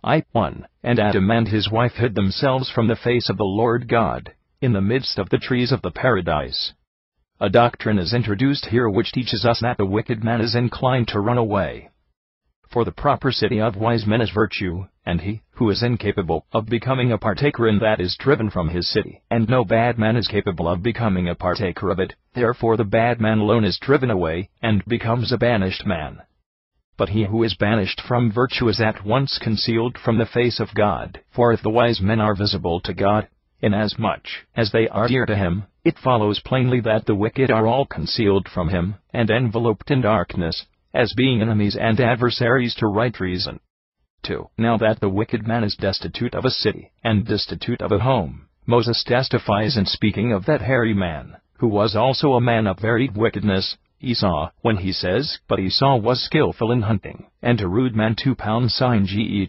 1. And Adam and his wife hid themselves from the face of the Lord God, in the midst of the trees of the paradise. A doctrine is introduced here which teaches us that the wicked man is inclined to run away. For the proper city of wise men is virtue, and he who is incapable of becoming a partaker in that is driven from his city, and no bad man is capable of becoming a partaker of it, therefore the bad man alone is driven away, and becomes a banished man. But he who is banished from virtue is at once concealed from the face of God. For if the wise men are visible to God, inasmuch as they are dear to him, it follows plainly that the wicked are all concealed from him, and enveloped in darkness, as being enemies and adversaries to right reason. 2. Now that the wicked man is destitute of a city, and destitute of a home, Moses testifies in speaking of that hairy man, who was also a man of varied wickedness, Esau, when he says, "But Esau was skillful in hunting, and a rude man." 2 sign GE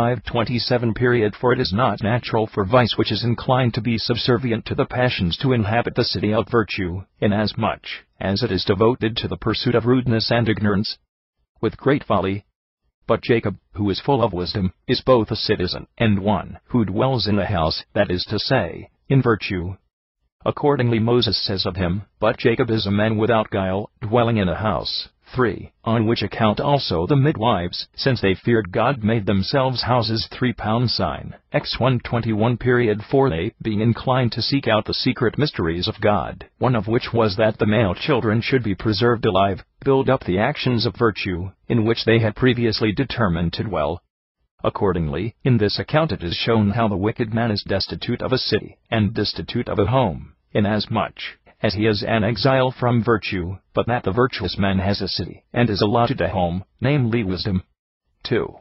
25:27. For it is not natural for vice which is inclined to be subservient to the passions to inhabit the city of virtue, inasmuch as it is devoted to the pursuit of rudeness and ignorance, with great folly. But Jacob, who is full of wisdom, is both a citizen and one who dwells in the house, that is to say, in virtue. Accordingly Moses says of him, "But Jacob is a man without guile, dwelling in a house." 3. On which account also the midwives, since they feared God, made themselves houses. 3 sign X 121. For they, being inclined to seek out the secret mysteries of God, one of which was that the male children should be preserved alive, build up the actions of virtue, in which they had previously determined to dwell. Accordingly, in this account it is shown how the wicked man is destitute of a city, and destitute of a home, inasmuch as he is an exile from virtue, but that the virtuous man has a city, and is allotted a home, namely wisdom. 2.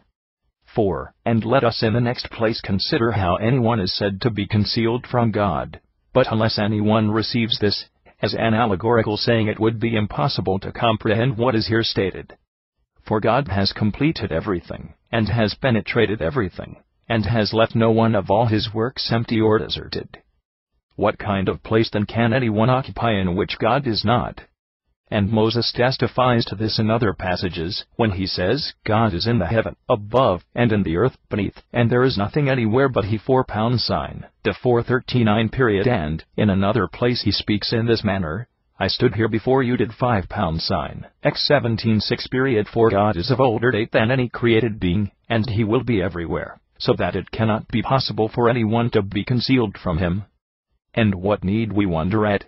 4. And let us in the next place consider how anyone is said to be concealed from God. But unless anyone receives this as an allegorical saying, it would be impossible to comprehend what is here stated. For God has completed everything, and has penetrated everything, and has left no one of all his works empty or deserted. What kind of place then can anyone occupy in which God is not? And Moses testifies to this in other passages, when he says, "God is in the heaven above, and in the earth beneath, and there is nothing anywhere but he." 4 sign De 439. And, in another place he speaks in this manner, "I stood here before you." Did 5 sign X 17:6. For God is of older date than any created being, and he will be everywhere, so that it cannot be possible for anyone to be concealed from him. And what need we wonder at?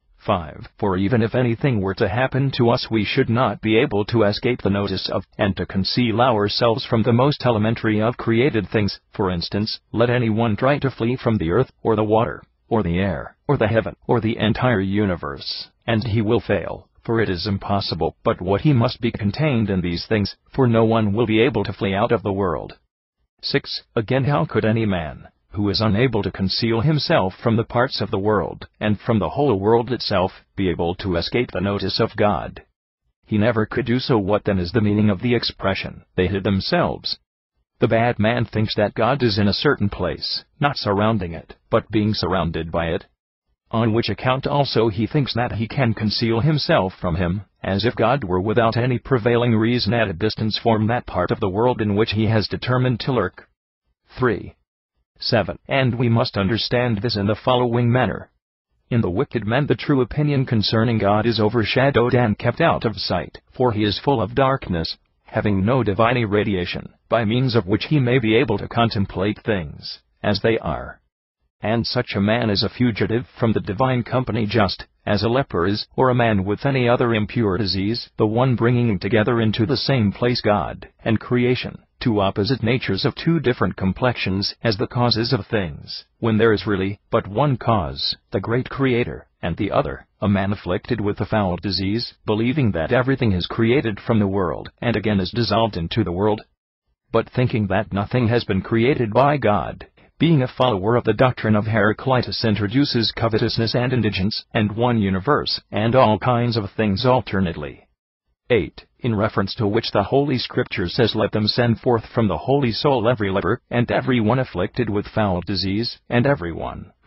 5. For even if anything were to happen to us, we should not be able to escape the notice of, and to conceal ourselves from the most elementary of created things. For instance, let anyone try to flee from the earth, or the water, or the air, or the heaven, or the entire universe, and he will fail, for it is impossible. But what he must be contained in these things, for no one will be able to flee out of the world. 6. Again, how could any man, who is unable to conceal himself from the parts of the world, and from the whole world itself, be able to escape the notice of God? He never could do so. What then is the meaning of the expression, "They hid themselves"? The bad man thinks that God is in a certain place, not surrounding it, but being surrounded by it. On which account also he thinks that he can conceal himself from him, as if God were without any prevailing reason at a distance from that part of the world in which he has determined to lurk. 3. 7. And we must understand this in the following manner. In the wicked man the true opinion concerning God is overshadowed and kept out of sight, for he is full of darkness, having no divine irradiation, by means of which he may be able to contemplate things as they are. And such a man is a fugitive from the divine company, just as a leper is, or a man with any other impure disease, the one bringing together into the same place God and creation, two opposite natures of two different complexions, as the causes of things, when there is really but one cause, the great Creator, and the other, a man afflicted with a foul disease, believing that everything is created from the world, and again is dissolved into the world, but thinking that nothing has been created by God. Being a follower of the doctrine of Heraclitus, introduces covetousness and indigence, and one universe, and all kinds of things alternately. 8. In reference to which the Holy Scripture says, "Let them send forth from the holy soul every leper, and every one afflicted with foul disease, and every one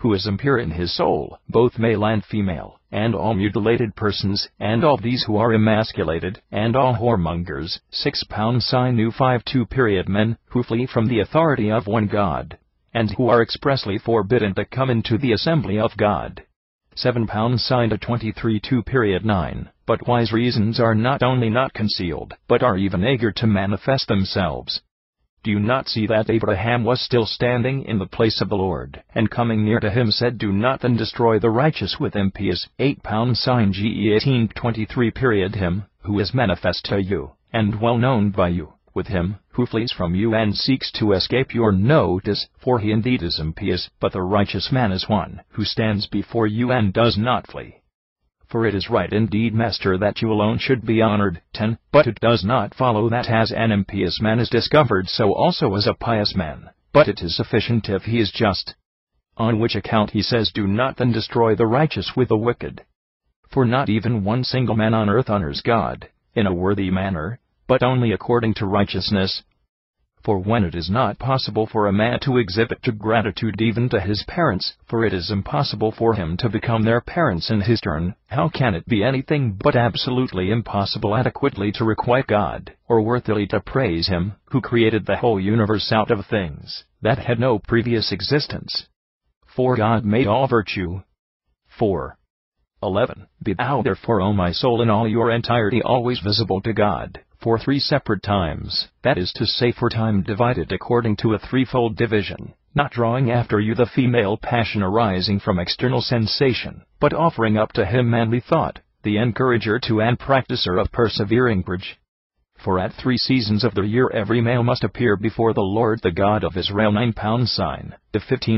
who is impure in his soul, both male and female, and all mutilated persons, and all these who are emasculated, and all whoremongers, £6 Sinu 52 men, who flee from the authority of one God, and who are expressly forbidden to come into the assembly of God. £7 Sin 23 2:9. But wise reasons are not only not concealed, but are even eager to manifest themselves. Do you not see that Abraham was still standing in the place of the Lord, and coming near to him said, Do not then destroy the righteous with impious? £8 Sin Ge 18:23. Him, who is manifest to you, and well known by you, with him, who flees from you and seeks to escape your notice, for he indeed is impious, but the righteous man is one, who stands before you and does not flee. For it is right indeed, Master, that you alone should be honored. 10. But it does not follow that as an impious man is discovered, so also is a pious man, but it is sufficient if he is just. On which account he says, Do not then destroy the righteous with the wicked. For not even one single man on earth honors God, in a worthy manner, but only according to righteousness. For when it is not possible for a man to exhibit true gratitude even to his parents, for it is impossible for him to become their parents in his turn, how can it be anything but absolutely impossible adequately to requite God, or worthily to praise Him, who created the whole universe out of things that had no previous existence? For God made all virtue. 4. 11. Be thou therefore, O my soul, in all your entirety always visible to God, for 3 separate times, that is to say, for time divided according to a threefold division, not drawing after you the female passion arising from external sensation, but offering up to Him manly thought, the encourager to and practicer of persevering courage. For at 3 seasons of the year every male must appear before the Lord the God of Israel. 9 Sin to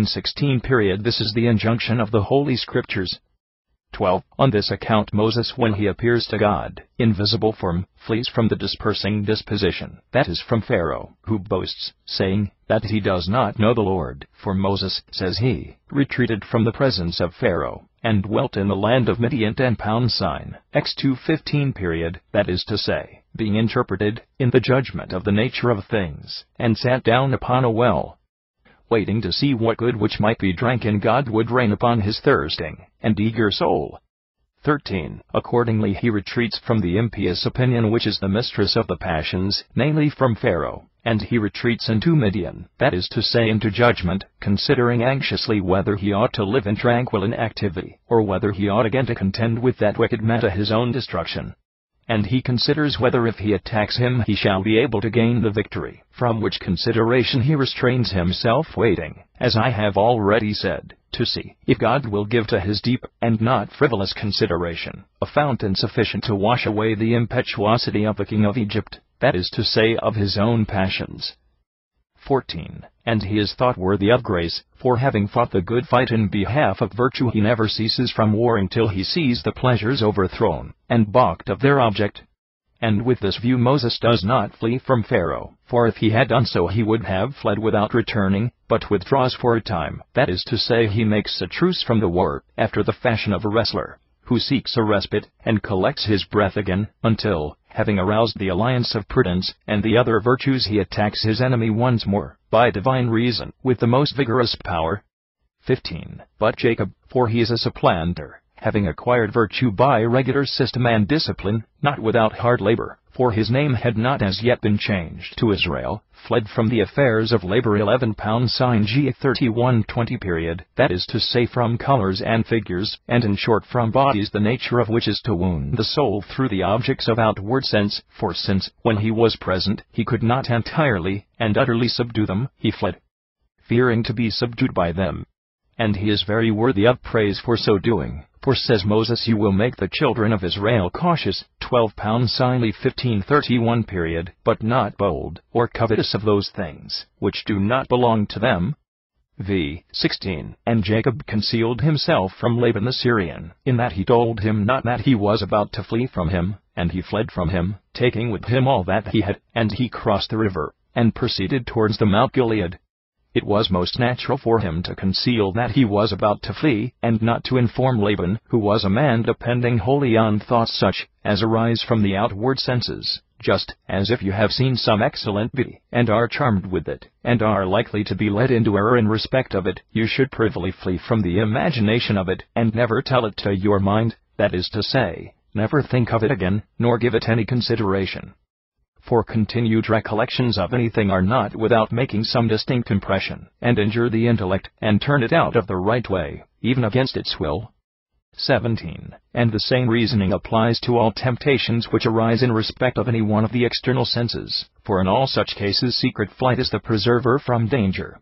15:16. This is the injunction of the Holy Scriptures. 12. On this account Moses, when he appears to God, in visible form, flees from the dispersing disposition, that is from Pharaoh, who boasts, saying, that he does not know the Lord. For Moses, says he, retreated from the presence of Pharaoh, and dwelt in the land of Midian. 10 Sin, X 2:15. That is to say, being interpreted, in the judgment of the nature of things, and sat down upon a well, waiting to see what good which might be drank in God would rain upon his thirsting and eager soul. 13. Accordingly he retreats from the impious opinion which is the mistress of the passions, namely from Pharaoh, and he retreats into Midian, that is to say into judgment, considering anxiously whether he ought to live in tranquil inactivity, or whether he ought again to contend with that wicked man to his own destruction. And he considers whether if he attacks him he shall be able to gain the victory, from which consideration he restrains himself, waiting, as I have already said, to see if God will give to his deep, and not frivolous consideration, a fountain sufficient to wash away the impetuosity of the king of Egypt, that is to say, of his own passions. 14. And he is thought worthy of grace, for having fought the good fight in behalf of virtue he never ceases from warring till he sees the pleasures overthrown, and balked of their object. And with this view Moses does not flee from Pharaoh, for if he had done so he would have fled without returning, but withdraws for a time, that is to say, he makes a truce from the war, after the fashion of a wrestler, who seeks a respite, and collects his breath again, until, having aroused the alliance of prudence and the other virtues, he attacks his enemy once more, by divine reason, with the most vigorous power. 15. But Jacob, for he is a supplanter, having acquired virtue by regular system and discipline, not without hard labor, for his name had not as yet been changed to Israel, fled from the affairs of labor. 11 Sin G 31:20. That is to say, from colors and figures, and in short from bodies, the nature of which is to wound the soul through the objects of outward sense, for since, when he was present, he could not entirely and utterly subdue them, he fled, fearing to be subdued by them. And he is very worthy of praise for so doing, for says Moses, you will make the children of Israel cautious. 12 Sin 15:31. But not bold, or covetous of those things which do not belong to them. v. 16. And Jacob concealed himself from Laban the Syrian, in that he told him not that he was about to flee from him, and he fled from him, taking with him all that he had, and he crossed the river, and proceeded towards the Mount Gilead. It was most natural for him to conceal that he was about to flee, and not to inform Laban, who was a man depending wholly on thoughts such as arise from the outward senses. just as if you have seen some excellent beauty, and are charmed with it, and are likely to be led into error in respect of it, you should privily flee from the imagination of it, and never tell it to your mind, that is to say, never think of it again, nor give it any consideration. For continued recollections of anything are not without making some distinct impression, and injure the intellect, and turn it out of the right way, even against its will. 17. And the same reasoning applies to all temptations which arise in respect of any one of the external senses, for in all such cases secret flight is the preserver from danger.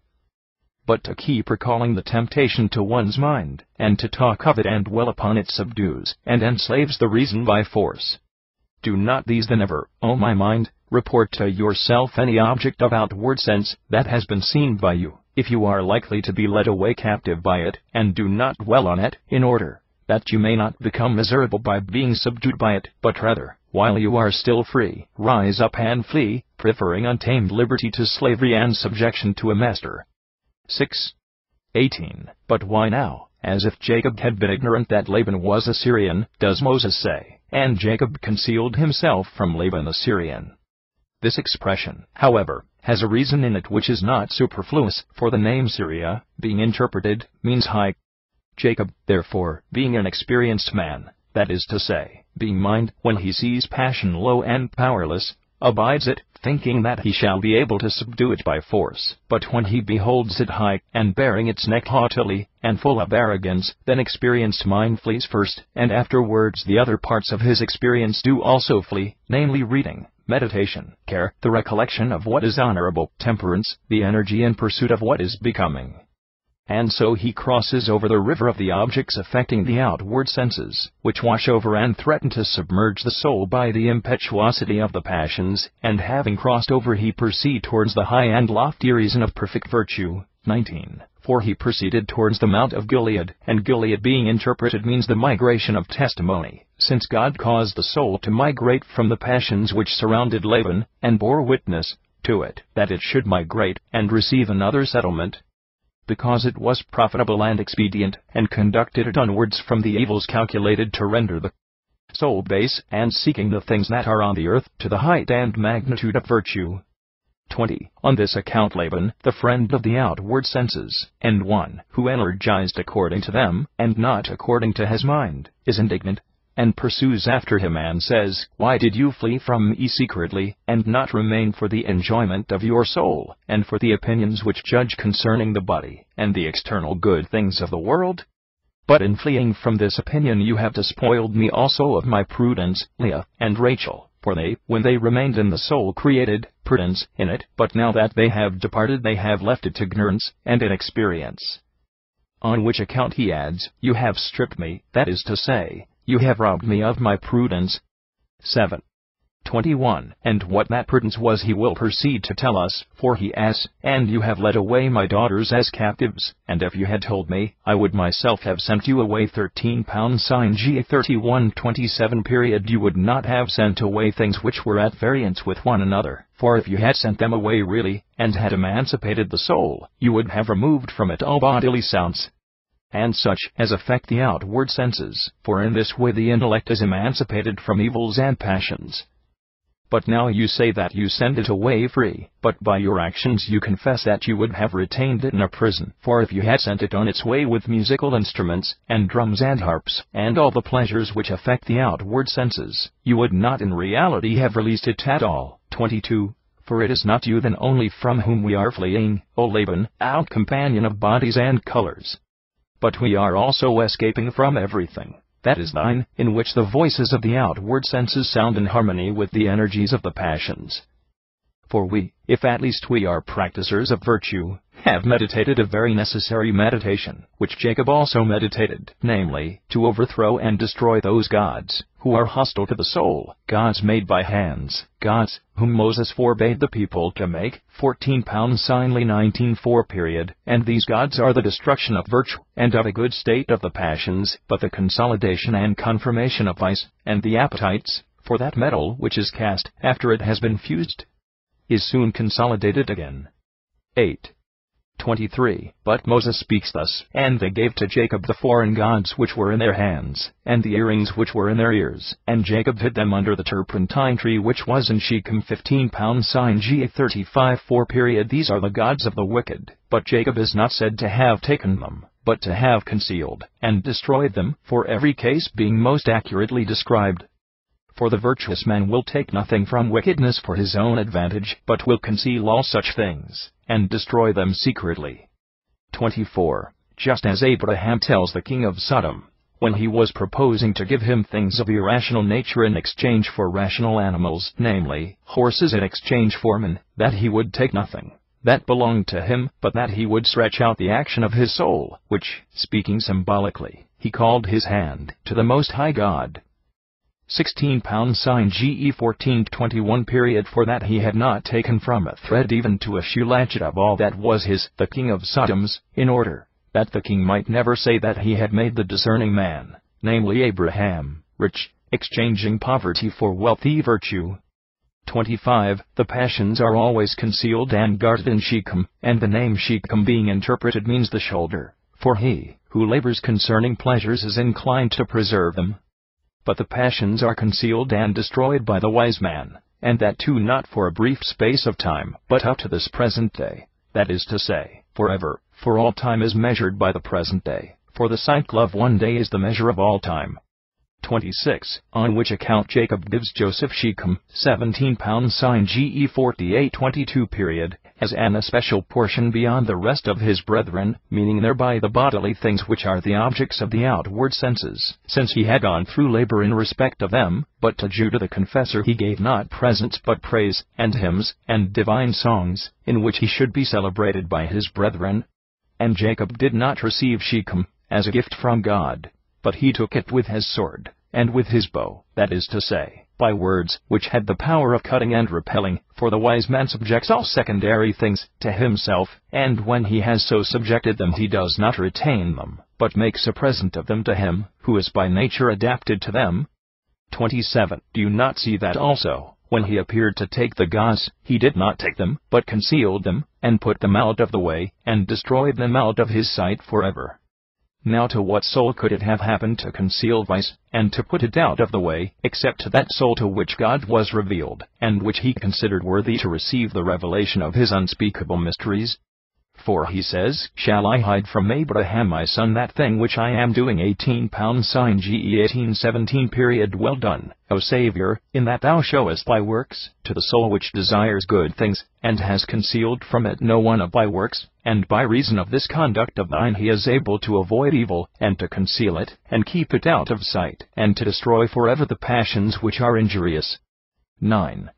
But to keep recalling the temptation to one's mind, and to talk of it and dwell upon it subdues, and enslaves the reason by force. Do not these then ever, O my mind, report to yourself any object of outward sense that has been seen by you, if you are likely to be led away captive by it, and do not dwell on it, in order that you may not become miserable by being subdued by it, but rather, while you are still free, rise up and flee, preferring untamed liberty to slavery and subjection to a master. 6. 18. But why now, as if Jacob had been ignorant that Laban was a Syrian, does Moses say, and Jacob concealed himself from Laban the Syrian? This expression, however, has a reason in it which is not superfluous, for the name Syria, being interpreted, means high. Jacob, therefore, being an experienced man, that is to say, being mind, when he sees passion low and powerless, abides it, thinking that he shall be able to subdue it by force. But when he beholds it high, and bearing its neck haughtily, and full of arrogance, then experienced mind flees first, and afterwards the other parts of his experience do also flee, namely reading, meditation, care, the recollection of what is honorable, temperance, the energy in pursuit of what is becoming. And so he crosses over the river of the objects affecting the outward senses, which wash over and threaten to submerge the soul by the impetuosity of the passions, and having crossed over he proceed towards the high and lofty reason of perfect virtue. 19. For he proceeded towards the Mount of Gilead, and Gilead being interpreted means the migration of testimony, since God caused the soul to migrate from the passions which surrounded Laban, and bore witness to it, that it should migrate, and receive another settlement, because it was profitable and expedient, and conducted it onwards from the evils calculated to render the soul base, and seeking the things that are on the earth, to the height and magnitude of virtue. 20. On this account Laban, the friend of the outward senses, and one who energized according to them, and not according to his mind, is indignant, and pursues after him and says, Why did you flee from me secretly, and not remain for the enjoyment of your soul, and for the opinions which judge concerning the body, and the external good things of the world? But in fleeing from this opinion you have despoiled me also of my prudence, Leah and Rachel, for they, when they remained in the soul, created prudence in it, but now that they have departed they have left it to ignorance and inexperience. On which account he adds, You have stripped me, that is to say, you have robbed me of my prudence. 7. 21. And what that prudence was he will proceed to tell us, for he asks, And you have led away my daughters as captives, and if you had told me, I would myself have sent you away 13 pounds sin Ga 31:27. You would not have sent away things which were at variance with one another, for if you had sent them away really, and had emancipated the soul, you would have removed from it all bodily sounds, and such as affect the outward senses, for in this way the intellect is emancipated from evils and passions. But now you say that you send it away free, but by your actions you confess that you would have retained it in a prison, for if you had sent it on its way with musical instruments, and drums and harps, and all the pleasures which affect the outward senses, you would not in reality have released it at all. 22. For it is not you then only from whom we are fleeing, O Laban, our companion of bodies and colors, but we are also escaping from everything that is thine, in which the voices of the outward senses sound in harmony with the energies of the passions. For we, if at least we are practicers of virtue, have meditated a very necessary meditation, which Jacob also meditated, namely, to overthrow and destroy those gods, who are hostile to the soul, gods made by hands, gods, whom Moses forbade the people to make, 14 pounds sin Li 19:4. And these gods are the destruction of virtue, and of a good state of the passions, but the consolidation and confirmation of vice, and the appetites, for that metal which is cast, after it has been fused, is soon consolidated again. 8. 23. But Moses speaks thus, and they gave to Jacob the foreign gods which were in their hands, and the earrings which were in their ears, and Jacob hid them under the turpentine tree which was in Shechem. 15 pounds sign Ga 35 4 period. These are the gods of the wicked, but Jacob is not said to have taken them, but to have concealed and destroyed them, for every case being most accurately described. For the virtuous man will take nothing from wickedness for his own advantage, but will conceal all such things, and destroy them secretly. 24. Just as Abraham tells the king of Sodom, when he was proposing to give him things of irrational nature in exchange for rational animals, namely, horses in exchange for men, that he would take nothing that belonged to him, but that he would stretch out the action of his soul, which, speaking symbolically, he called his hand, to the Most High God. 16 pounds sign Ge 1421 period. For that he had not taken from a thread even to a shoe latchet of all that was his, the king of Sodom's, in order that the king might never say that he had made the discerning man, namely Abraham, rich, exchanging poverty for wealthy virtue. 25. The passions are always concealed and guarded in Shechem, and the name Shechem being interpreted means the shoulder, for he who labors concerning pleasures is inclined to preserve them. But the passions are concealed and destroyed by the wise man, and that too not for a brief space of time, but up to this present day, that is to say, forever, for all time is measured by the present day, for the cycle of one day is the measure of all time. 26. On which account Jacob gives Joseph Shechem, 17 pounds sign Ge 4822 period, as an especial portion beyond the rest of his brethren, meaning thereby the bodily things which are the objects of the outward senses, since he had gone through labor in respect of them. But to Judah the confessor he gave not presents but praise, and hymns, and divine songs, in which he should be celebrated by his brethren. And Jacob did not receive Shechem as a gift from God, but he took it with his sword, and with his bow, that is to say, by words which had the power of cutting and repelling, for the wise man subjects all secondary things to himself, and when he has so subjected them he does not retain them, but makes a present of them to him, who is by nature adapted to them. 27. Do you not see that also, when he appeared to take the gods, he did not take them, but concealed them, and put them out of the way, and destroyed them out of his sight forever? Now to what soul could it have happened to conceal vice, and to put it out of the way, except to that soul to which God was revealed, and which he considered worthy to receive the revelation of his unspeakable mysteries? For he says, Shall I hide from Abraham my son that thing which I am doing? 18 pounds sign Ge 1817 period. Well done, O Saviour, in that thou showest thy works to the soul which desires good things, and has concealed from it no one of thy works, and by reason of this conduct of thine he is able to avoid evil, and to conceal it, and keep it out of sight, and to destroy forever the passions which are injurious. 9.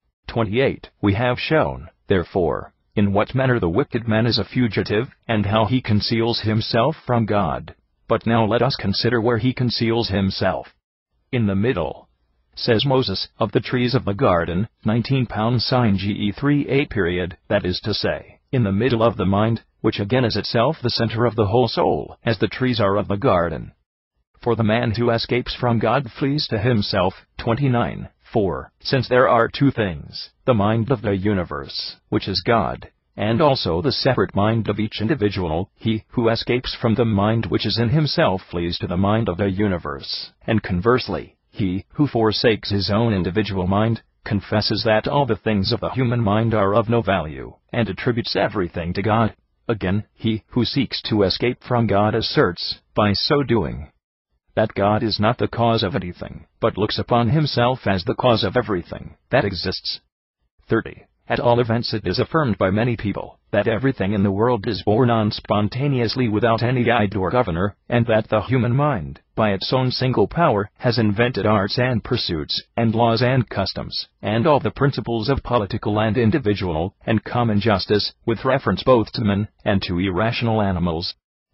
28. We have shown, therefore, in what manner the wicked man is a fugitive, and how he conceals himself from God. But now let us consider where he conceals himself. In the middle, says Moses, of the trees of the garden, 19 pounds sign Ge 38 period, that is to say, in the middle of the mind, which again is itself the center of the whole soul, as the trees are of the garden. For the man who escapes from God flees to himself. 29. 4. Since there are two things, the mind of the universe, which is God, and also the separate mind of each individual, he who escapes from the mind which is in himself flees to the mind of the universe, and conversely, he who forsakes his own individual mind confesses that all the things of the human mind are of no value, and attributes everything to God. Again, he who seeks to escape from God asserts, by so doing, that God is not the cause of anything, but looks upon himself as the cause of everything that exists. 30. At all events it is affirmed by many people, that everything in the world is born on spontaneously without any guide or governor, and that the human mind, by its own single power, has invented arts and pursuits, and laws and customs, and all the principles of political and individual, and common justice, with reference both to men, and to irrational animals.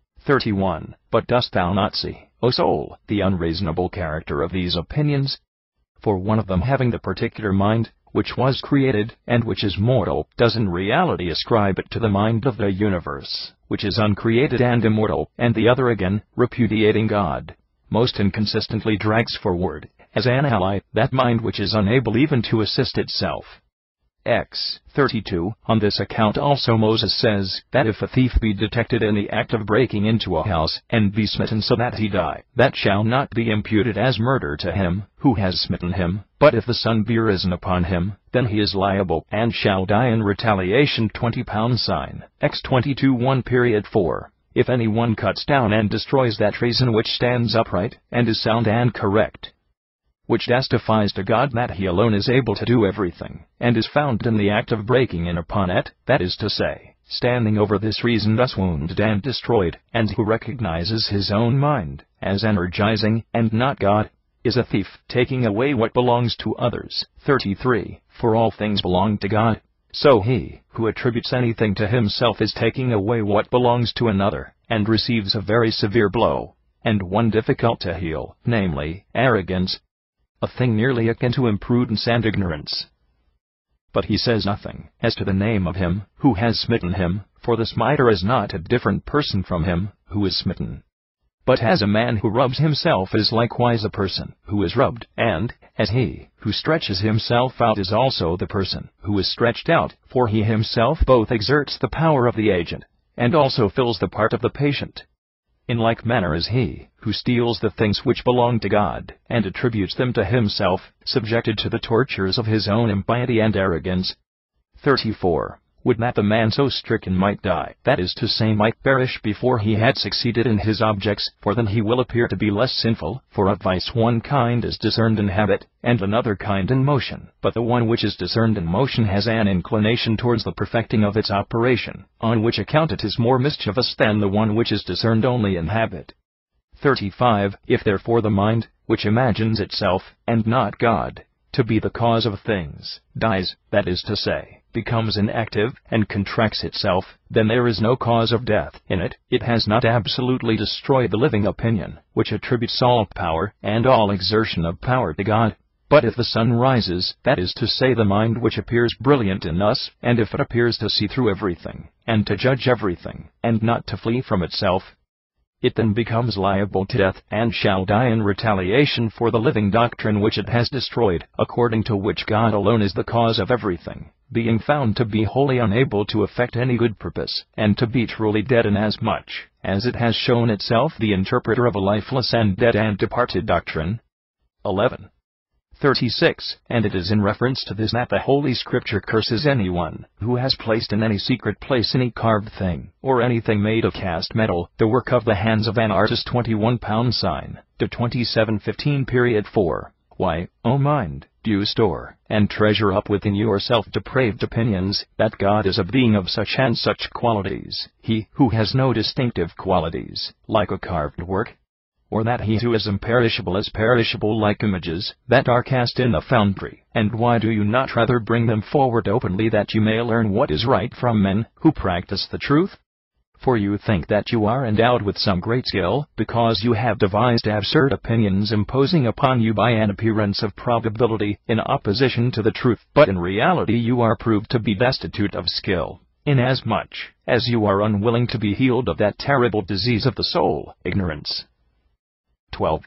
31. But dost thou not see, O soul, the unreasonable character of these opinions? For one of them having the particular mind, which was created, and which is mortal, does in reality ascribe it to the mind of the universe, which is uncreated and immortal, and the other again, repudiating God, most inconsistently drags forward, as an ally, that mind which is unable even to assist itself. X 32. On this account also Moses says that if a thief be detected in the act of breaking into a house, and be smitten so that he die, that shall not be imputed as murder to him who has smitten him, but if the sun be risen upon him, then he is liable, and shall die in retaliation. 20 pound sign, X 22 1:4. If any one cuts down and destroys that reason which stands upright, and is sound and correct, which testifies to God that he alone is able to do everything, and is found in the act of breaking in upon it, that is to say, standing over this reason thus wounded and destroyed, and who recognizes his own mind as energizing, and not God, is a thief, taking away what belongs to others. 33. For all things belong to God. So he who attributes anything to himself is taking away what belongs to another, and receives a very severe blow, and one difficult to heal, namely, arrogance, a thing nearly akin to imprudence and ignorance. But he says nothing as to the name of him who has smitten him, for the smiter is not a different person from him who is smitten. But as a man who rubs himself is likewise a person who is rubbed, and, as he who stretches himself out is also the person who is stretched out, for he himself both exerts the power of the agent, and also fills the part of the patient. In like manner is he who steals the things which belong to God, and attributes them to himself, subjected to the tortures of his own impiety and arrogance. 34. Would that the man so stricken might die, that is to say, might perish before he had succeeded in his objects, for then he will appear to be less sinful, for of vice one kind is discerned in habit, and another kind in motion, but the one which is discerned in motion has an inclination towards the perfecting of its operation, on which account it is more mischievous than the one which is discerned only in habit. 35. If therefore the mind, which imagines itself, and not God, to be the cause of things, dies, that is to say, becomes inactive, and contracts itself, then there is no cause of death in it. It has not absolutely destroyed the living opinion, which attributes all power, and all exertion of power to God. But if the sun rises, that is to say the mind which appears brilliant in us, and if it appears to see through everything, and to judge everything, and not to flee from itself, it then becomes liable to death, and shall die in retaliation for the living doctrine which it has destroyed, according to which God alone is the cause of everything, being found to be wholly unable to effect any good purpose, and to be truly dead inasmuch as it has shown itself the interpreter of a lifeless and dead and departed doctrine. 11. 36. And it is in reference to this that the Holy Scripture curses anyone who has placed in any secret place any carved thing, or anything made of cast metal, the work of the hands of an artist. 21 pound sign, to 27:15:4. Why, O mind, do you store and treasure up within yourself depraved opinions, that God is a being of such and such qualities, he who has no distinctive qualities, like a carved work? Or that he who is imperishable is perishable, like images that are cast in the foundry? And why do you not rather bring them forward openly, that you may learn what is right from men who practice the truth? For you think that you are endowed with some great skill, because you have devised absurd opinions imposing upon you by an appearance of probability in opposition to the truth, but in reality you are proved to be destitute of skill, inasmuch as you are unwilling to be healed of that terrible disease of the soul, ignorance. 12.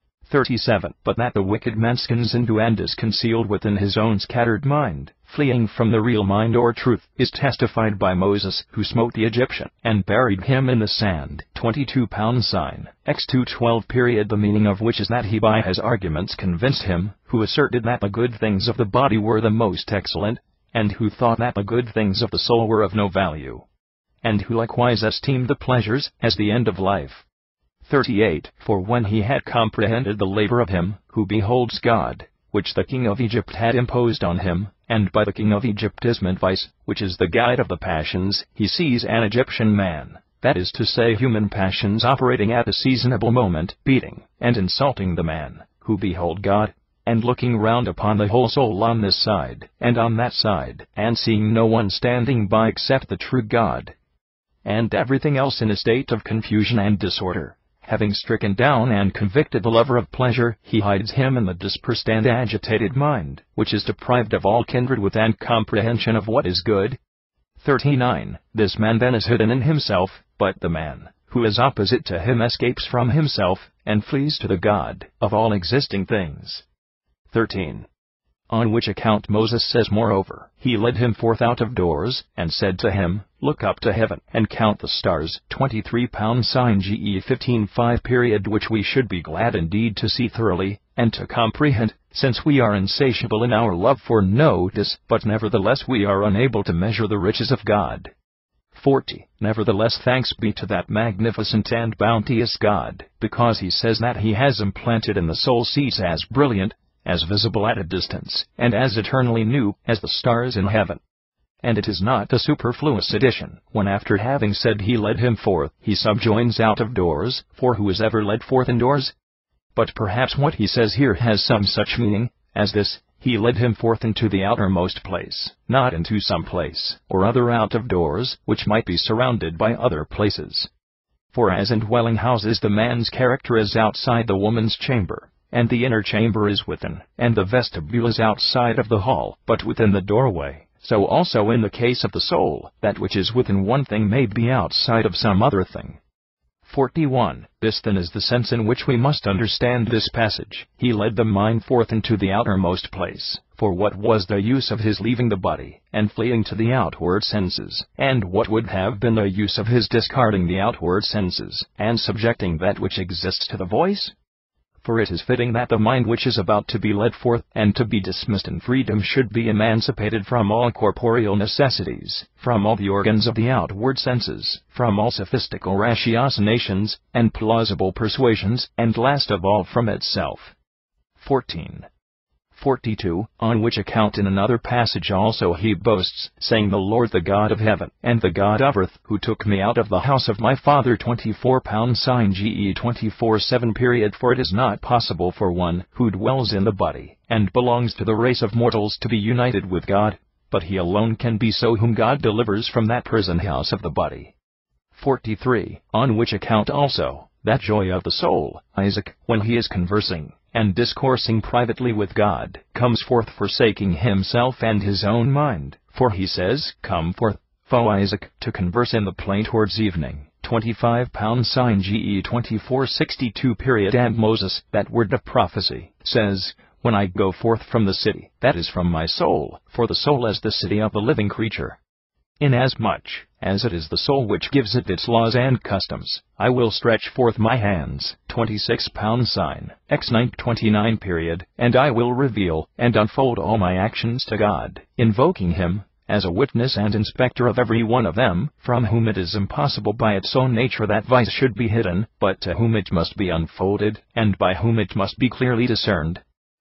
37. But that the wicked man skins into and is concealed within his own scattered mind, fleeing from the real mind or truth, is testified by Moses, who smote the Egyptian, and buried him in the sand. 22 pound sign, X 2:12. The meaning of which is that he by his arguments convinced him, who asserted that the good things of the body were the most excellent, and who thought that the good things of the soul were of no value, and who likewise esteemed the pleasures as the end of life. 38. For when he had comprehended the labor of him who beholds God, which the king of Egypt had imposed on him, and by the king of Egypt is meant vice, which is the guide of the passions, he sees an Egyptian man, that is to say human passions operating at a seasonable moment, beating and insulting the man who behold God, and looking round upon the whole soul on this side and on that side, and seeing no one standing by except the true God, and everything else in a state of confusion and disorder. Having stricken down and convicted the lover of pleasure, he hides him in the dispersed and agitated mind, which is deprived of all kindred with and comprehension of what is good. 39. This man then is hidden in himself, but the man who is opposite to him escapes from himself, and flees to the God of all existing things. 13. On which account Moses says, moreover, he led him forth out of doors, and said to him, look up to heaven, and count the stars. 23 sign GE 15:5 which we should be glad indeed to see thoroughly, and to comprehend, since we are insatiable in our love for notice, but nevertheless we are unable to measure the riches of God. 40. Nevertheless thanks be to that magnificent and bounteous God, because he says that he has implanted in the soul seeds as brilliant, as visible at a distance, and as eternally new, as the stars in heaven. And it is not a superfluous addition, when after having said he led him forth, he subjoins out of doors, for who is ever led forth indoors? But perhaps what he says here has some such meaning, as this, he led him forth into the outermost place, not into some place, or other out of doors, which might be surrounded by other places. For as in dwelling houses the man's character is outside the woman's chamber, and the inner chamber is within, and the vestibule is outside of the hall, but within the doorway, so also in the case of the soul, that which is within one thing may be outside of some other thing. 41. This then is the sense in which we must understand this passage. He led the mind forth into the outermost place, for what was the use of his leaving the body, and fleeing to the outward senses, and what would have been the use of his discarding the outward senses, and subjecting that which exists to the voice? For it is fitting that the mind which is about to be led forth, and to be dismissed in freedom, should be emancipated from all corporeal necessities, from all the organs of the outward senses, from all sophistical ratiocinations, and plausible persuasions, and last of all from itself. 14. 42. On which account in another passage also he boasts, saying, the Lord the God of heaven, and the God of earth, who took me out of the house of my father. 24 sign GE 24:7 For it is not possible for one, who dwells in the body, and belongs to the race of mortals, to be united with God, but he alone can be so whom God delivers from that prison house of the body. 43. On which account also, that joy of the soul, Isaac, when he is conversing, and discoursing privately with God, comes forth forsaking himself and his own mind, for he says, come forth, O Isaac, to converse in the plain towards evening. 25 sign GE 24:62 And Moses, that word of prophecy, says, when I go forth from the city, that is from my soul, for the soul is the city of the living creature. Inasmuch as it is the soul which gives it its laws and customs, I will stretch forth my hands. 26 sign, X 9:29 And I will reveal and unfold all my actions to God, invoking him, as a witness and inspector of every one of them, from whom it is impossible by its own nature that vice should be hidden, but to whom it must be unfolded, and by whom it must be clearly discerned.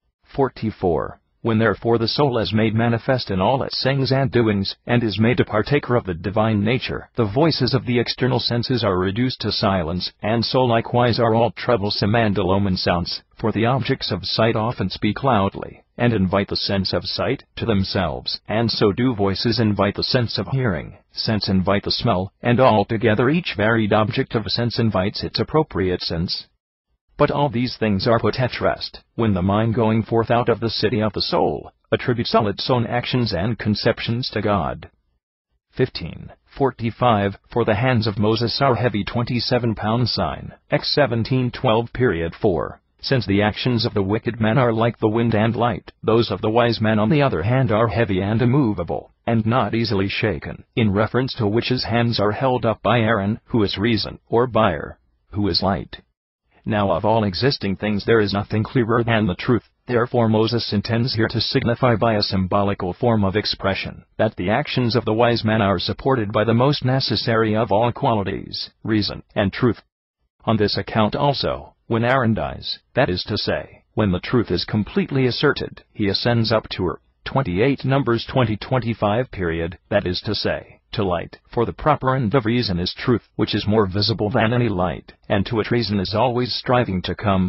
44. When therefore the soul is made manifest in all its sayings and doings, and is made a partaker of the divine nature, the voices of the external senses are reduced to silence, and so likewise are all troublesome and alone sounds, for the objects of sight often speak loudly, and invite the sense of sight to themselves, and so do voices invite the sense of hearing, sense invite the smell, and altogether each varied object of sense invites its appropriate sense. But all these things are put at rest, when the mind going forth out of the city of the soul, attributes all its own actions and conceptions to God. 15. 45. For the hands of Moses are heavy. 27 sign, X 17:12 4. Since the actions of the wicked man are like the wind and light, those of the wise man on the other hand are heavy and immovable, and not easily shaken, in reference to which his hands are held up by Aaron, who is reason, or by who is light. Now of all existing things there is nothing clearer than the truth, therefore Moses intends here to signify by a symbolical form of expression, that the actions of the wise man are supported by the most necessary of all qualities, reason, and truth. On this account also, when Aaron dies, that is to say, when the truth is completely asserted, he ascends up to 28 Numbers 20:25 that is to say, to light, for the proper end of reason is truth, which is more visible than any light, and to it reason is always striving to come.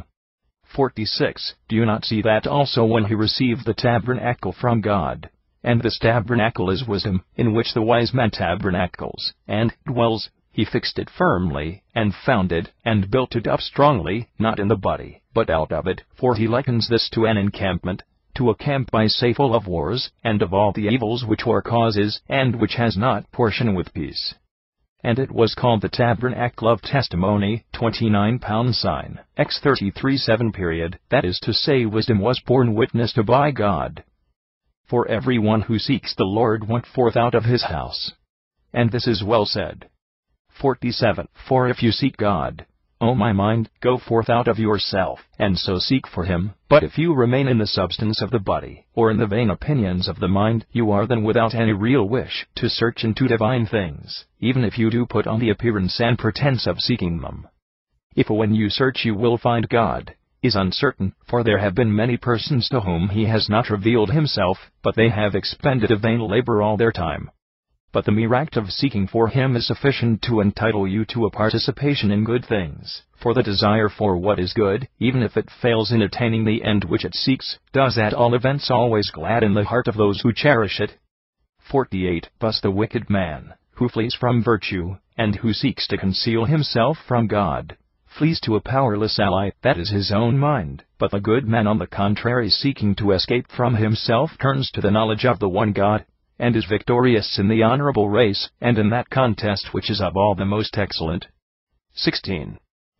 46. Do you not see that also when he received the tabernacle from God? And this tabernacle is wisdom, in which the wise man tabernacles, and dwells. He fixed it firmly, and founded, and built it up strongly, not in the body, but out of it, for he likens this to an encampment, to a camp by say full of wars, and of all the evils which war causes, and which has not portion with peace. And it was called the tabernacle of testimony. 29 sign, X 33:7 that is to say wisdom was borne witness to by God. For everyone who seeks the Lord went forth out of his house. And this is well said. 47. For if you seek God, O my mind, go forth out of yourself, and so seek for him. But if you remain in the substance of the body, or in the vain opinions of the mind, you are then without any real wish to search into divine things, even if you do put on the appearance and pretense of seeking them. If when you search you will find God, is uncertain, for there have been many persons to whom he has not revealed himself, but they have expended a vain labor all their time. But the mere act of seeking for him is sufficient to entitle you to a participation in good things, for the desire for what is good, even if it fails in attaining the end which it seeks, does at all events always gladden the heart of those who cherish it. 48. Thus the wicked man, who flees from virtue, and who seeks to conceal himself from God, flees to a powerless ally, that is his own mind. But the good man, on the contrary, seeking to escape from himself, turns to the knowledge of the one God, and is victorious in the honorable race, and in that contest which is of all the most excellent. 16.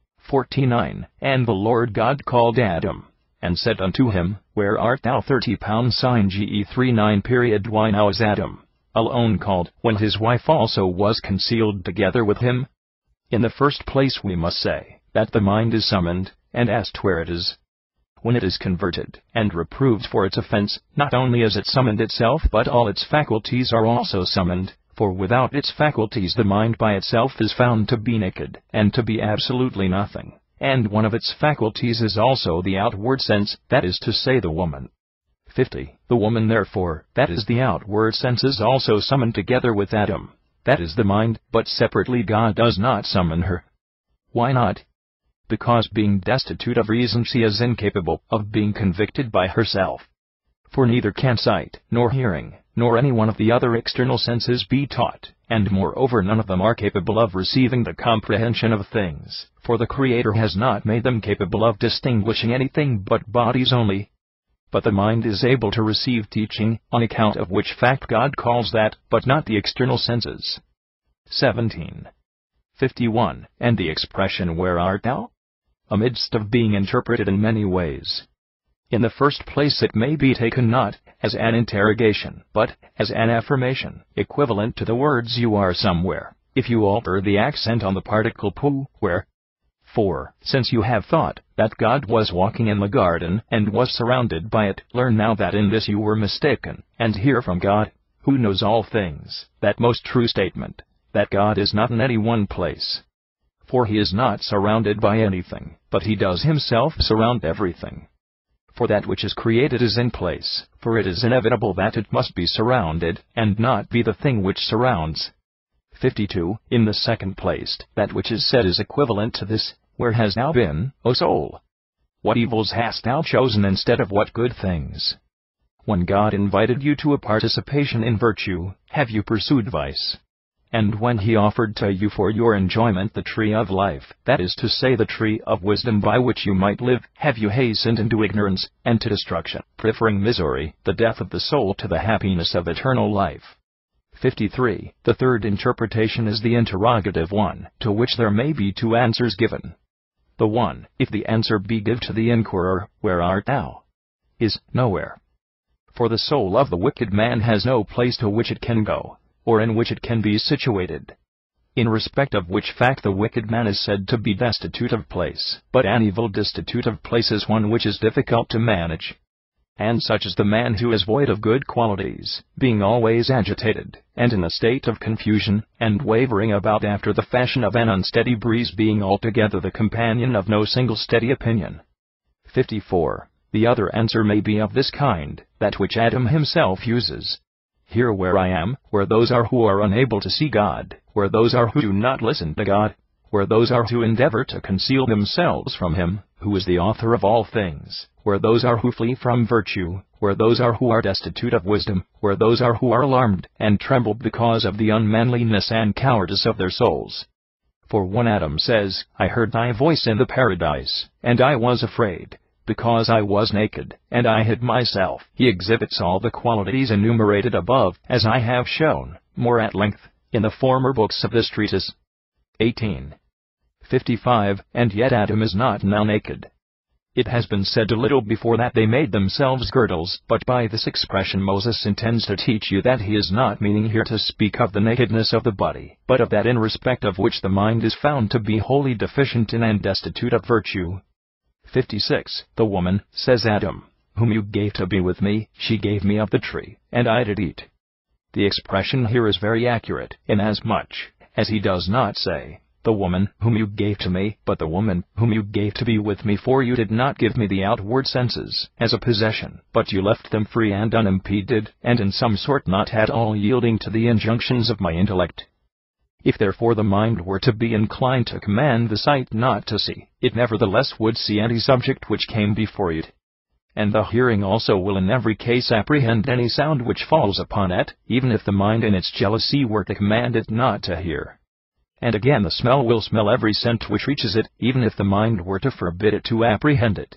49. And the Lord God called Adam, and said unto him, Where art thou? 30 sign GE 39. Why now is Adam alone called, when his wife also was concealed together with him? In the first place we must say, that the mind is summoned, and asked where it is. When it is converted, and reproved for its offense, not only is it summoned itself, but all its faculties are also summoned, for without its faculties the mind by itself is found to be naked, and to be absolutely nothing, and one of its faculties is also the outward sense, that is to say the woman. 50. The woman therefore, that is the outward sense, is also summoned together with Adam, that is the mind, but separately God does not summon her. Why not? Because being destitute of reason she is incapable of being convicted by herself. For neither can sight, nor hearing, nor any one of the other external senses be taught, and moreover none of them are capable of receiving the comprehension of things, for the Creator has not made them capable of distinguishing anything but bodies only. But the mind is able to receive teaching, on account of which fact God calls that, but not the external senses. 17. 51. And the expression where art thou? Amidst of being interpreted in many ways. In the first place it may be taken not as an interrogation, but as an affirmation, equivalent to the words you are somewhere, if you alter the accent on the particle pu, where. 4. Since you have thought that God was walking in the garden and was surrounded by it, learn now that in this you were mistaken, and hear from God, who knows all things, that most true statement, that God is not in any one place. For he is not surrounded by anything, but he does himself surround everything. For that which is created is in place, for it is inevitable that it must be surrounded, and not be the thing which surrounds. 52. In the second place, that which is said is equivalent to this, where hast thou been, O soul? What evils hast thou chosen instead of what good things? When God invited you to a participation in virtue, have you pursued vice? And when he offered to you for your enjoyment the tree of life, that is to say the tree of wisdom by which you might live, have you hastened into ignorance, and to destruction, preferring misery, the death of the soul, to the happiness of eternal life? 53. The third interpretation is the interrogative one, to which there may be two answers given. The one, if the answer be give to the inquirer, Where art thou? Is, nowhere. For the soul of the wicked man has no place to which it can go, or in which it can be situated. In respect of which fact the wicked man is said to be destitute of place, but an evil destitute of place is one which is difficult to manage. And such is the man who is void of good qualities, being always agitated, and in a state of confusion, and wavering about after the fashion of an unsteady breeze, being altogether the companion of no single steady opinion. 54. The other answer may be of this kind, that which Adam himself uses. Here where I am, where those are who are unable to see God, where those are who do not listen to God, where those are who endeavor to conceal themselves from him, who is the author of all things, where those are who flee from virtue, where those are who are destitute of wisdom, where those are who are alarmed and tremble because of the unmanliness and cowardice of their souls. For one Adam says, I heard thy voice in the paradise, and I was afraid, because I was naked, and I hid myself. He exhibits all the qualities enumerated above, as I have shown, more at length, in the former books of this treatise. 18. 55. And yet Adam is not now naked. It has been said a little before that they made themselves girdles, but by this expression Moses intends to teach you that he is not meaning here to speak of the nakedness of the body, but of that in respect of which the mind is found to be wholly deficient in and destitute of virtue. 56. The woman, says Adam, whom you gave to be with me, she gave me of the tree, and I did eat. The expression here is very accurate, inasmuch as he does not say, the woman whom you gave to me, but the woman whom you gave to be with me, for you did not give me the outward senses as a possession, but you left them free and unimpeded, and in some sort not at all yielding to the injunctions of my intellect. If therefore the mind were to be inclined to command the sight not to see, it nevertheless would see any subject which came before it. And the hearing also will in every case apprehend any sound which falls upon it, even if the mind in its jealousy were to command it not to hear. And again the smell will smell every scent which reaches it, even if the mind were to forbid it to apprehend it.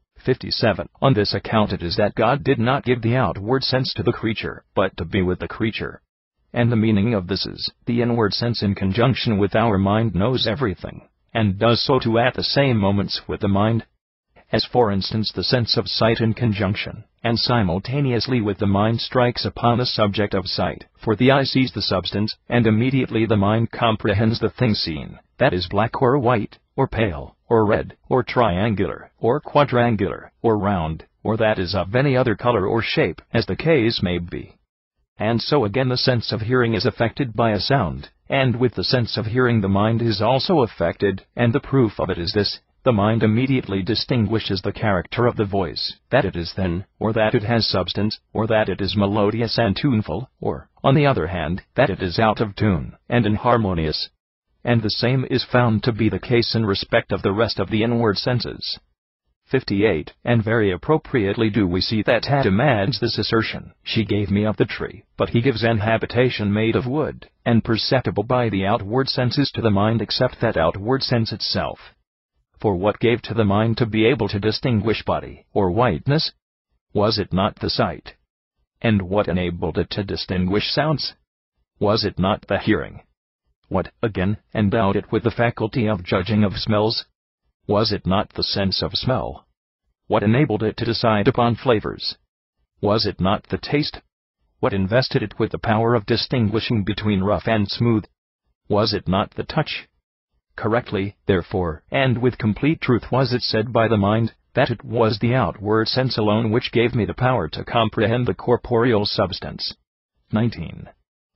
57. On this account it is that God did not give the outward sense to the creature, but to be with the creature. And the meaning of this is, the inward sense in conjunction with our mind knows everything, and does so too at the same moments with the mind. As for instance the sense of sight in conjunction, and simultaneously with the mind strikes upon the subject of sight, for the eye sees the substance, and immediately the mind comprehends the thing seen, that is black or white, or pale, or red, or triangular, or quadrangular, or round, or that is of any other color or shape, as the case may be. And so again the sense of hearing is affected by a sound, and with the sense of hearing the mind is also affected, and the proof of it is this: the mind immediately distinguishes the character of the voice, that it is thin, or that it has substance, or that it is melodious and tuneful, or, on the other hand, that it is out of tune, and inharmonious. And the same is found to be the case in respect of the rest of the inward senses. 58. And very appropriately do we see that Adam adds this assertion, she gave me of the tree, but he gives an habitation made of wood, and perceptible by the outward senses to the mind except that outward sense itself. For what gave to the mind to be able to distinguish body, or whiteness? Was it not the sight? And what enabled it to distinguish sounds? Was it not the hearing? What, again, endowed it with the faculty of judging of smells? Was it not the sense of smell? What enabled it to decide upon flavors? Was it not the taste? What invested it with the power of distinguishing between rough and smooth? Was it not the touch? Correctly, therefore, and with complete truth was it said by the mind, that it was the outward sense alone which gave me the power to comprehend the corporeal substance. 19.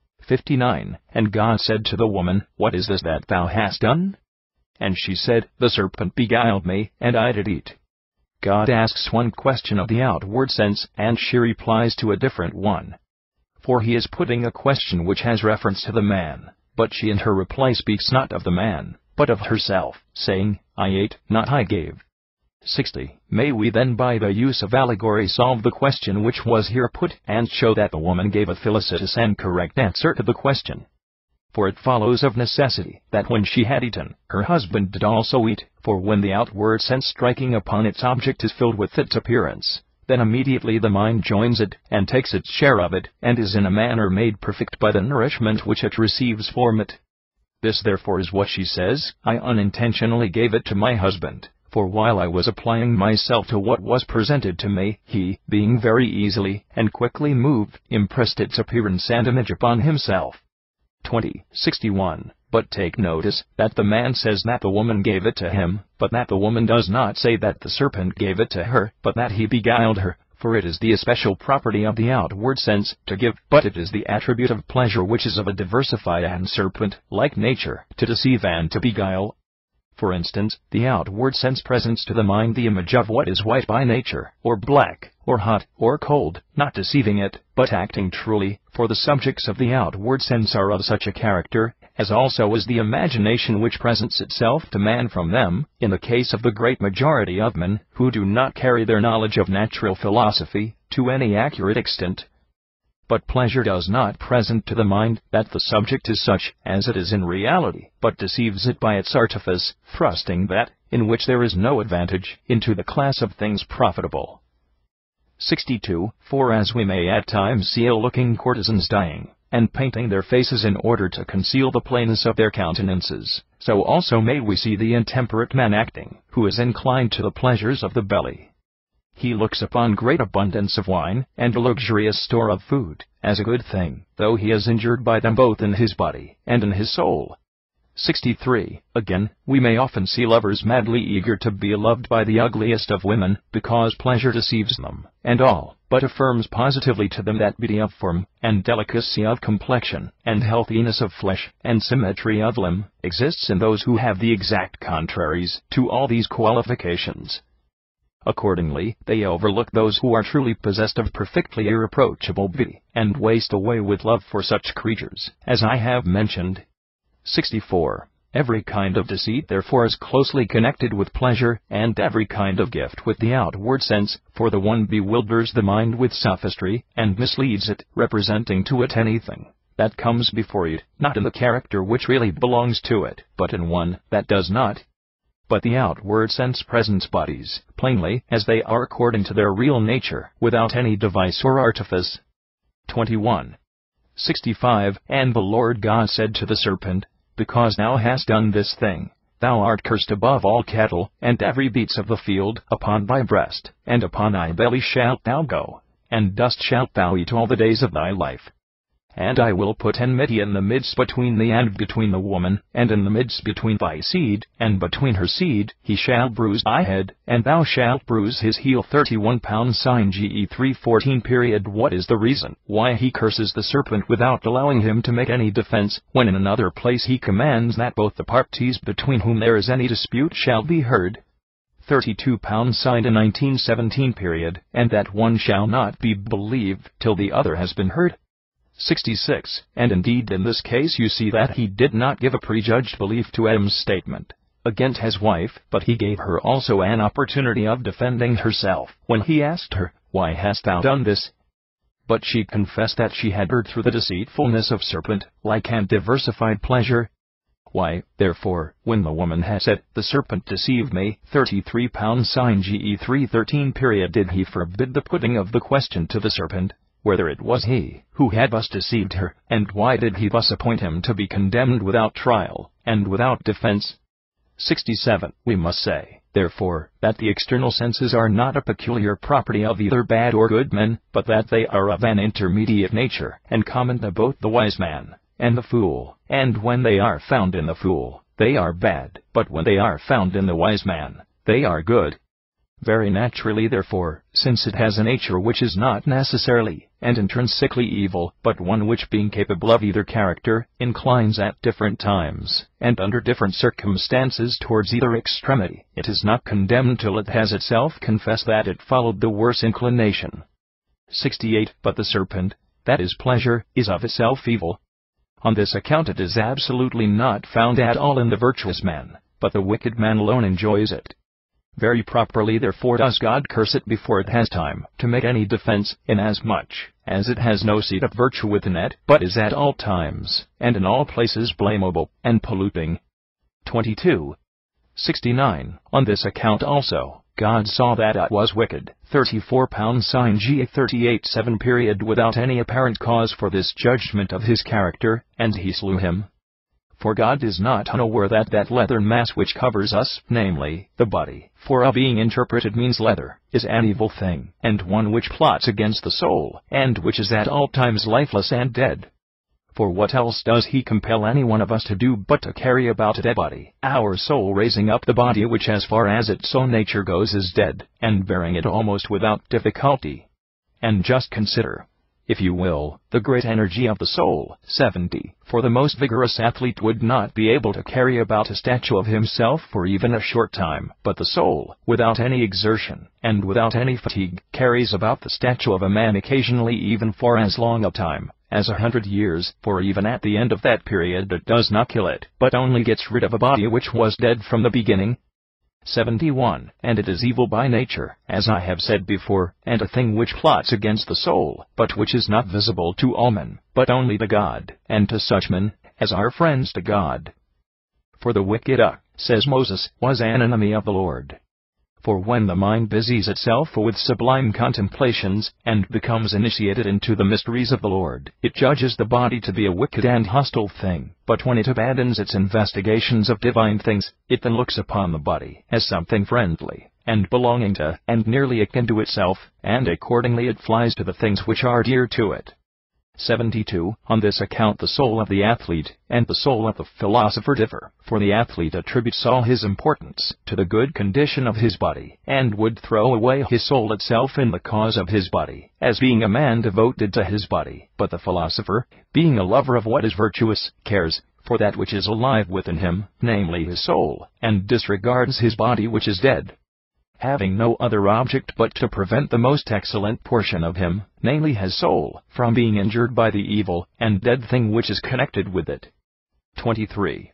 59. And God said to the woman, What is this that thou hast done? And she said, The serpent beguiled me, and I did eat. God asks one question of the outward sense, and she replies to a different one. For he is putting a question which has reference to the man, but she in her reply speaks not of the man, but of herself, saying, I ate, not I gave. 60. May we then by the use of allegory solve the question which was here put, and show that the woman gave a felicitous and correct answer to the question. For it follows of necessity, that when she had eaten, her husband did also eat, for when the outward sense striking upon its object is filled with its appearance, then immediately the mind joins it, and takes its share of it, and is in a manner made perfect by the nourishment which it receives from it. This therefore is what she says, I unintentionally gave it to my husband, for while I was applying myself to what was presented to me, he, being very easily and quickly moved, impressed its appearance and image upon himself. 20. 61. But take notice, that the man says that the woman gave it to him, but that the woman does not say that the serpent gave it to her, but that he beguiled her, for it is the especial property of the outward sense to give, but it is the attribute of pleasure which is of a diversified and serpent-like nature, to deceive and to beguile. For instance, the outward sense presents to the mind the image of what is white by nature, or black, or hot, or cold, not deceiving it, but acting truly, for the subjects of the outward sense are of such a character, as also is the imagination which presents itself to man from them, in the case of the great majority of men, who do not carry their knowledge of natural philosophy to any accurate extent. But pleasure does not present to the mind that the subject is such as it is in reality, but deceives it by its artifice, thrusting that, in which there is no advantage, into the class of things profitable. 62. For as we may at times see ill-looking courtesans dying, and painting their faces in order to conceal the plainness of their countenances, so also may we see the intemperate man acting, who is inclined to the pleasures of the belly. He looks upon great abundance of wine, and a luxurious store of food, as a good thing, though he is injured by them both in his body, and in his soul. 63. Again, we may often see lovers madly eager to be loved by the ugliest of women, because pleasure deceives them, and all but affirms positively to them that beauty of form, and delicacy of complexion, and healthiness of flesh, and symmetry of limb, exists in those who have the exact contraries to all these qualifications. Accordingly, they overlook those who are truly possessed of perfectly irreproachable beauty, and waste away with love for such creatures, as I have mentioned. 64. Every kind of deceit therefore is closely connected with pleasure, and every kind of gift with the outward sense, for the one bewilders the mind with sophistry, and misleads it, representing to it anything that comes before it, not in the character which really belongs to it, but in one that does not. But the outward sense presents bodies, plainly, as they are according to their real nature, without any device or artifice. 21. 65. And the Lord God said to the serpent, Because thou hast done this thing, thou art cursed above all cattle, and every beast of the field. Upon thy breast, and upon thy belly shalt thou go, and dust shalt thou eat all the days of thy life. And I will put enmity in the midst between thee and between the woman, and in the midst between thy seed, and between her seed. He shall bruise thy head, and thou shalt bruise his heel. 31 Sign Ge 3:14. What is the reason why he curses the serpent without allowing him to make any defense, when in another place he commands that both the parties between whom there is any dispute shall be heard? 32 Signed in 1917. And that one shall not be believed till the other has been heard. 66. And indeed in this case you see that he did not give a prejudged belief to Adam's statement against his wife, but he gave her also an opportunity of defending herself, when he asked her, Why hast thou done this? But she confessed that she had heard through the deceitfulness of serpent, like and diversified pleasure. Why, therefore, when the woman had said, The serpent deceived me, 33 Sign Ge 3:13. Did he forbid the putting of the question to the serpent, whether it was he who had thus deceived her, and why did he thus appoint him to be condemned without trial, and without defense? 67. We must say, therefore, that the external senses are not a peculiar property of either bad or good men, but that they are of an intermediate nature, and common to both the wise man and the fool, and when they are found in the fool, they are bad, but when they are found in the wise man, they are good. Very naturally therefore, since it has a nature which is not necessarily and intrinsically evil, but one which being capable of either character, inclines at different times, and under different circumstances towards either extremity, it is not condemned till it has itself confessed that it followed the worse inclination. 68. But the serpent, that is pleasure, is of itself evil. On this account it is absolutely not found at all in the virtuous man, but the wicked man alone enjoys it. Very properly therefore does God curse it before it has time to make any defense, inasmuch as it has no seed of virtue within it, but is at all times, and in all places blamable, and polluting. 22. 69. On this account also, God saw that it was wicked, 34 Sign Ge 38:7. Without any apparent cause for this judgment of his character, and he slew him. For God is not unaware that that leathern mass which covers us, namely, the body, for a being interpreted means leather, is an evil thing, and one which plots against the soul, and which is at all times lifeless and dead. For what else does he compel any one of us to do but to carry about a dead body, our soul raising up the body which as far as its own nature goes is dead, and bearing it almost without difficulty? And just consider, if you will, the great energy of the soul. 70. For the most vigorous athlete would not be able to carry about a statue of himself for even a short time, but the soul, without any exertion, and without any fatigue, carries about the statue of a man occasionally even for as long a time as 100 years, for even at the end of that period it does not kill it, but only gets rid of a body which was dead from the beginning. 71. And it is evil by nature, as I have said before, and a thing which plots against the soul, but which is not visible to all men, but only to God, and to such men as are friends to God. For the wicked, says Moses, was an enemy of the Lord. For when the mind busies itself with sublime contemplations, and becomes initiated into the mysteries of the Lord, it judges the body to be a wicked and hostile thing. But when it abandons its investigations of divine things, it then looks upon the body as something friendly, and belonging to, and nearly akin to itself, and accordingly it flies to the things which are dear to it. 72. On this account the soul of the athlete and the soul of the philosopher differ, for the athlete attributes all his importance to the good condition of his body, and would throw away his soul itself in the cause of his body, as being a man devoted to his body. But the philosopher, being a lover of what is virtuous, cares for that which is alive within him, namely his soul, and disregards his body which is dead, having no other object but to prevent the most excellent portion of him, namely his soul, from being injured by the evil and dead thing which is connected with it. 23.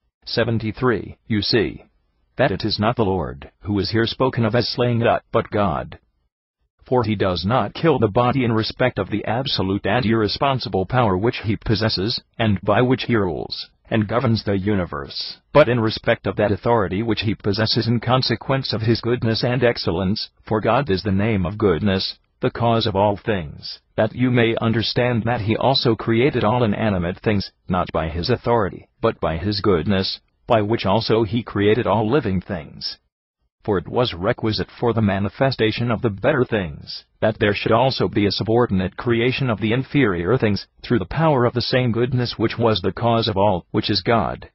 73. You see that it is not the Lord who is here spoken of as slaying it, but God. For he does not kill the body in respect of the absolute and irresponsible power which he possesses, and by which he rules and governs the universe, but in respect of that authority which he possesses in consequence of his goodness and excellence, for God is the name of goodness, the cause of all things, that you may understand that he also created all inanimate things, not by his authority, but by his goodness, by which also he created all living things. For it was requisite for the manifestation of the better things, that there should also be a subordinate creation of the inferior things, through the power of the same goodness which was the cause of all, which is God.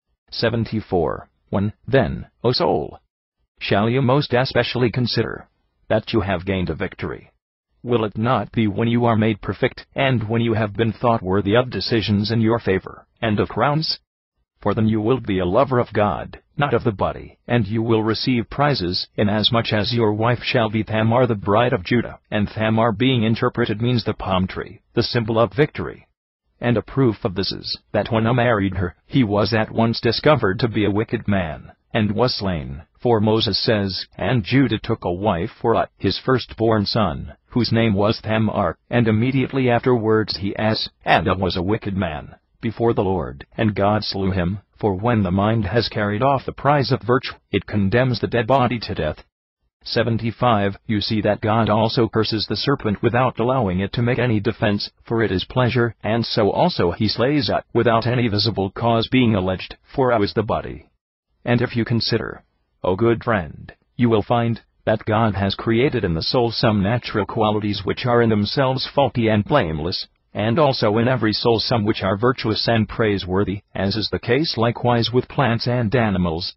74. When, then, O soul, shall you most especially consider that you have gained a victory? Will it not be when you are made perfect, and when you have been thought worthy of decisions in your favor, and of crowns? For then you will be a lover of God, not of the body, and you will receive prizes, inasmuch as your wife shall be Tamar the bride of Judah, and Tamar being interpreted means the palm tree, the symbol of victory. And a proof of this is, that when I married her, he was at once discovered to be a wicked man, and was slain. For Moses says, and Judah took a wife for his firstborn son, whose name was Tamar, and immediately afterwards he Adam was a wicked man before the Lord, and God slew him. For when the mind has carried off the prize of virtue, it condemns the dead body to death. 75. You see that God also curses the serpent without allowing it to make any defense, for it is pleasure, and so also he slays it, without any visible cause being alleged, for it is the body. And if you consider, O good friend, you will find that God has created in the soul some natural qualities which are in themselves faulty and blameless, and also in every soul some which are virtuous and praiseworthy, as is the case likewise with plants and animals.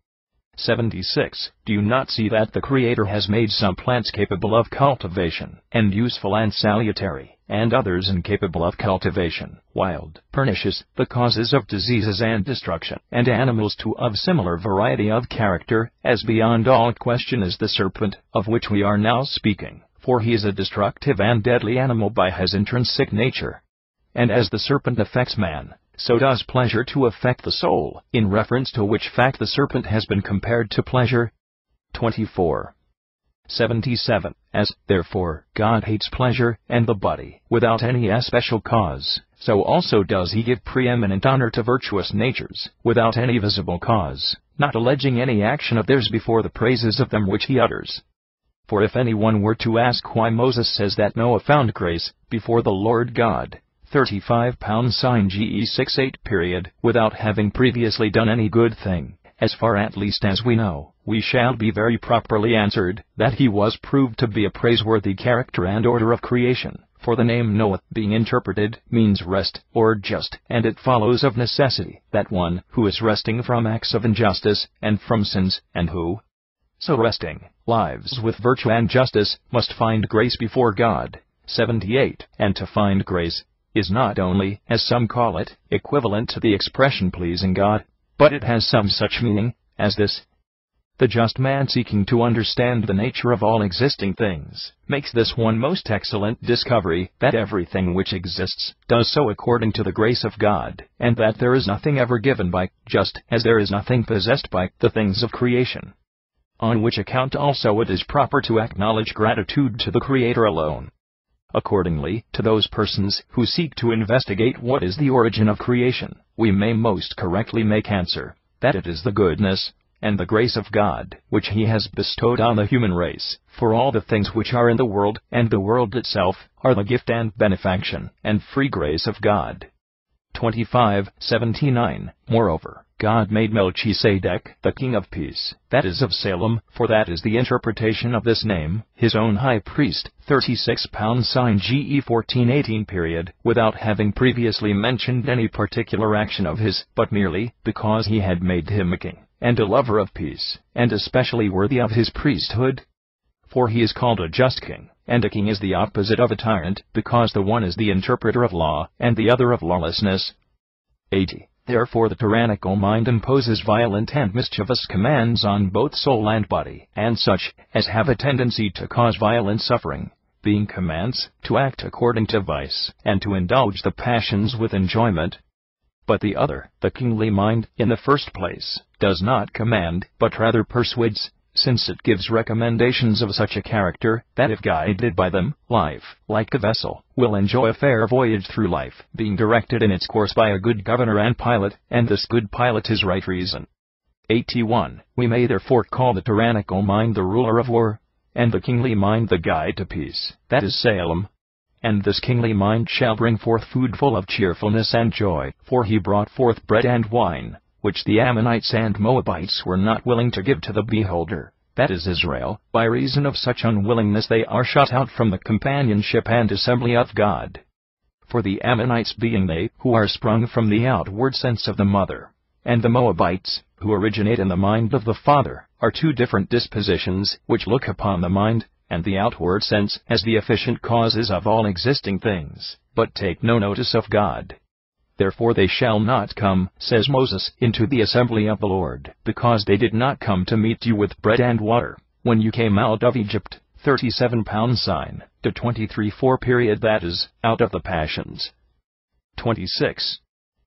76. Do you not see that the Creator has made some plants capable of cultivation, and useful and salutary, and others incapable of cultivation, wild, pernicious, the causes of diseases and destruction, and animals too of similar variety of character, as beyond all question is the serpent, of which we are now speaking, for he is a destructive and deadly animal by his intrinsic nature. And as the serpent affects man, so does pleasure to affect the soul, in reference to which fact the serpent has been compared to pleasure. 24. 77. As, therefore, God hates pleasure and the body, without any especial cause, so also does he give preeminent honor to virtuous natures, without any visible cause, not alleging any action of theirs before the praises of them which he utters. For if anyone were to ask why Moses says that Noah found grace before the Lord God, 35 sign GE 68 without having previously done any good thing, as far at least as we know, we shall be very properly answered, that he was proved to be a praiseworthy character and order of creation, for the name Noah, being interpreted, means rest, or just, and it follows of necessity, that one, who is resting from acts of injustice, and from sins, and who, so resting, lives with virtue and justice, must find grace before God. 78. And to find grace is not only, as some call it, equivalent to the expression pleasing God, but it has some such meaning as this. The just man seeking to understand the nature of all existing things, makes this one most excellent discovery, that everything which exists does so according to the grace of God, and that there is nothing ever given by, just as there is nothing possessed by, the things of creation. On which account also it is proper to acknowledge gratitude to the Creator alone. Accordingly, to those persons who seek to investigate what is the origin of creation, we may most correctly make answer, that it is the goodness and the grace of God, which he has bestowed on the human race, for all the things which are in the world, and the world itself, are the gift and benefaction, and free grace of God. 25:79. Moreover, God made Melchizedek the king of peace, that is of Salem, for that is the interpretation of this name, his own high priest, 36 pounds sign GE 1418 period, without having previously mentioned any particular action of his, but merely because he had made him a king, and a lover of peace, and especially worthy of his priesthood. For he is called a just king, and a king is the opposite of a tyrant, because the one is the interpreter of law, and the other of lawlessness. 80. Therefore the tyrannical mind imposes violent and mischievous commands on both soul and body, and such as have a tendency to cause violent suffering, being commands to act according to vice, and to indulge the passions with enjoyment. But the other, the kingly mind, in the first place, does not command, but rather persuades, since it gives recommendations of such a character, that if guided by them, life, like a vessel, will enjoy a fair voyage through life, being directed in its course by a good governor and pilot, and this good pilot is right reason. 81. We may therefore call the tyrannical mind the ruler of war, and the kingly mind the guide to peace, that is Salem. And this kingly mind shall bring forth food full of cheerfulness and joy, for he brought forth bread and wine, which the Ammonites and Moabites were not willing to give to the beholder, that is Israel. By reason of such unwillingness they are shut out from the companionship and assembly of God. For the Ammonites being they who are sprung from the outward sense of the mother, and the Moabites, who originate in the mind of the father, are two different dispositions, which look upon the mind and the outward sense as the efficient causes of all existing things, but take no notice of God. Therefore they shall not come, says Moses, into the assembly of the Lord, because they did not come to meet you with bread and water, when you came out of Egypt, 37 pounds sign, to 23:4 period, that is, out of the passions. 26.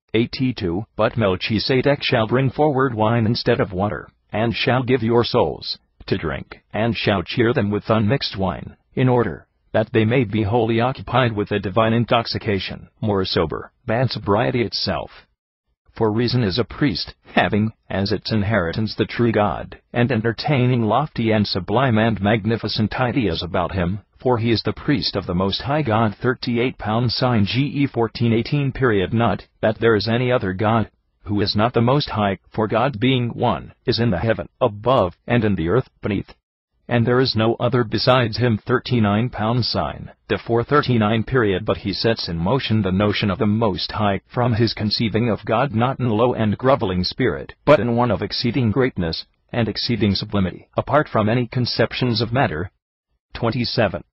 82. But Melchizedek shall bring forward wine instead of water, and shall give your souls to drink, and shall cheer them with unmixed wine, in order that they may be wholly occupied with a divine intoxication, more sober than sobriety itself. For reason is a priest, having, as its inheritance, the true God, and entertaining lofty and sublime and magnificent ideas about him, for he is the priest of the Most High God. 38 pounds sign GE 1418 period. Not that there is any other God, who is not the Most High, for God being one, is in the heaven, above, and in the earth, beneath. And there is no other besides him. 39 pounds sign, to 439 period. But he sets in motion the notion of the Most High, from his conceiving of God not in low and groveling spirit, but in one of exceeding greatness, and exceeding sublimity, apart from any conceptions of matter. 27.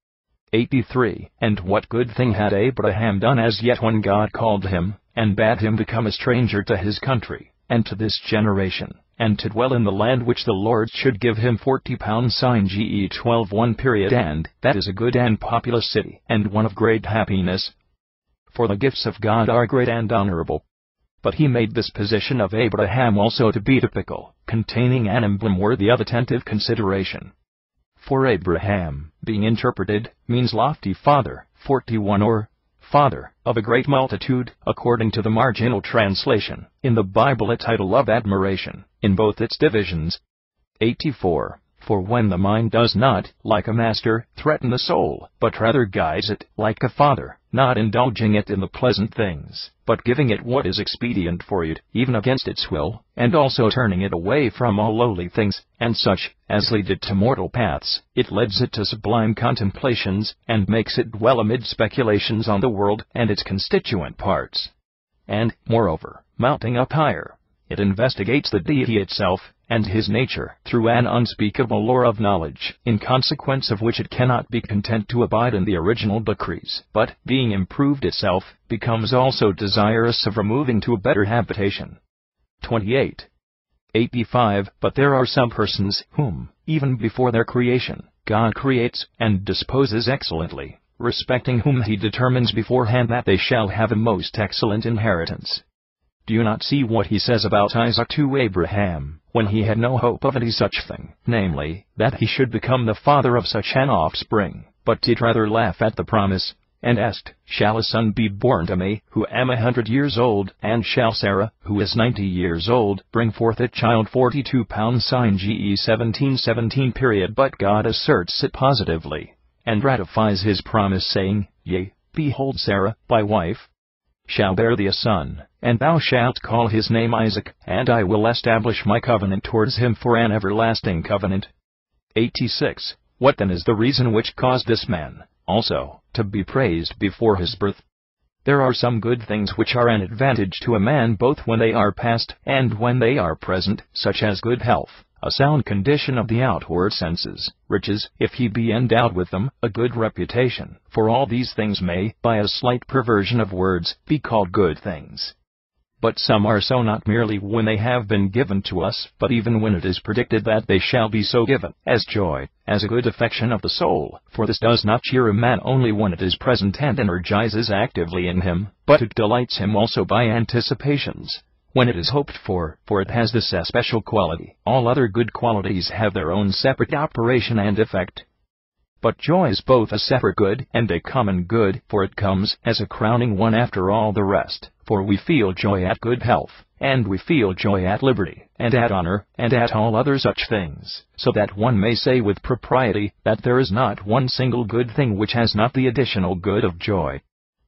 83. And what good thing had Abraham done as yet when God called him, and bade him become a stranger to his country, and to this generation, and to dwell in the land which the Lord should give him? 40 pounds sign GE 12:1 period. And that is a good and populous city, and one of great happiness. For the gifts of God are great and honorable. But he made this position of Abraham also to be typical, containing an emblem worthy of attentive consideration. For Abraham, being interpreted, means lofty father, 41, or father of a great multitude, according to the marginal translation, in the Bible a title of admiration, in both its divisions. 84. For when the mind does not, like a master, threaten the soul, but rather guides it, like a father, not indulging it in the pleasant things, but giving it what is expedient for it, even against its will, and also turning it away from all lowly things, and such as lead it to mortal paths, it leads it to sublime contemplations, and makes it dwell amid speculations on the world and its constituent parts. And, moreover, mounting up higher, it investigates the deity itself, and his nature, through an unspeakable lore of knowledge, in consequence of which it cannot be content to abide in the original decrees, but, being improved itself, becomes also desirous of removing to a better habitation. 28. 85. But there are some persons whom, even before their creation, God creates and disposes excellently, respecting whom he determines beforehand that they shall have a most excellent inheritance. Do you not see what he says about Isaac to Abraham, when he had no hope of any such thing, namely, that he should become the father of such an offspring, but did rather laugh at the promise, and asked, Shall a son be born to me, who am 100 years old, and shall Sarah, who is 90 years old, bring forth a child? 42 pounds sign GE 1717 period. But God asserts it positively, and ratifies his promise, saying, Yea, behold, Sarah, thy wife, shall bear thee a son, and thou shalt call his name Isaac, and I will establish my covenant towards him for an everlasting covenant. 86. What then is the reason which caused this man, also, to be praised before his birth? There are some good things which are an advantage to a man both when they are past and when they are present, such as good health, a sound condition of the outward senses, riches, if he be endowed with them, a good reputation, for all these things may, by a slight perversion of words, be called good things. But some are so not merely when they have been given to us, but even when it is predicted that they shall be so given, as joy, as a good affection of the soul, for this does not cheer a man only when it is present and energizes actively in him, but it delights him also by anticipations, when it is hoped for it has this especial quality. All other good qualities have their own separate operation and effect. But joy is both a separate good and a common good, for it comes as a crowning one after all the rest. For we feel joy at good health, and we feel joy at liberty, and at honor, and at all other such things, so that one may say with propriety that there is not one single good thing which has not the additional good of joy.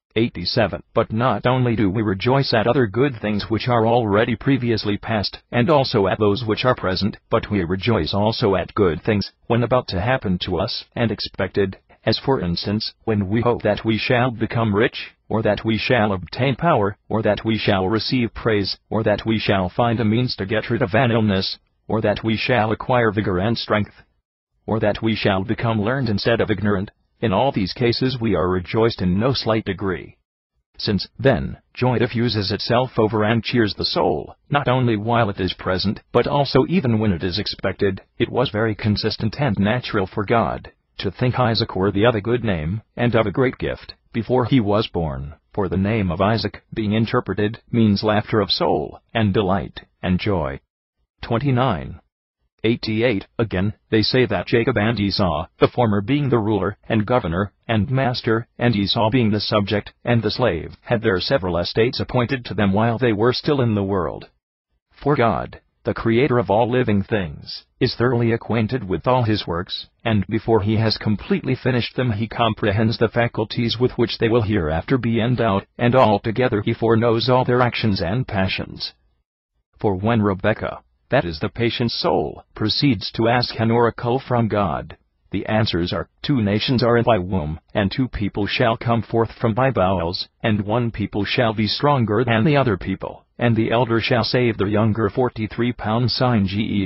87. But not only do we rejoice at other good things which are already previously past, and also at those which are present, but we rejoice also at good things, when about to happen to us, and expected, as for instance, when we hope that we shall become rich, or that we shall obtain power, or that we shall receive praise, or that we shall find a means to get rid of an illness, or that we shall acquire vigor and strength, or that we shall become learned instead of ignorant. In all these cases we are rejoiced in no slight degree. Since, then, joy diffuses itself over and cheers the soul, not only while it is present, but also even when it is expected, it was very consistent and natural for God to think Isaac worthy of a good name, and of a great gift, before he was born, for the name of Isaac, being interpreted, means laughter of soul, and delight, and joy. 29. 88. Again, they say that Jacob and Esau, the former being the ruler, and governor, and master, and Esau being the subject, and the slave, had their several estates appointed to them while they were still in the world. For God, the creator of all living things, is thoroughly acquainted with all his works, and before he has completely finished them he comprehends the faculties with which they will hereafter be endowed, and altogether he foreknows all their actions and passions. For when Rebekah, that is the patient soul, proceeds to ask an oracle from God, the answers are, 2 nations are in thy womb, and 2 people shall come forth from thy bowels, and 1 people shall be stronger than the other people, and the elder shall save the younger. 43 pounds sign GE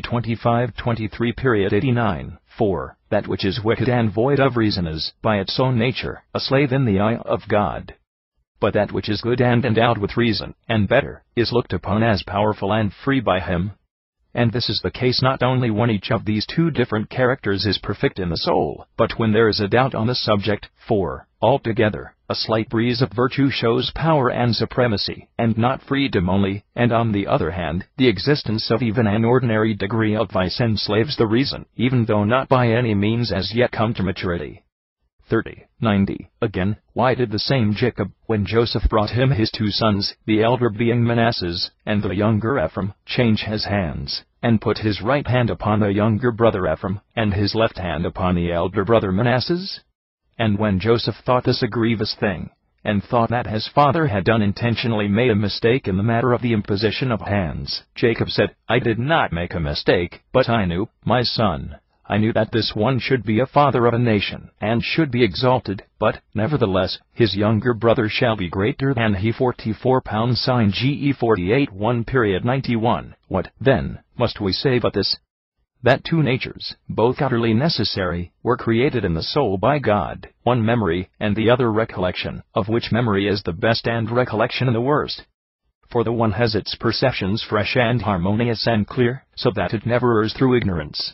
2523 period. 89. For that which is wicked and void of reason is, by its own nature, a slave in the eye of God. But that which is good and endowed with reason, and better, is looked upon as powerful and free by him. And this is the case not only when each of these 2 different characters is perfect in the soul, but when there is a doubt on the subject, for, altogether, a slight breeze of virtue shows power and supremacy, and not freedom only, and on the other hand, the existence of even an ordinary degree of vice enslaves the reason, even though not by any means as yet come to maturity. 30. 90. Again, why did the same Jacob, when Joseph brought him his 2 sons, the elder being Manasseh, and the younger Ephraim, change his hands, and put his right hand upon the younger brother Ephraim, and his left hand upon the elder brother Manasseh? And when Joseph thought this a grievous thing, and thought that his father had unintentionally made a mistake in the matter of the imposition of hands, Jacob said, I did not make a mistake, but I knew, my son, I knew that this one should be a father of a nation, and should be exalted, but, nevertheless, his younger brother shall be greater than he. 44 pounds sign GE 48 1 period. 91. What, then, must we say but this? That 2 natures, both utterly necessary, were created in the soul by God, one memory, and the other recollection, of which memory is the best and recollection the worst. For the one has its perceptions fresh and harmonious and clear, so that it never errs through ignorance.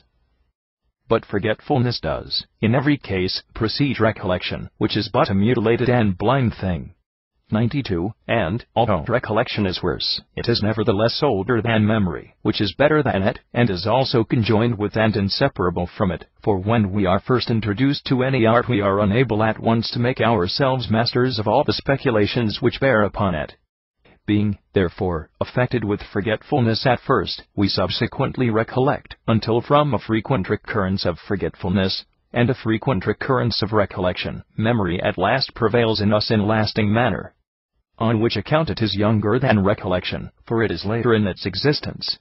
But forgetfulness does, in every case, precede recollection, which is but a mutilated and blind thing. 92. And, although recollection is worse, it is nevertheless older than memory, which is better than it, and is also conjoined with and inseparable from it. For when we are first introduced to any art, we are unable at once to make ourselves masters of all the speculations which bear upon it. Being, therefore, affected with forgetfulness at first, we subsequently recollect, until from a frequent recurrence of forgetfulness, and a frequent recurrence of recollection, memory at last prevails in us in lasting manner. On which account it is younger than recollection, for it is later in its existence.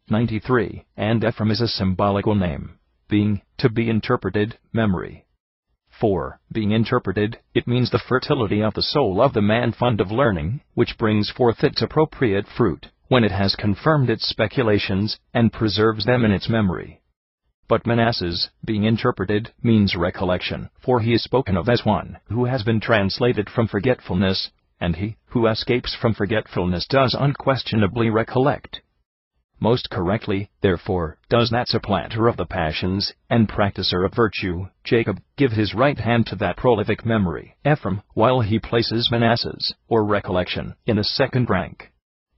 93. And Ephraim is a symbolical name, being, to be interpreted, memory. 4. Being interpreted, it means the fertility of the soul of the man fond of learning, which brings forth its appropriate fruit, when it has confirmed its speculations, and preserves them in its memory. But Manassas, being interpreted, means recollection, for he is spoken of as one who has been translated from forgetfulness, and he who escapes from forgetfulness does unquestionably recollect. Most correctly, therefore, does that supplanter of the passions, and practicer of virtue, Jacob, give his right hand to that prolific memory, Ephraim, while he places Manassas, or recollection, in the second rank.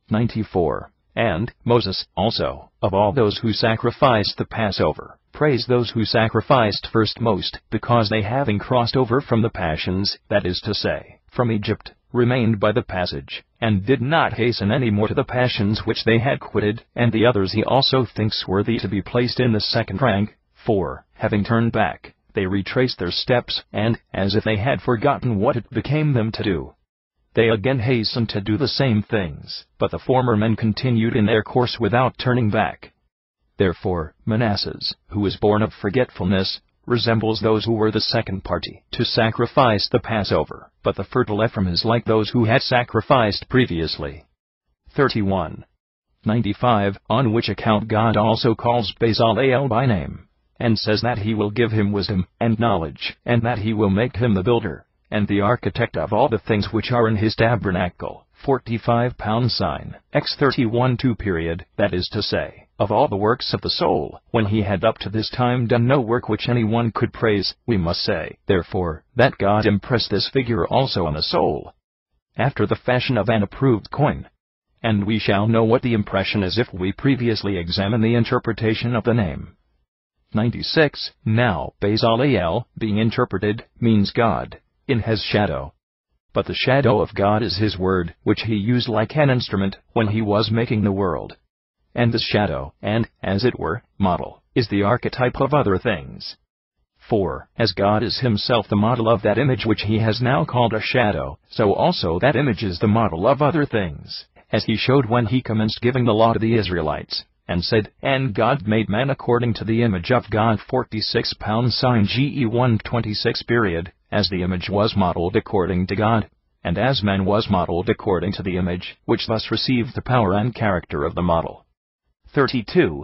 94. And Moses, also, of all those who sacrificed the Passover, praised those who sacrificed first most, because they having crossed over from the passions, that is to say, from Egypt, remained by the passage, and did not hasten any more to the passions which they had quitted, and the others he also thinks worthy to be placed in the second rank, for, having turned back, they retraced their steps, and, as if they had forgotten what it became them to do, they again hastened to do the same things, but the former men continued in their course without turning back. Therefore, Manassas, who was born of forgetfulness, resembles those who were the second party to sacrifice the Passover, but the fertile Ephraim is like those who had sacrificed previously. 31. 95. On which account God also calls Bezaleel by name, and says that he will give him wisdom and knowledge, and that he will make him the builder, and the architect of all the things which are in his tabernacle. 45 pound sign, X 31:2 period, that is to say, of all the works of the soul, when he had up to this time done no work which any one could praise, we must say, therefore, that God impressed this figure also on the soul, after the fashion of an approved coin. And we shall know what the impression is if we previously examine the interpretation of the name. 96. Now, Bezaleel, being interpreted, means God, in his shadow. But the shadow of God is his word, which he used like an instrument, when he was making the world. And the shadow, and, as it were, model, is the archetype of other things. 4. As God is himself the model of that image which he has now called a shadow, so also that image is the model of other things, as he showed when he commenced giving the law to the Israelites, and said, And God made man according to the image of God. 46 pound sign GE 126 period, as the image was modeled according to God, and as man was modeled according to the image, which thus received the power and character of the model. 32.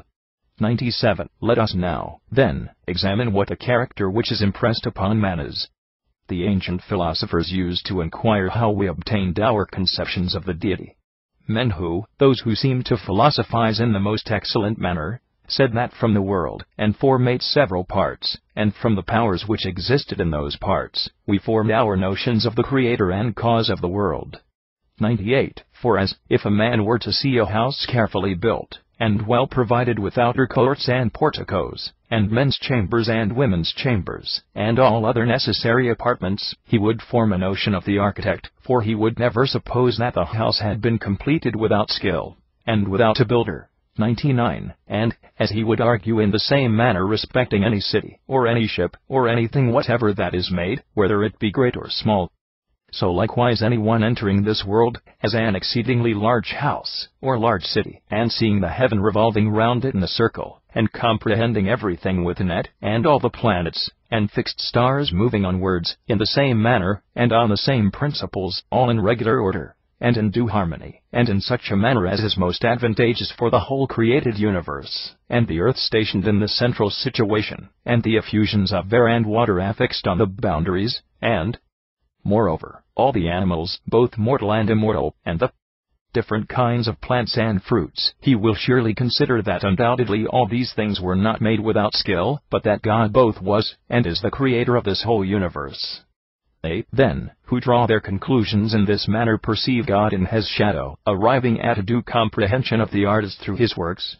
97. Let us now, then, examine what the character which is impressed upon man is. The ancient philosophers used to inquire how we obtained our conceptions of the deity. Men those who seem to philosophize in the most excellent manner, said that from the world, and form its several parts, and from the powers which existed in those parts, we formed our notions of the Creator and cause of the world. 98. For as, if a man were to see a house carefully built, and well provided with outer courts and porticos, and men's chambers and women's chambers, and all other necessary apartments, he would form a notion of the architect, for he would never suppose that the house had been completed without skill, and without a builder. 99. And, as he would argue in the same manner respecting any city, or any ship, or anything whatever that is made, whether it be great or small, so likewise anyone entering this world, as an exceedingly large house, or large city, and seeing the heaven revolving round it in a circle, and comprehending everything within it, and all the planets, and fixed stars moving onwards, in the same manner, and on the same principles, all in regular order, and in due harmony, and in such a manner as is most advantageous for the whole created universe, and the earth stationed in the central situation, and the effusions of air and water affixed on the boundaries, and, moreover, all the animals, both mortal and immortal, and the different kinds of plants and fruits, he will surely consider that undoubtedly all these things were not made without skill, but that God both was, and is the creator of this whole universe. They, then, who draw their conclusions in this manner perceive God in his shadow, arriving at a due comprehension of the artist through his works.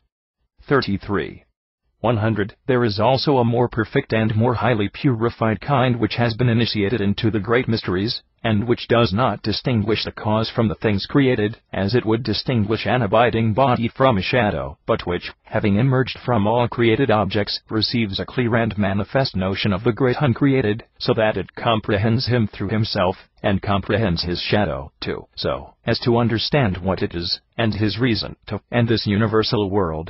33. 100. There is also a more perfect and more highly purified kind which has been initiated into the great mysteries, and which does not distinguish the cause from the things created, as it would distinguish an abiding body from a shadow, but which, having emerged from all created objects, receives a clear and manifest notion of the great uncreated, so that it comprehends him through himself, and comprehends his shadow, too, so as to understand what it is, and his reason, to, and this universal world.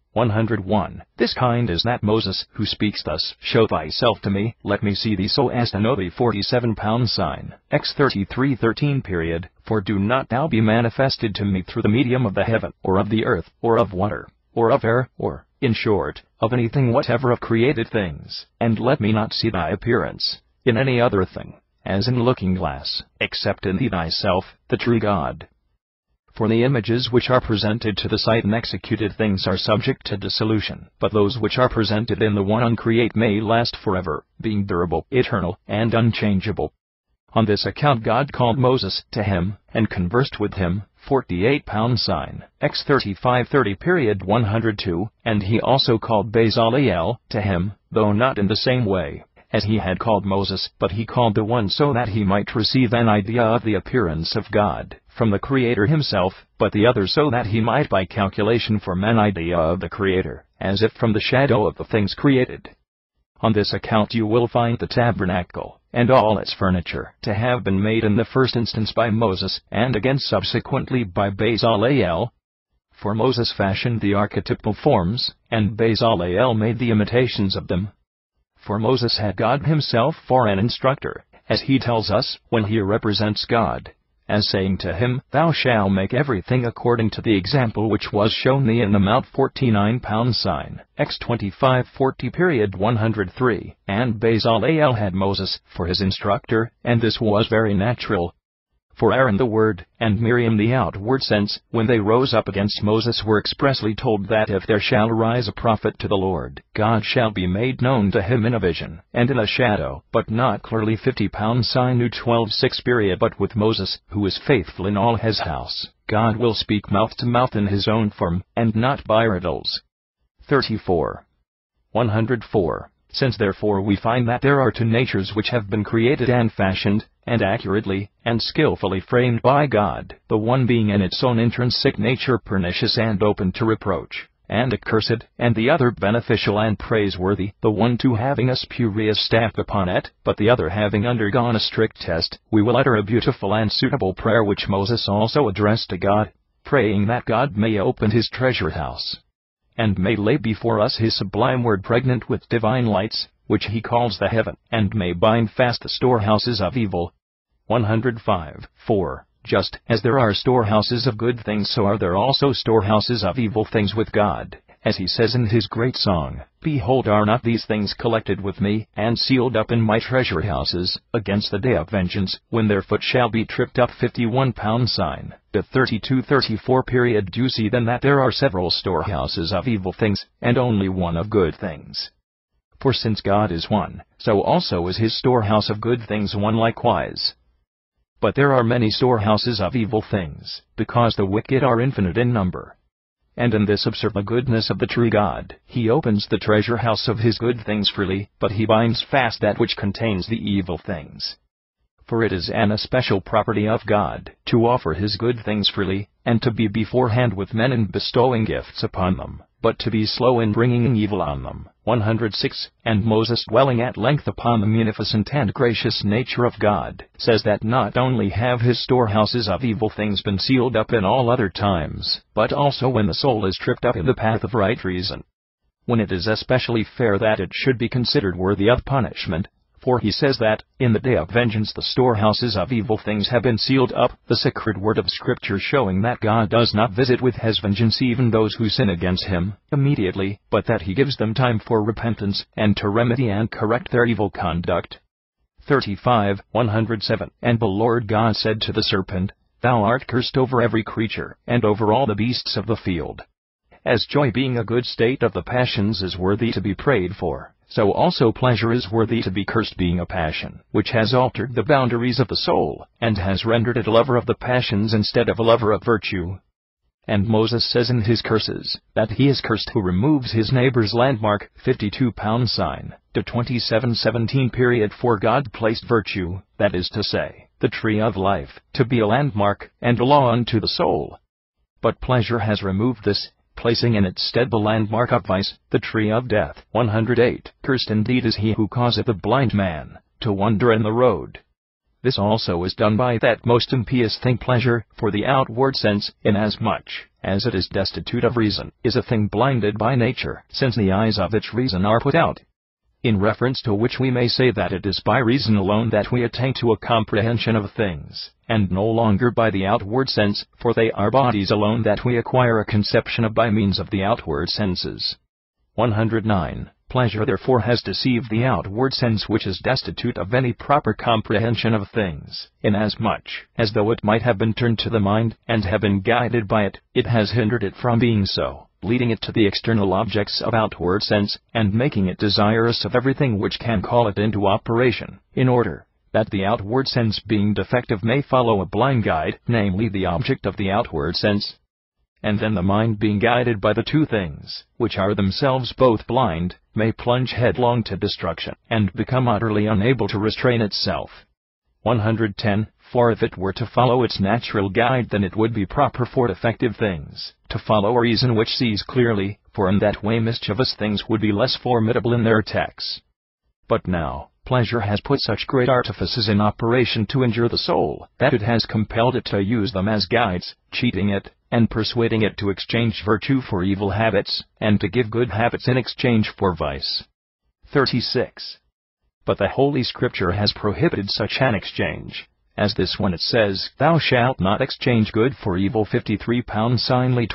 101. This kind is that Moses, who speaks thus, Show thyself to me, let me see thee so as to know thee. 47 sign, X 33:13 period, for do not thou be manifested to me through the medium of the heaven, or of the earth, or of water, or of air, or, in short, of anything whatever of created things, and let me not see thy appearance, in any other thing, as in looking glass, except in thee thyself, the true God. For the images which are presented to the sight in executed things are subject to dissolution, but those which are presented in the one uncreate may last forever, being durable, eternal, and unchangeable. On this account God called Moses to him, and conversed with him, 48 sign, X 35:30 period 102, and he also called Bezaleel to him, though not in the same way as he had called Moses, but he called the one so that he might receive an idea of the appearance of God from the Creator himself, but the other so that he might by calculation form an idea of the Creator, as if from the shadow of the things created. On this account you will find the tabernacle, and all its furniture, to have been made in the first instance by Moses, and again subsequently by Bezaleel. For Moses fashioned the archetypal forms, and Bezaleel made the imitations of them. For Moses had God himself for an instructor, as he tells us, when he represents God, as saying to him, Thou shalt make everything according to the example which was shown thee in the mount. 49 sign, X 25:40 period 103, and Bezaleel had Moses for his instructor, and this was very natural. For Aaron the word, and Miriam the outward sense, when they rose up against Moses, were expressly told that if there shall arise a prophet to the Lord, God shall be made known to him in a vision, and in a shadow, but not clearly. 50 sign New 12:6 period. But with Moses, who is faithful in all his house, God will speak mouth to mouth in his own form, and not by riddles. 34. 104. Since therefore we find that there are two natures which have been created and fashioned, and accurately, and skillfully framed by God, the one being in its own intrinsic nature pernicious and open to reproach, and accursed, and the other beneficial and praiseworthy, the one too having a spurious stamp upon it, but the other having undergone a strict test, we will utter a beautiful and suitable prayer which Moses also addressed to God, praying that God may open his treasure house, and may lay before us his sublime word pregnant with divine lights, which he calls the heaven, and may bind fast the storehouses of evil. 105. 4. Just as there are storehouses of good things, so are there also storehouses of evil things with God, as he says in his great song, Behold, are not these things collected with me, and sealed up in my treasure houses, against the day of vengeance, when their foot shall be tripped up. 51 sign, to 32:34 period. Do you see then that there are several storehouses of evil things, and only one of good things? For since God is one, so also is his storehouse of good things one likewise. But there are many storehouses of evil things, because the wicked are infinite in number. And in this observe the goodness of the true God. He opens the treasure house of his good things freely, but he binds fast that which contains the evil things. For it is an especial property of God to offer his good things freely, and to be beforehand with men in bestowing gifts upon them, but to be slow in bringing evil on them. 106. And Moses, dwelling at length upon the munificent and gracious nature of God, says that not only have his storehouses of evil things been sealed up in all other times, but also when the soul is tripped up in the path of right reason, when it is especially fair that it should be considered worthy of punishment. For he says that, in the day of vengeance, the storehouses of evil things have been sealed up, the sacred word of Scripture showing that God does not visit with his vengeance even those who sin against him immediately, but that he gives them time for repentance, and to remedy and correct their evil conduct. 35. 107. And the Lord God said to the serpent, Thou art cursed over every creature, and over all the beasts of the field. As joy being a good state of the passions is worthy to be prayed for, So also pleasure is worthy to be cursed, being a passion which has altered the boundaries of the soul, and has rendered it a lover of the passions instead of a lover of virtue. And Moses says in his curses, that he is cursed who removes his neighbor's landmark, 52-pound sign, to 27:17. For God placed virtue, that is to say, the tree of life, to be a landmark, and a law unto the soul. But pleasure has removed this, placing in its stead the landmark of vice, the tree of death. 108. Cursed indeed is he who causeth the blind man to wander in the road. This also is done by that most impious thing, pleasure, for the outward sense, inasmuch as it is destitute of reason, is a thing blinded by nature, since the eyes of its reason are put out. In reference to which we may say that it is by reason alone that we attain to a comprehension of things, and no longer by the outward sense, for they are bodies alone that we acquire a conception of by means of the outward senses. 109. Pleasure therefore has deceived the outward sense, which is destitute of any proper comprehension of things, inasmuch as though it might have been turned to the mind, and have been guided by it, it has hindered it from being so, leading it to the external objects of outward sense, and making it desirous of everything which can call it into operation, in order that the outward sense being defective may follow a blind guide, namely the object of the outward sense. And then the mind being guided by the two things, which are themselves both blind, may plunge headlong to destruction, and become utterly unable to restrain itself. 110. For if it were to follow its natural guide, then it would be proper for defective things to follow reason which sees clearly, for in that way mischievous things would be less formidable in their attacks. But now, pleasure has put such great artifices in operation to injure the soul, that it has compelled it to use them as guides, cheating it, and persuading it to exchange virtue for evil habits, and to give good habits in exchange for vice. 36. But the Holy Scripture has prohibited such an exchange, as this when it says, Thou shalt not exchange good for evil. 53-pound sign Lee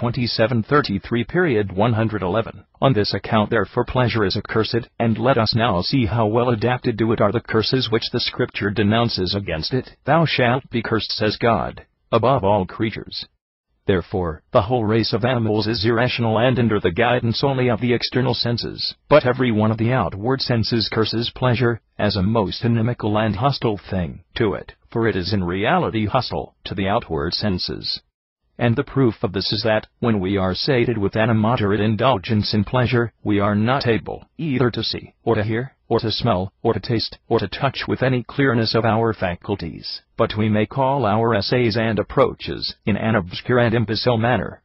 27:33. 111. On this account therefore pleasure is accursed, and let us now see how well adapted to it are the curses which the Scripture denounces against it. Thou shalt be cursed, says God, above all creatures. Therefore, the whole race of animals is irrational and under the guidance only of the external senses, but every one of the outward senses curses pleasure, as a most inimical and hostile thing to it, for it is in reality hostile to the outward senses. And the proof of this is that, when we are sated with an immoderate indulgence in pleasure, we are not able either to see, or to hear, or to smell, or to taste, or to touch with any clearness of our faculties, but we make all our essays and approaches in an obscure and imbecile manner.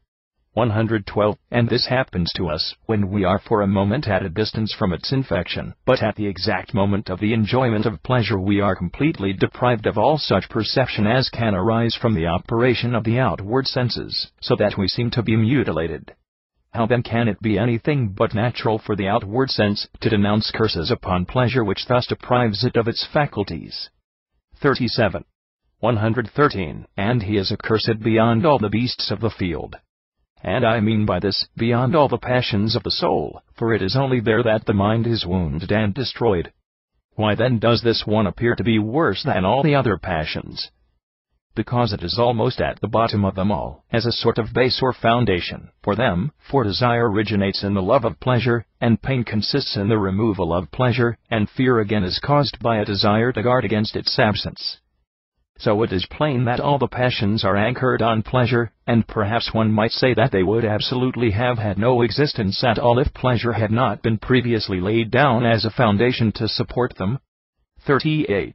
112. And this happens to us when we are for a moment at a distance from its infection, but at the exact moment of the enjoyment of pleasure we are completely deprived of all such perception as can arise from the operation of the outward senses, so that we seem to be mutilated. How then can it be anything but natural for the outward sense to denounce curses upon pleasure which thus deprives it of its faculties? 37. 113. And he is accursed beyond all the beasts of the field. And I mean by this, beyond all the passions of the soul, for it is only there that the mind is wounded and destroyed. Why then does this one appear to be worse than all the other passions? Because it is almost at the bottom of them all, as a sort of base or foundation for them, for desire originates in the love of pleasure, and pain consists in the removal of pleasure, and fear again is caused by a desire to guard against its absence. So it is plain that all the passions are anchored on pleasure, and perhaps one might say that they would absolutely have had no existence at all if pleasure had not been previously laid down as a foundation to support them. 38.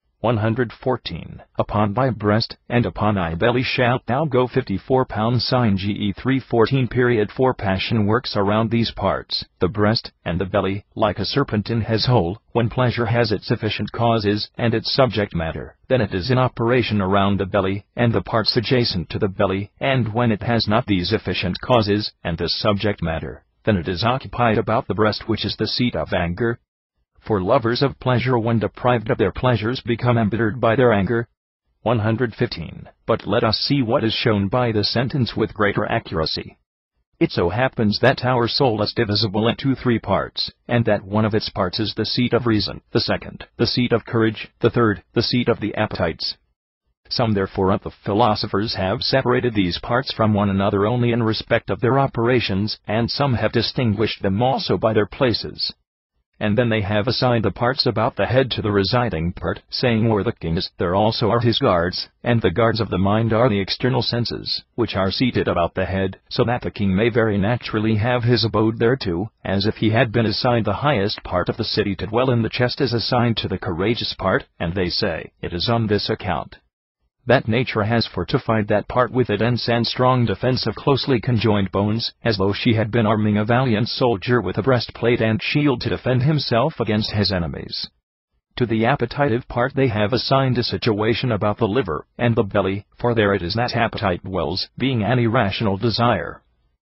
114. Upon thy breast, and upon thy belly shalt thou go. 54-pound sign GE 3:14. 4 passion works around these parts, the breast, and the belly, like a serpent in his hole. When pleasure has its efficient causes, and its subject matter, then it is in operation around the belly, and the parts adjacent to the belly, and when it has not these efficient causes, and this subject matter, then it is occupied about the breast, which is the seat of anger. For lovers of pleasure when deprived of their pleasures become embittered by their anger. 115. But let us see what is shown by the sentence with greater accuracy. It so happens that our soul is divisible into 3 parts, and that one of its parts is the seat of reason, the second, the seat of courage, the third, the seat of the appetites. Some therefore of the philosophers have separated these parts from one another only in respect of their operations, and some have distinguished them also by their places. And then they have assigned the parts about the head to the residing part, saying where the king is, there also are his guards, and the guards of the mind are the external senses, which are seated about the head, so that the king may very naturally have his abode thereto, as if he had been assigned the highest part of the city to dwell in. The chest is assigned to the courageous part, and they say, it is on this account that nature has fortified that part with a dense and strong defense of closely conjoined bones, as though she had been arming a valiant soldier with a breastplate and shield to defend himself against his enemies. To the appetitive part they have assigned a situation about the liver and the belly, for there it is that appetite dwells, being an irrational desire.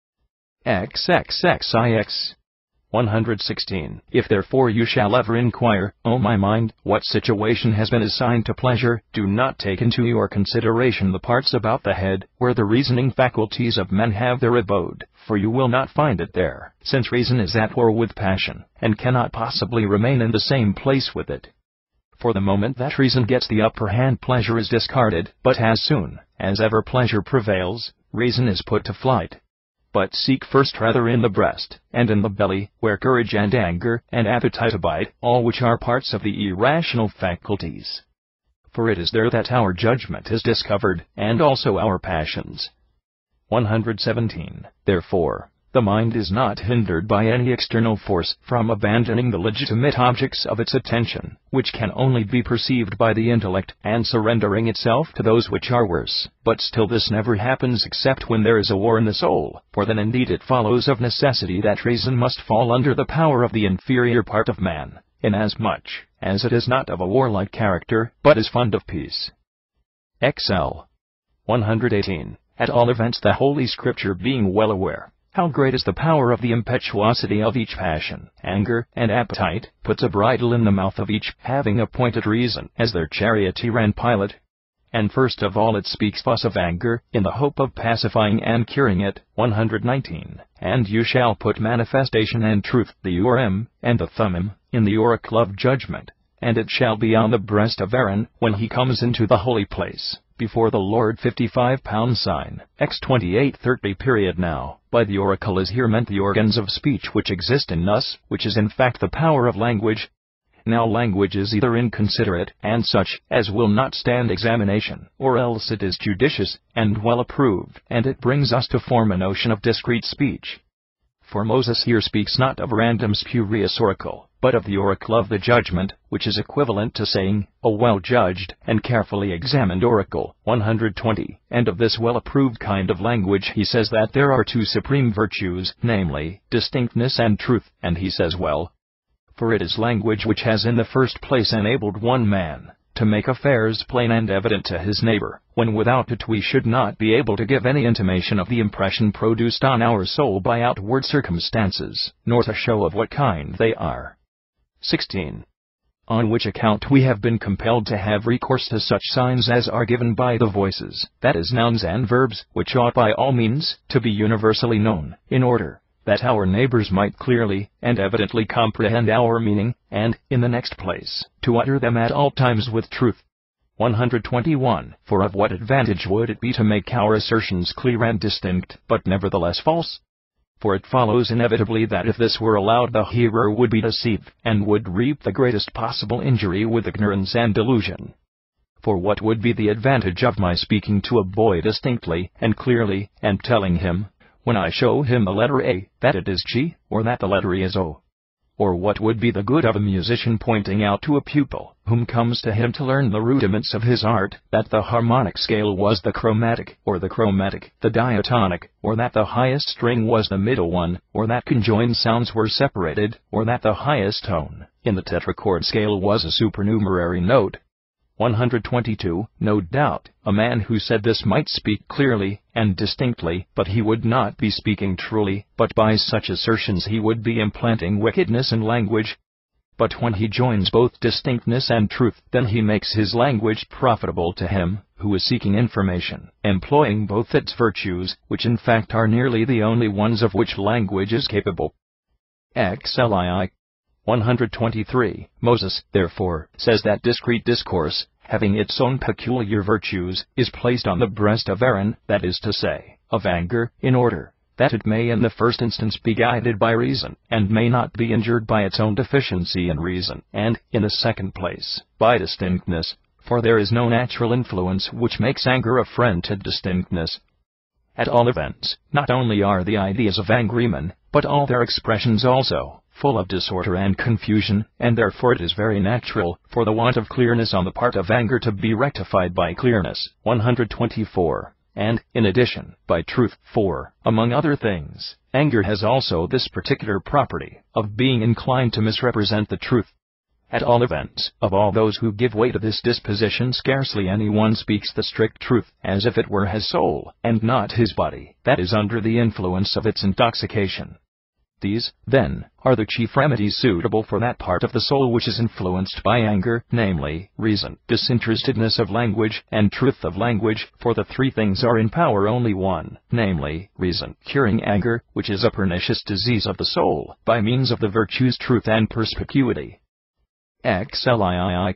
XXXIX 116. If therefore you shall ever inquire, O my mind, what situation has been assigned to pleasure, do not take into your consideration the parts about the head, where the reasoning faculties of men have their abode, for you will not find it there, since reason is at war with passion, and cannot possibly remain in the same place with it. For the moment that reason gets the upper hand, pleasure is discarded, but as soon as ever pleasure prevails, reason is put to flight. But seek first rather in the breast, and in the belly, where courage and anger and appetite abide, all which are parts of the irrational faculties. For it is there that our judgment is discovered, and also our passions. 117. Therefore, the mind is not hindered by any external force from abandoning the legitimate objects of its attention, which can only be perceived by the intellect, and surrendering itself to those which are worse. But still this never happens except when there is a war in the soul, for then indeed it follows of necessity that reason must fall under the power of the inferior part of man, inasmuch as it is not of a warlike character, but is fond of peace. XL 118. At all events the Holy Scripture, being well aware how great is the power of the impetuosity of each passion, anger, and appetite, puts a bridle in the mouth of each, having appointed reason as their charioteer and pilot. And first of all it speaks thus of anger, in the hope of pacifying and curing it. 119. And you shall put manifestation and truth, the Urim, and the Thummim, in the oracle of judgment, and it shall be on the breast of Aaron, when he comes into the holy place, before the Lord. 55-pound sign. X 28:30. Now, by the oracle is here meant the organs of speech which exist in us, which is in fact the power of language. Now language is either inconsiderate, and such as will not stand examination, or else it is judicious, and well approved, and it brings us to form a notion of discreet speech. For Moses here speaks not of random spurious oracle, but of the oracle of the judgment, which is equivalent to saying, a well-judged and carefully examined oracle. 120. And of this well-approved kind of language he says that there are two supreme virtues, namely, distinctness and truth, and he says well, for it is language which has in the first place enabled one man to make affairs plain and evident to his neighbor, when without it we should not be able to give any intimation of the impression produced on our soul by outward circumstances, nor to show of what kind they are. 16. On which account we have been compelled to have recourse to such signs as are given by the voices, that is nouns and verbs, which ought by all means to be universally known, in order that our neighbors might clearly and evidently comprehend our meaning, and, in the next place, to utter them at all times with truth. 121. For of what advantage would it be to make our assertions clear and distinct, but nevertheless false? For it follows inevitably that if this were allowed the hearer would be deceived, and would reap the greatest possible injury with ignorance and delusion. For what would be the advantage of my speaking to a boy distinctly and clearly, and telling him, when I show him the letter A, that it is G, or that the letter E is O? Or what would be the good of a musician pointing out to a pupil, whom comes to him to learn the rudiments of his art, that the harmonic scale was the chromatic, or the chromatic, the diatonic, or that the highest string was the middle one, or that conjoined sounds were separated, or that the highest tone in the tetrachord scale was a supernumerary note? 122. No doubt, a man who said this might speak clearly and distinctly, but he would not be speaking truly, but by such assertions he would be implanting wickedness in language. But when he joins both distinctness and truth, then he makes his language profitable to him who is seeking information, employing both its virtues, which in fact are nearly the only ones of which language is capable. XLII 123. Moses, therefore, says that discreet discourse, having its own peculiar virtues, is placed on the breast of Aaron, that is to say, of anger, in order that it may in the first instance be guided by reason, and may not be injured by its own deficiency in reason, and, in the second place, by distinctness, for there is no natural influence which makes anger a friend to distinctness. At all events, not only are the ideas of angry men, but all their expressions also, full of disorder and confusion, and therefore it is very natural for the want of clearness on the part of anger to be rectified by clearness. 124. And, in addition, by truth. For, among other things, anger has also this particular property, of being inclined to misrepresent the truth. At all events, of all those who give way to this disposition scarcely anyone speaks the strict truth, as if it were his soul, and not his body, that is under the influence of its intoxication. These, then, are the chief remedies suitable for that part of the soul which is influenced by anger, namely, reason, disinterestedness of language, and truth of language, for the three things are in power only one, namely, reason, curing anger, which is a pernicious disease of the soul, by means of the virtues truth and perspicuity. XLII.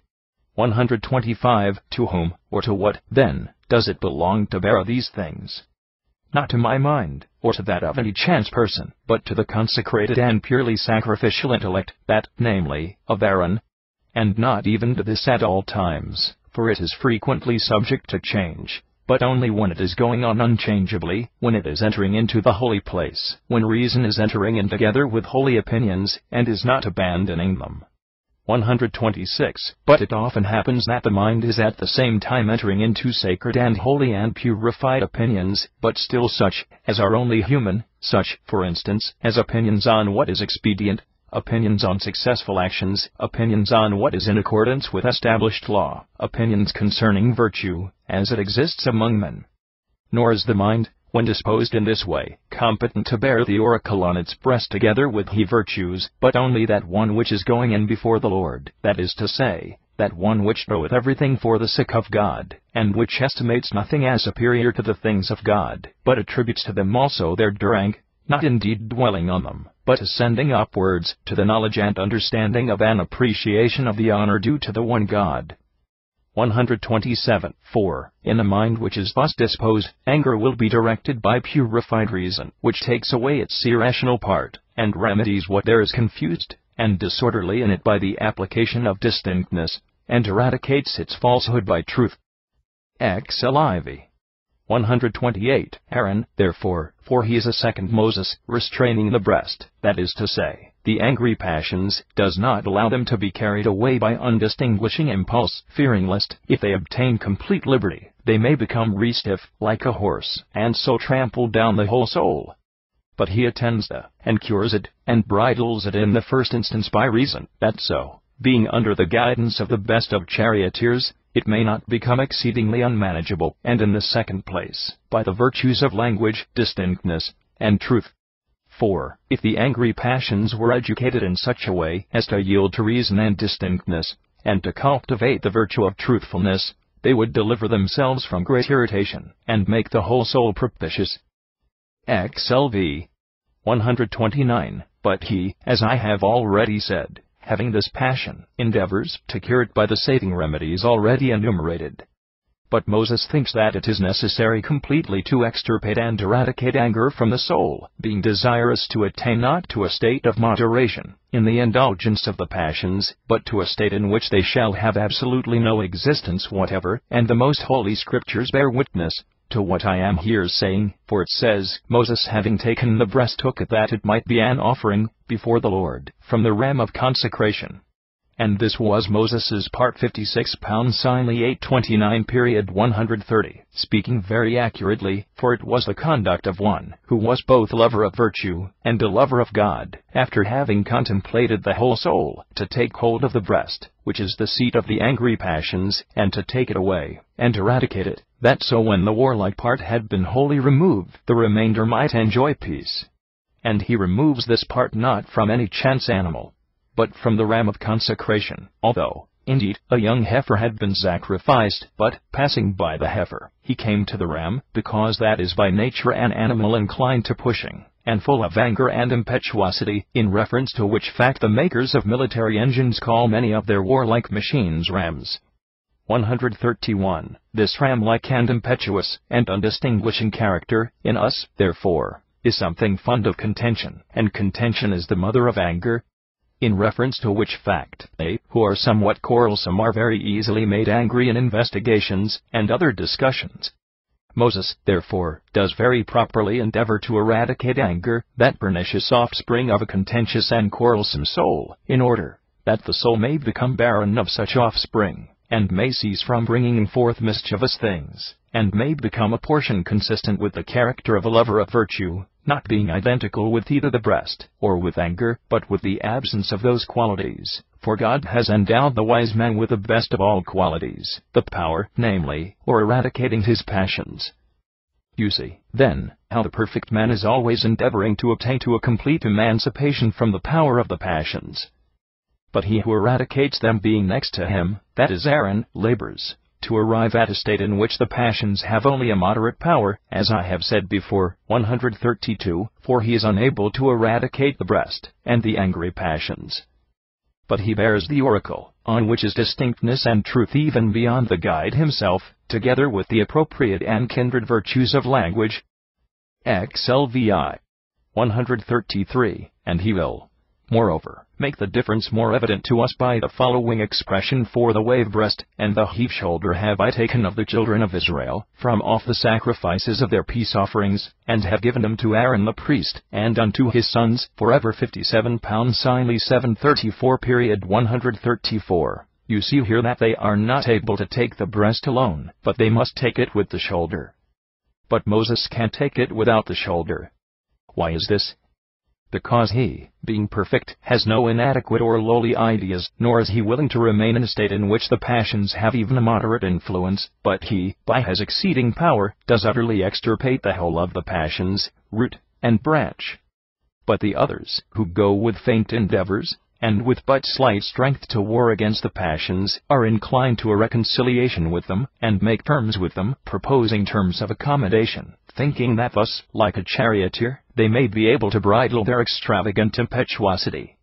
125. To whom, or to what, then, does it belong to bear these things? Not to my mind, or to that of any chance person, but to the consecrated and purely sacrificial intellect, that, namely, of Aaron. And not even to this at all times, for it is frequently subject to change, but only when it is going on unchangeably, when it is entering into the holy place, when reason is entering in together with holy opinions, and is not abandoning them. 126. But it often happens that the mind is at the same time entering into sacred and holy and purified opinions, but still such as are only human, such, for instance, as opinions on what is expedient, opinions on successful actions, opinions on what is in accordance with established law, opinions concerning virtue, as it exists among men. Nor is the mind, when disposed in this way, competent to bear the oracle on its breast together with he virtues, but only that one which is going in before the Lord, that is to say, that one which knoweth everything for the sake of God, and which estimates nothing as superior to the things of God, but attributes to them also their due rank, not indeed dwelling on them, but ascending upwards to the knowledge and understanding of an appreciation of the honor due to the one God. 127. For, in a mind which is thus disposed, anger will be directed by purified reason, which takes away its irrational part, and remedies what there is confused and disorderly in it by the application of distinctness, and eradicates its falsehood by truth. XLIV. 128. Aaron, therefore, for he is a second Moses, restraining the breast, that is to say, the angry passions, does not allow them to be carried away by undistinguishing impulse, fearing lest, if they obtain complete liberty, they may become restiff, like a horse, and so trample down the whole soul. But he attends and cures it, and bridles it in the first instance by reason, that so, being under the guidance of the best of charioteers, it may not become exceedingly unmanageable, and in the second place, by the virtues of language, distinctness, and truth. For, if the angry passions were educated in such a way as to yield to reason and distinctness, and to cultivate the virtue of truthfulness, they would deliver themselves from great irritation, and make the whole soul propitious. XLV. 129. But he, as I have already said, having this passion, endeavors to cure it by the saving remedies already enumerated. But Moses thinks that it is necessary completely to extirpate and eradicate anger from the soul, being desirous to attain not to a state of moderation, in the indulgence of the passions, but to a state in which they shall have absolutely no existence whatever, and the most holy Scriptures bear witness to what I am here saying, for it says, Moses having taken the breast took it that it might be an offering, before the Lord, from the ram of consecration. And this was Moses's part 56 Sinai 829 period 130, speaking very accurately, for it was the conduct of one who was both lover of virtue and a lover of God, after having contemplated the whole soul, to take hold of the breast, which is the seat of the angry passions, and to take it away, and eradicate it, that so when the warlike part had been wholly removed, the remainder might enjoy peace. And he removes this part not from any chance animal, but from the ram of consecration, although, indeed, a young heifer had been sacrificed, but, passing by the heifer, he came to the ram, because that is by nature an animal inclined to pushing, and full of anger and impetuosity, in reference to which fact the makers of military engines call many of their warlike machines rams. 131. This ram-like and impetuous, and undistinguishing character, in us, therefore, is something fond of contention, and contention is the mother of anger. In reference to which fact, they who are somewhat quarrelsome are very easily made angry in investigations and other discussions. Moses, therefore, does very properly endeavor to eradicate anger, that pernicious offspring of a contentious and quarrelsome soul, in order that the soul may become barren of such offspring, and may cease from bringing forth mischievous things, and may become a portion consistent with the character of a lover of virtue, not being identical with either the breast, or with anger, but with the absence of those qualities. For God has endowed the wise man with the best of all qualities, the power, namely, or eradicating his passions. You see, then, how the perfect man is always endeavoring to attain to a complete emancipation from the power of the passions. But he who eradicates them being next to him, that is Aaron, labors to arrive at a state in which the passions have only a moderate power, as I have said before, 132, for he is unable to eradicate the breast, and the angry passions. But he bears the oracle, on which is distinctness and truth even beyond the guide himself, together with the appropriate and kindred virtues of language. XLVI 133, and he will, moreover, make the difference more evident to us by the following expression: for the wave breast and the heave shoulder have I taken of the children of Israel, from off the sacrifices of their peace offerings, and have given them to Aaron the priest, and unto his sons, forever. 57 pounds Sinai 734. 134. You see here that they are not able to take the breast alone, but they must take it with the shoulder. But Moses can't take it without the shoulder. Why is this? Because he, being perfect, has no inadequate or lowly ideas, nor is he willing to remain in a state in which the passions have even a moderate influence, but he, by his exceeding power, does utterly extirpate the whole of the passions, root and branch. But the others, who go with faint endeavors, and with but slight strength to war against the passions, are inclined to a reconciliation with them, and make terms with them, proposing terms of accommodation, thinking that thus, like a charioteer, they may be able to bridle their extravagant impetuosity.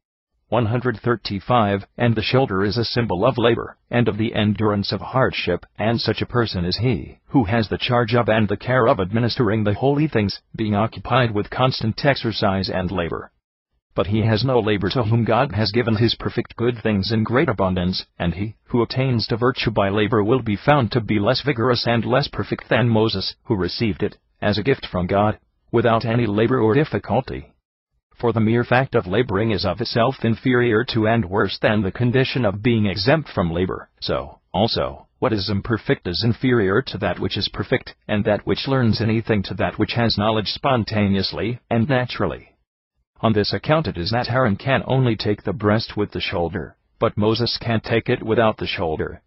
135. And the shoulder is a symbol of labor, and of the endurance of hardship, and such a person is he who has the charge of and the care of administering the holy things, being occupied with constant exercise and labor. But he has no labor to whom God has given his perfect good things in great abundance, and he who attains to virtue by labor will be found to be less vigorous and less perfect than Moses, who received it as a gift from God, without any labor or difficulty. For the mere fact of laboring is of itself inferior to and worse than the condition of being exempt from labor. So, also, what is imperfect is inferior to that which is perfect, and that which learns anything to that which has knowledge spontaneously and naturally. On this account it is that Aaron can only take the breast with the shoulder, but Moses can't take it without the shoulder.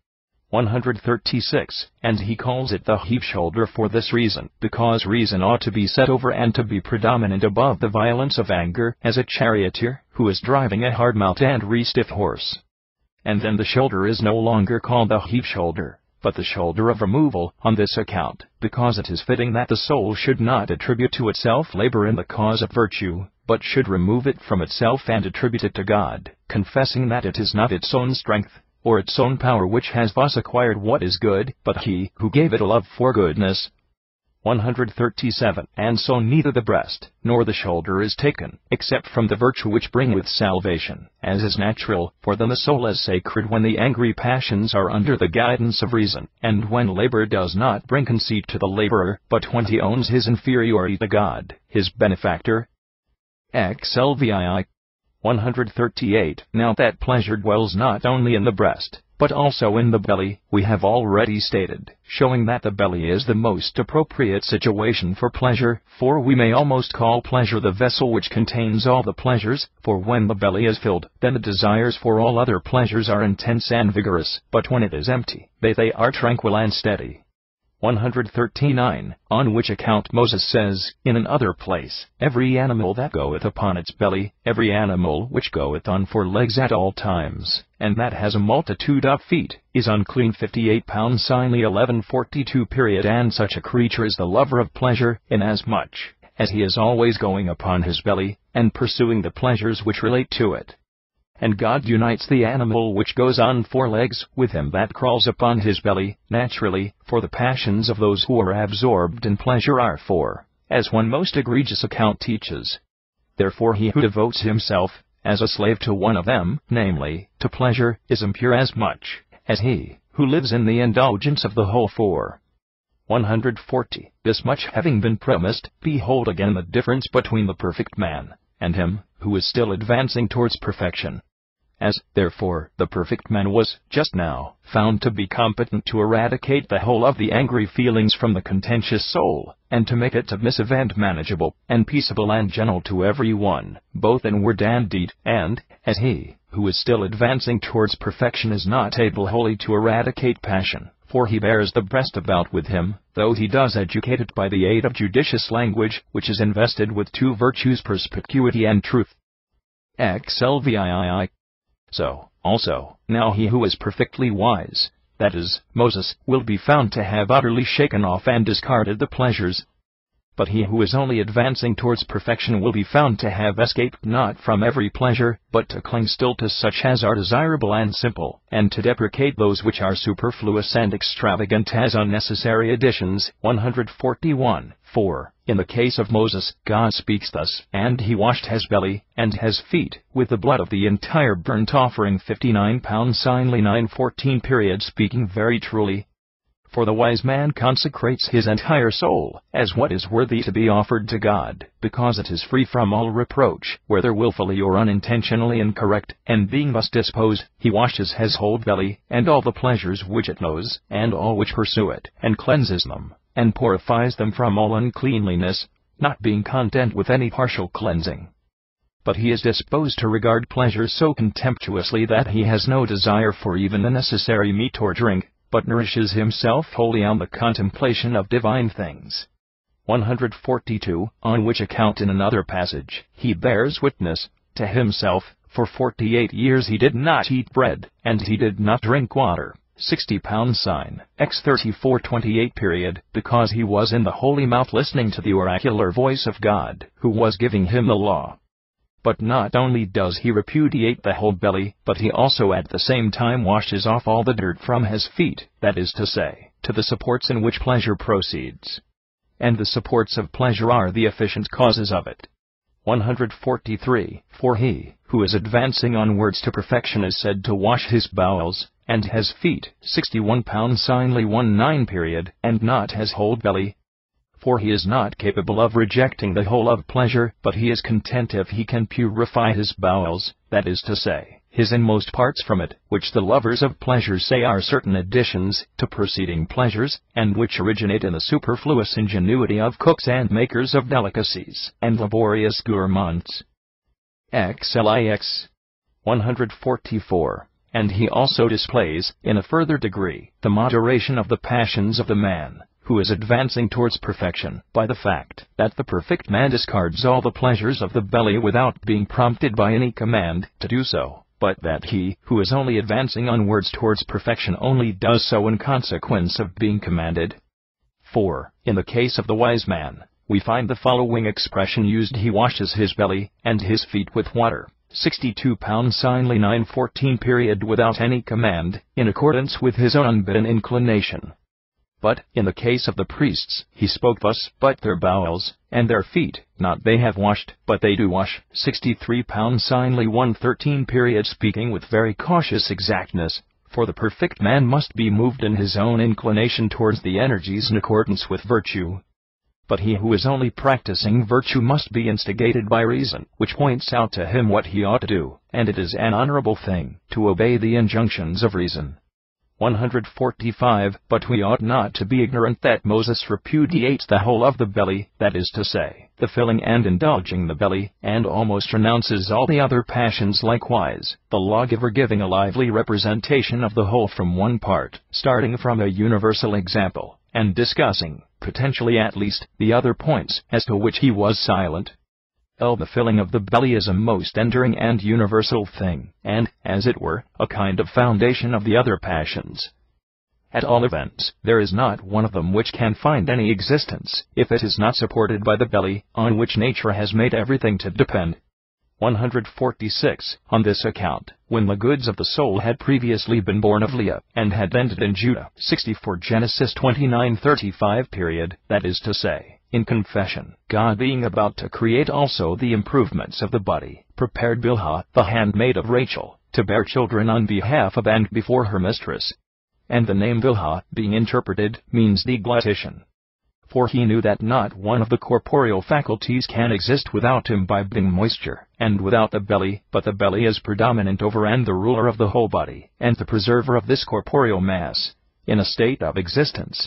136. And he calls it the heave shoulder for this reason, because reason ought to be set over and to be predominant above the violence of anger, as a charioteer, who is driving a hard-mouthed and restiff horse. And then the shoulder is no longer called the heave shoulder, but the shoulder of removal, on this account, because it is fitting that the soul should not attribute to itself labor in the cause of virtue, but should remove it from itself and attribute it to God, confessing that it is not its own strength, or its own power which has thus acquired what is good, but he who gave it a love for goodness. 137. And so neither the breast nor the shoulder is taken, except from the virtue which bringeth salvation, as is natural, for then the soul is sacred when the angry passions are under the guidance of reason, and when labor does not bring conceit to the laborer, but when he owns his inferiority to God, his benefactor. XLVII 138. Now that pleasure dwells not only in the breast, but also in the belly, we have already stated, showing that the belly is the most appropriate situation for pleasure, for we may almost call pleasure the vessel which contains all the pleasures, for when the belly is filled, then the desires for all other pleasures are intense and vigorous, but when it is empty, they are tranquil and steady. 139. On which account Moses says, in another place, every animal that goeth upon its belly, every animal which goeth on 4 legs at all times, and that has a multitude of feet, is unclean. 58 pounds Sinai 1142. And such a creature is the lover of pleasure, inasmuch as he is always going upon his belly, and pursuing the pleasures which relate to it. And God unites the animal which goes on 4 legs with him that crawls upon his belly, naturally, for the passions of those who are absorbed in pleasure are 4, as one most egregious account teaches. Therefore he who devotes himself, as a slave to one of them, namely, to pleasure, is impure as much as he who lives in the indulgence of the whole. 140. This much having been premised, behold again the difference between the perfect man and him who is still advancing towards perfection. As, therefore, the perfect man was, just now, found to be competent to eradicate the whole of the angry feelings from the contentious soul, and to make it submissive and manageable, and peaceable and gentle to every one, both in word and deed, and, as he who is still advancing towards perfection is not able wholly to eradicate passion, for he bears the breast about with him, though he does educate it by the aid of judicious language, which is invested with two virtues, perspicuity and truth. XLVII. So, also, now he who is perfectly wise, that is, Moses, will be found to have utterly shaken off and discarded the pleasures. But he who is only advancing towards perfection will be found to have escaped not from every pleasure, but to cling still to such as are desirable and simple, and to deprecate those which are superfluous and extravagant as unnecessary additions. 141. 4. In the case of Moses, God speaks thus, and he washed his belly, and his feet, with the blood of the entire burnt offering. 59 Sinly 9:14. Speaking very truly. For the wise man consecrates his entire soul, as what is worthy to be offered to God, because it is free from all reproach, whether willfully or unintentionally incorrect, and being thus disposed, he washes his whole belly, and all the pleasures which it knows, and all which pursue it, and cleanses them, and purifies them from all uncleanliness, not being content with any partial cleansing. But he is disposed to regard pleasure so contemptuously that he has no desire for even the necessary meat or drink, but nourishes himself wholly on the contemplation of divine things. 142. On which account in another passage, he bears witness to himself, for 48 years he did not eat bread, and he did not drink water. 60 Sign, X 34:28. Because he was in the holy mount listening to the oracular voice of God, who was giving him the law. But not only does he repudiate the whole belly, but he also at the same time washes off all the dirt from his feet, that is to say, to the supports in which pleasure proceeds. And the supports of pleasure are the efficient causes of it. 143. For he who is advancing onwards to perfection is said to wash his bowels, and his feet. 61 Sinly 19. And not his whole belly. For he is not capable of rejecting the whole of pleasure, but he is content if he can purify his bowels, that is to say, his inmost parts from it, which the lovers of pleasure say are certain additions to preceding pleasures, and which originate in the superfluous ingenuity of cooks and makers of delicacies, and laborious gourmands. XLIX. 144. And he also displays, in a further degree, the moderation of the passions of the man who is advancing towards perfection, by the fact that the perfect man discards all the pleasures of the belly without being prompted by any command to do so, but that he who is only advancing onwards towards perfection only does so in consequence of being commanded. 4. In the case of the wise man, we find the following expression used: he washes his belly and his feet with water. 62 Sinly 9:14. Without any command, in accordance with his own unbidden inclination. But, in the case of the priests, he spoke thus: but their bowels, and their feet, not they have washed, but they do wash. 63 Sinly 1:13. Speaking with very cautious exactness, for the perfect man must be moved in his own inclination towards the energies in accordance with virtue. But he who is only practicing virtue must be instigated by reason, which points out to him what he ought to do, and it is an honorable thing to obey the injunctions of reason. 145. But we ought not to be ignorant that Moses repudiates the whole of the belly, that is to say, the filling and indulging the belly, and almost renounces all the other passions likewise, the lawgiver giving a lively representation of the whole from one part, starting from a universal example, and discussing, potentially at least, the other points as to which he was silent. The filling of the belly is a most enduring and universal thing, and, as it were, a kind of foundation of the other passions. At all events, there is not one of them which can find any existence, if it is not supported by the belly, on which nature has made everything to depend. 146. On this account, when the goods of the soul had previously been born of Leah, and had ended in Judah. 64 Genesis 29:35. That is to say, in confession, God being about to create also the improvements of the body, prepared Bilhah, the handmaid of Rachel, to bear children on behalf of and before her mistress. And the name Bilhah, being interpreted, means deglutition. For he knew that not one of the corporeal faculties can exist without imbibing moisture, and without the belly, but the belly is predominant over and the ruler of the whole body, and the preserver of this corporeal mass, in a state of existence.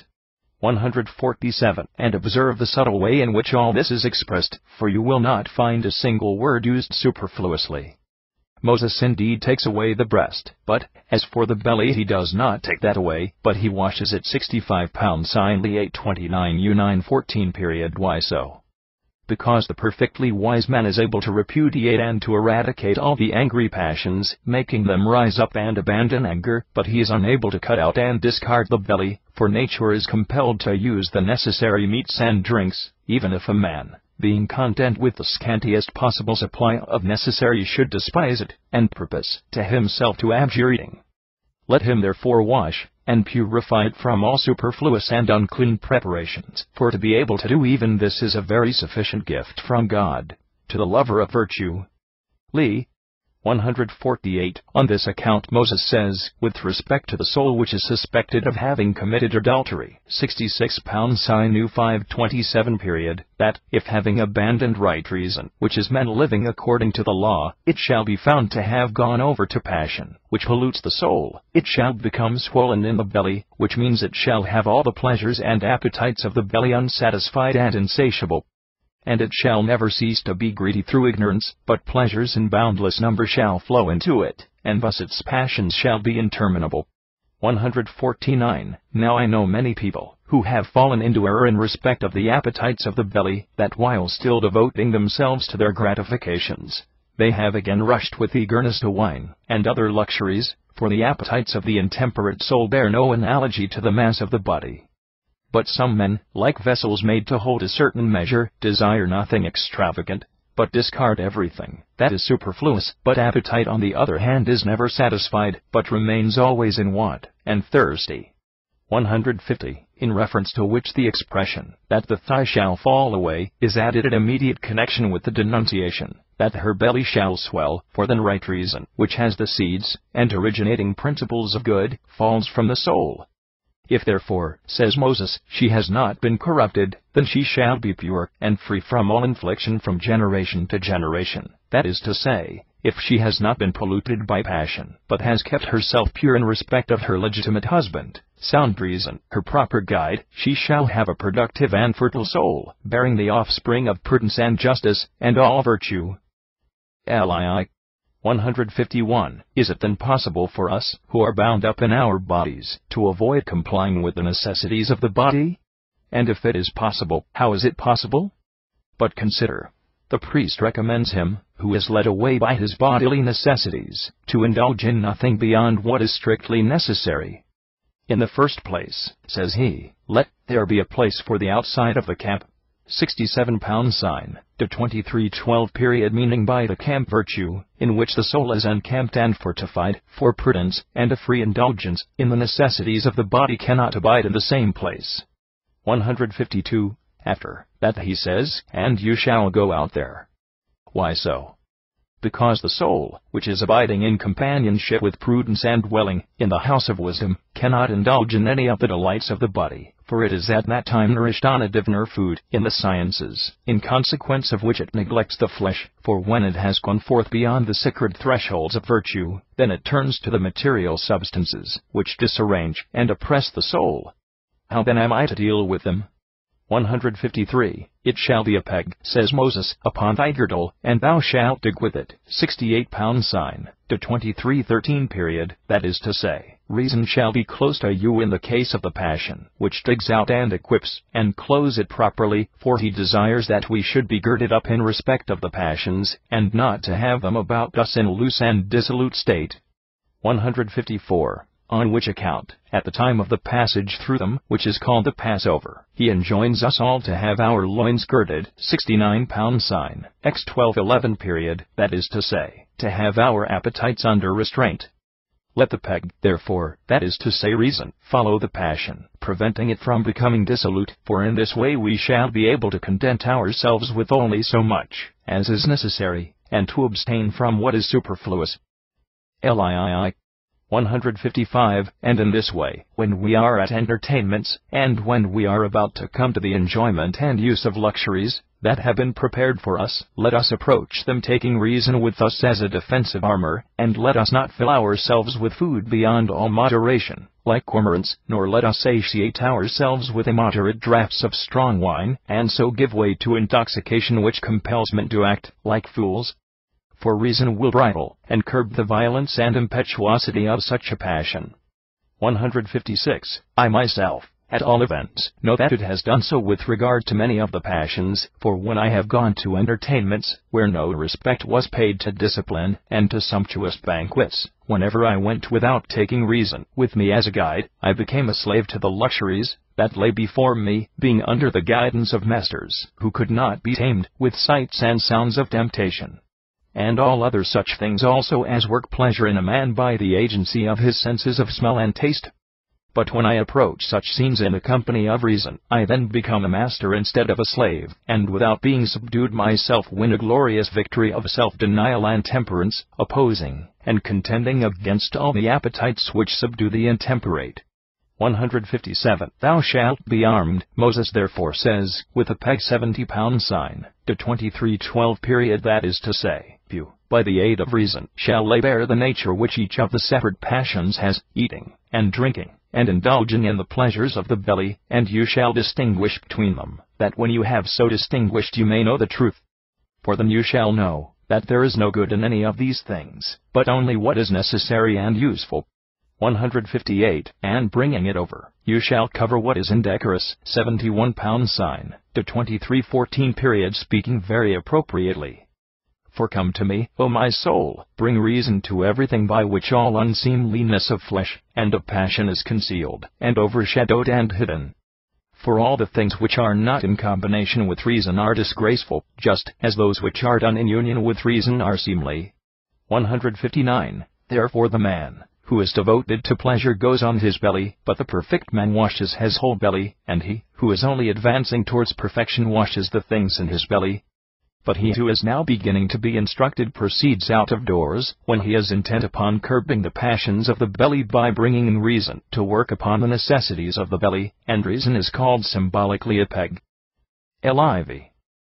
147. And observe the subtle way in which all this is expressed, for you will not find a single word used superfluously. Moses indeed takes away the breast, but, as for the belly, he does not take that away, but he washes it 65 pounds sign Lee 829 U 914 period. Why so? Because the perfectly wise man is able to repudiate and to eradicate all the angry passions, making them rise up and abandon anger, but he is unable to cut out and discard the belly, for nature is compelled to use the necessary meats and drinks, even if a man, being content with the scantiest possible supply of necessary, should despise it, and purpose to himself to abjure eating. Let him therefore wash, and purify it from all superfluous and unclean preparations, for to be able to do even this is a very sufficient gift from God, to the lover of virtue. Lee 148. On this account Moses says, with respect to the soul which is suspected of having committed adultery, 66 pounds sign New 527 period, that, if having abandoned right reason, which is men living according to the law, it shall be found to have gone over to passion, which pollutes the soul, it shall become swollen in the belly, which means it shall have all the pleasures and appetites of the belly unsatisfied and insatiable. And it shall never cease to be greedy through ignorance, but pleasures in boundless number shall flow into it, and thus its passions shall be interminable. 149. Now I know many people, who have fallen into error in respect of the appetites of the belly, that while still devoting themselves to their gratifications, they have again rushed with eagerness to wine, and other luxuries, for the appetites of the intemperate soul bear no analogy to the mass of the body. But some men, like vessels made to hold a certain measure, desire nothing extravagant, but discard everything that is superfluous. But appetite on the other hand is never satisfied, but remains always in want, and thirsty. 150. In reference to which the expression, that the thigh shall fall away, is added in immediate connection with the denunciation, that her belly shall swell, for then right reason, which has the seeds, and originating principles of good, falls from the soul. If therefore, says Moses, she has not been corrupted, then she shall be pure, and free from all infliction from generation to generation. That is to say, if she has not been polluted by passion, but has kept herself pure in respect of her legitimate husband, sound reason, her proper guide, she shall have a productive and fertile soul, bearing the offspring of prudence and justice, and all virtue. Lii 151. Is it then possible for us, who are bound up in our bodies, to avoid complying with the necessities of the body? And if it is possible, how is it possible? But consider. The priest recommends him, who is led away by his bodily necessities, to indulge in nothing beyond what is strictly necessary. In the first place, says he, let there be a place for the outside of the camp, 67 pounds sign, to 2312 period, meaning by the camp virtue, in which the soul is encamped and fortified, for prudence, and a free indulgence, in the necessities of the body cannot abide in the same place. 152. After that he says, and you shall go out there. Why so? Because the soul, which is abiding in companionship with prudence and dwelling in the house of wisdom, cannot indulge in any of the delights of the body, for it is at that time nourished on a diviner food, in the sciences, in consequence of which it neglects the flesh, for when it has gone forth beyond the sacred thresholds of virtue, then it turns to the material substances, which disarrange and oppress the soul. How then am I to deal with them? 153. It shall be a peg, says Moses, upon thy girdle, and thou shalt dig with it, 68 pounds sign, to 2313 period, that is to say, reason shall be close to you in the case of the passion, which digs out and equips, and close it properly, for he desires that we should be girded up in respect of the passions, and not to have them about us in a loose and dissolute state. 154. On which account, at the time of the passage through them, which is called the Passover, he enjoins us all to have our loins girded, 69 pounds sign, x 1211 period, that is to say, to have our appetites under restraint. Let the peg, therefore, that is to say reason, follow the passion, preventing it from becoming dissolute, for in this way we shall be able to content ourselves with only so much as is necessary, and to abstain from what is superfluous. Lii 155. And in this way, when we are at entertainments, and when we are about to come to the enjoyment and use of luxuries that have been prepared for us, let us approach them taking reason with us as a defensive armor, and let us not fill ourselves with food beyond all moderation, like cormorants, nor let us satiate ourselves with immoderate draughts of strong wine, and so give way to intoxication which compels men to act like fools. For reason will bridle and curb the violence and impetuosity of such a passion. 156. I myself, at all events, know that it has done so with regard to many of the passions, for when I have gone to entertainments, where no respect was paid to discipline, and to sumptuous banquets, whenever I went without taking reason with me as a guide, I became a slave to the luxuries that lay before me, being under the guidance of masters who could not be tamed with sights and sounds of temptation, and all other such things also as work pleasure in a man by the agency of his senses of smell and taste. But when I approach such scenes in the company of reason, I then become a master instead of a slave, and without being subdued myself win a glorious victory of self-denial and temperance, opposing and contending against all the appetites which subdue the intemperate. 157. Thou shalt be armed, Moses therefore says, with a peg 70-pound sign, to 23:12 period, that is to say, you, by the aid of reason, shall lay bare the nature which each of the separate passions has, eating, and drinking, and indulging in the pleasures of the belly, and you shall distinguish between them, that when you have so distinguished you may know the truth. For then you shall know that there is no good in any of these things, but only what is necessary and useful. 158. And bringing it over, you shall cover what is indecorous, 71-pound sign, to 23:14 period, speaking very appropriately. For come to me, O my soul, bring reason to everything by which all unseemliness of flesh and of passion is concealed, and overshadowed and hidden. For all the things which are not in combination with reason are disgraceful, just as those which are done in union with reason are seemly. 159. Therefore the man who is devoted to pleasure goes on his belly, but the perfect man washes his whole belly, and he who is only advancing towards perfection washes the things in his belly. But he who is now beginning to be instructed proceeds out of doors, when he is intent upon curbing the passions of the belly by bringing in reason to work upon the necessities of the belly, and reason is called symbolically a peg. Liv.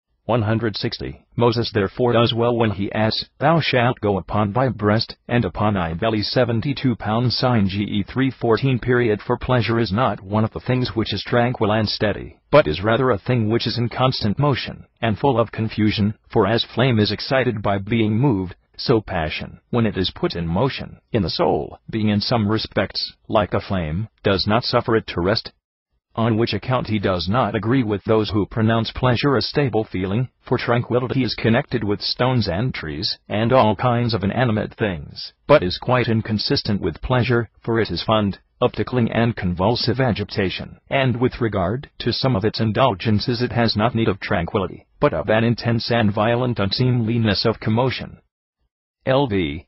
160. Moses therefore does well when he adds, Thou shalt go upon thy breast, and upon thy belly 72-pound sign ge 3:14 period, for pleasure is not one of the things which is tranquil and steady, but is rather a thing which is in constant motion, and full of confusion, for as flame is excited by being moved, so passion, when it is put in motion, in the soul, being in some respects like a flame, does not suffer it to rest. On which account he does not agree with those who pronounce pleasure a stable feeling, for tranquility is connected with stones and trees, and all kinds of inanimate things, but is quite inconsistent with pleasure, for it is fond of tickling and convulsive agitation, and with regard to some of its indulgences it has not need of tranquility, but of an intense and violent unseemliness of commotion. Lv.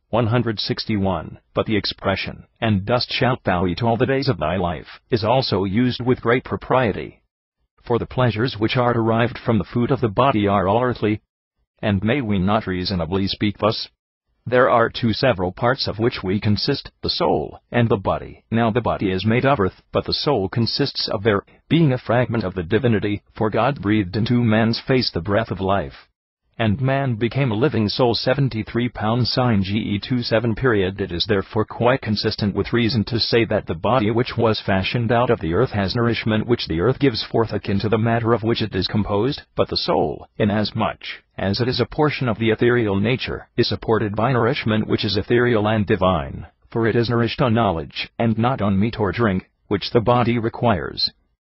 161. But the expression, and dust shalt thou eat all the days of thy life, is also used with great propriety. For the pleasures which are derived from the food of the body are all earthly. And may we not reasonably speak thus? There are two several parts of which we consist, the soul and the body. Now the body is made of earth, but the soul consists of air, being a fragment of the divinity, for God breathed into man's face the breath of life, and man became a living soul. 73-pound sign ge 27 period. It is therefore quite consistent with reason to say that the body which was fashioned out of the earth has nourishment which the earth gives forth akin to the matter of which it is composed, but the soul, inasmuch as it is a portion of the ethereal nature, is supported by nourishment which is ethereal and divine, for it is nourished on knowledge, and not on meat or drink, which the body requires.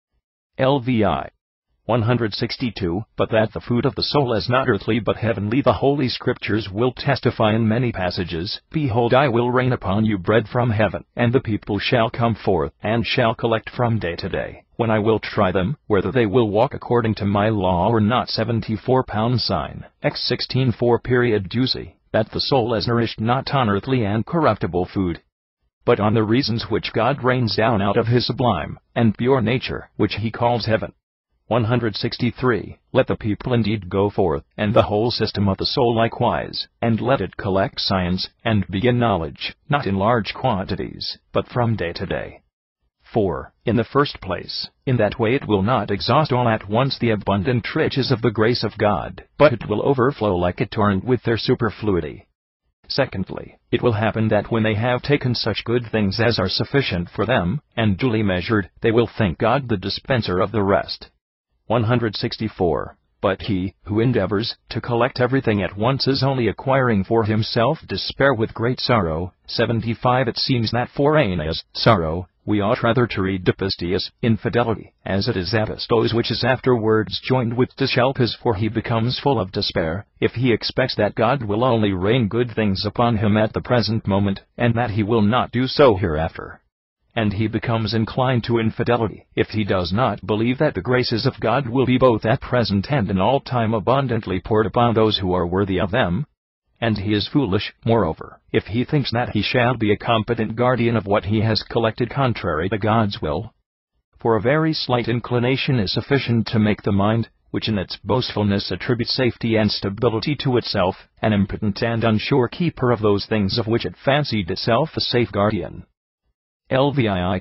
Lvi. 162. But that the food of the soul is not earthly but heavenly, the Holy Scriptures will testify in many passages. Behold, I will rain upon you bread from heaven, and the people shall come forth, and shall collect from day to day, when I will try them, whether they will walk according to my law or not. 74-pound sign, x 16:4 period. Juicy, that the soul is nourished not on earthly and corruptible food, but on the reasons which God rains down out of his sublime and pure nature, which he calls heaven. 163. Let the people indeed go forth, and the whole system of the soul likewise, and let it collect science, and begin knowledge, not in large quantities, but from day to day. 4. In the first place, in that way it will not exhaust all at once the abundant riches of the grace of God, but it will overflow like a torrent with their superfluity. Secondly, it will happen that when they have taken such good things as are sufficient for them, and duly measured, they will think God the dispenser of the rest. 164. But he who endeavors to collect everything at once is only acquiring for himself despair with great sorrow. 75. It seems that for Aeneas, sorrow, we ought rather to read dipistias, infidelity, as it is apistos, which is afterwards joined with dishelpis, for he becomes full of despair, if he expects that God will only rain good things upon him at the present moment, and that he will not do so hereafter. And he becomes inclined to infidelity, if he does not believe that the graces of God will be both at present and in all time abundantly poured upon those who are worthy of them. And he is foolish, moreover, if he thinks that he shall be a competent guardian of what he has collected contrary to God's will. For a very slight inclination is sufficient to make the mind, which in its boastfulness attributes safety and stability to itself, an impotent and unsure keeper of those things of which it fancied itself a safe guardian. Lvii.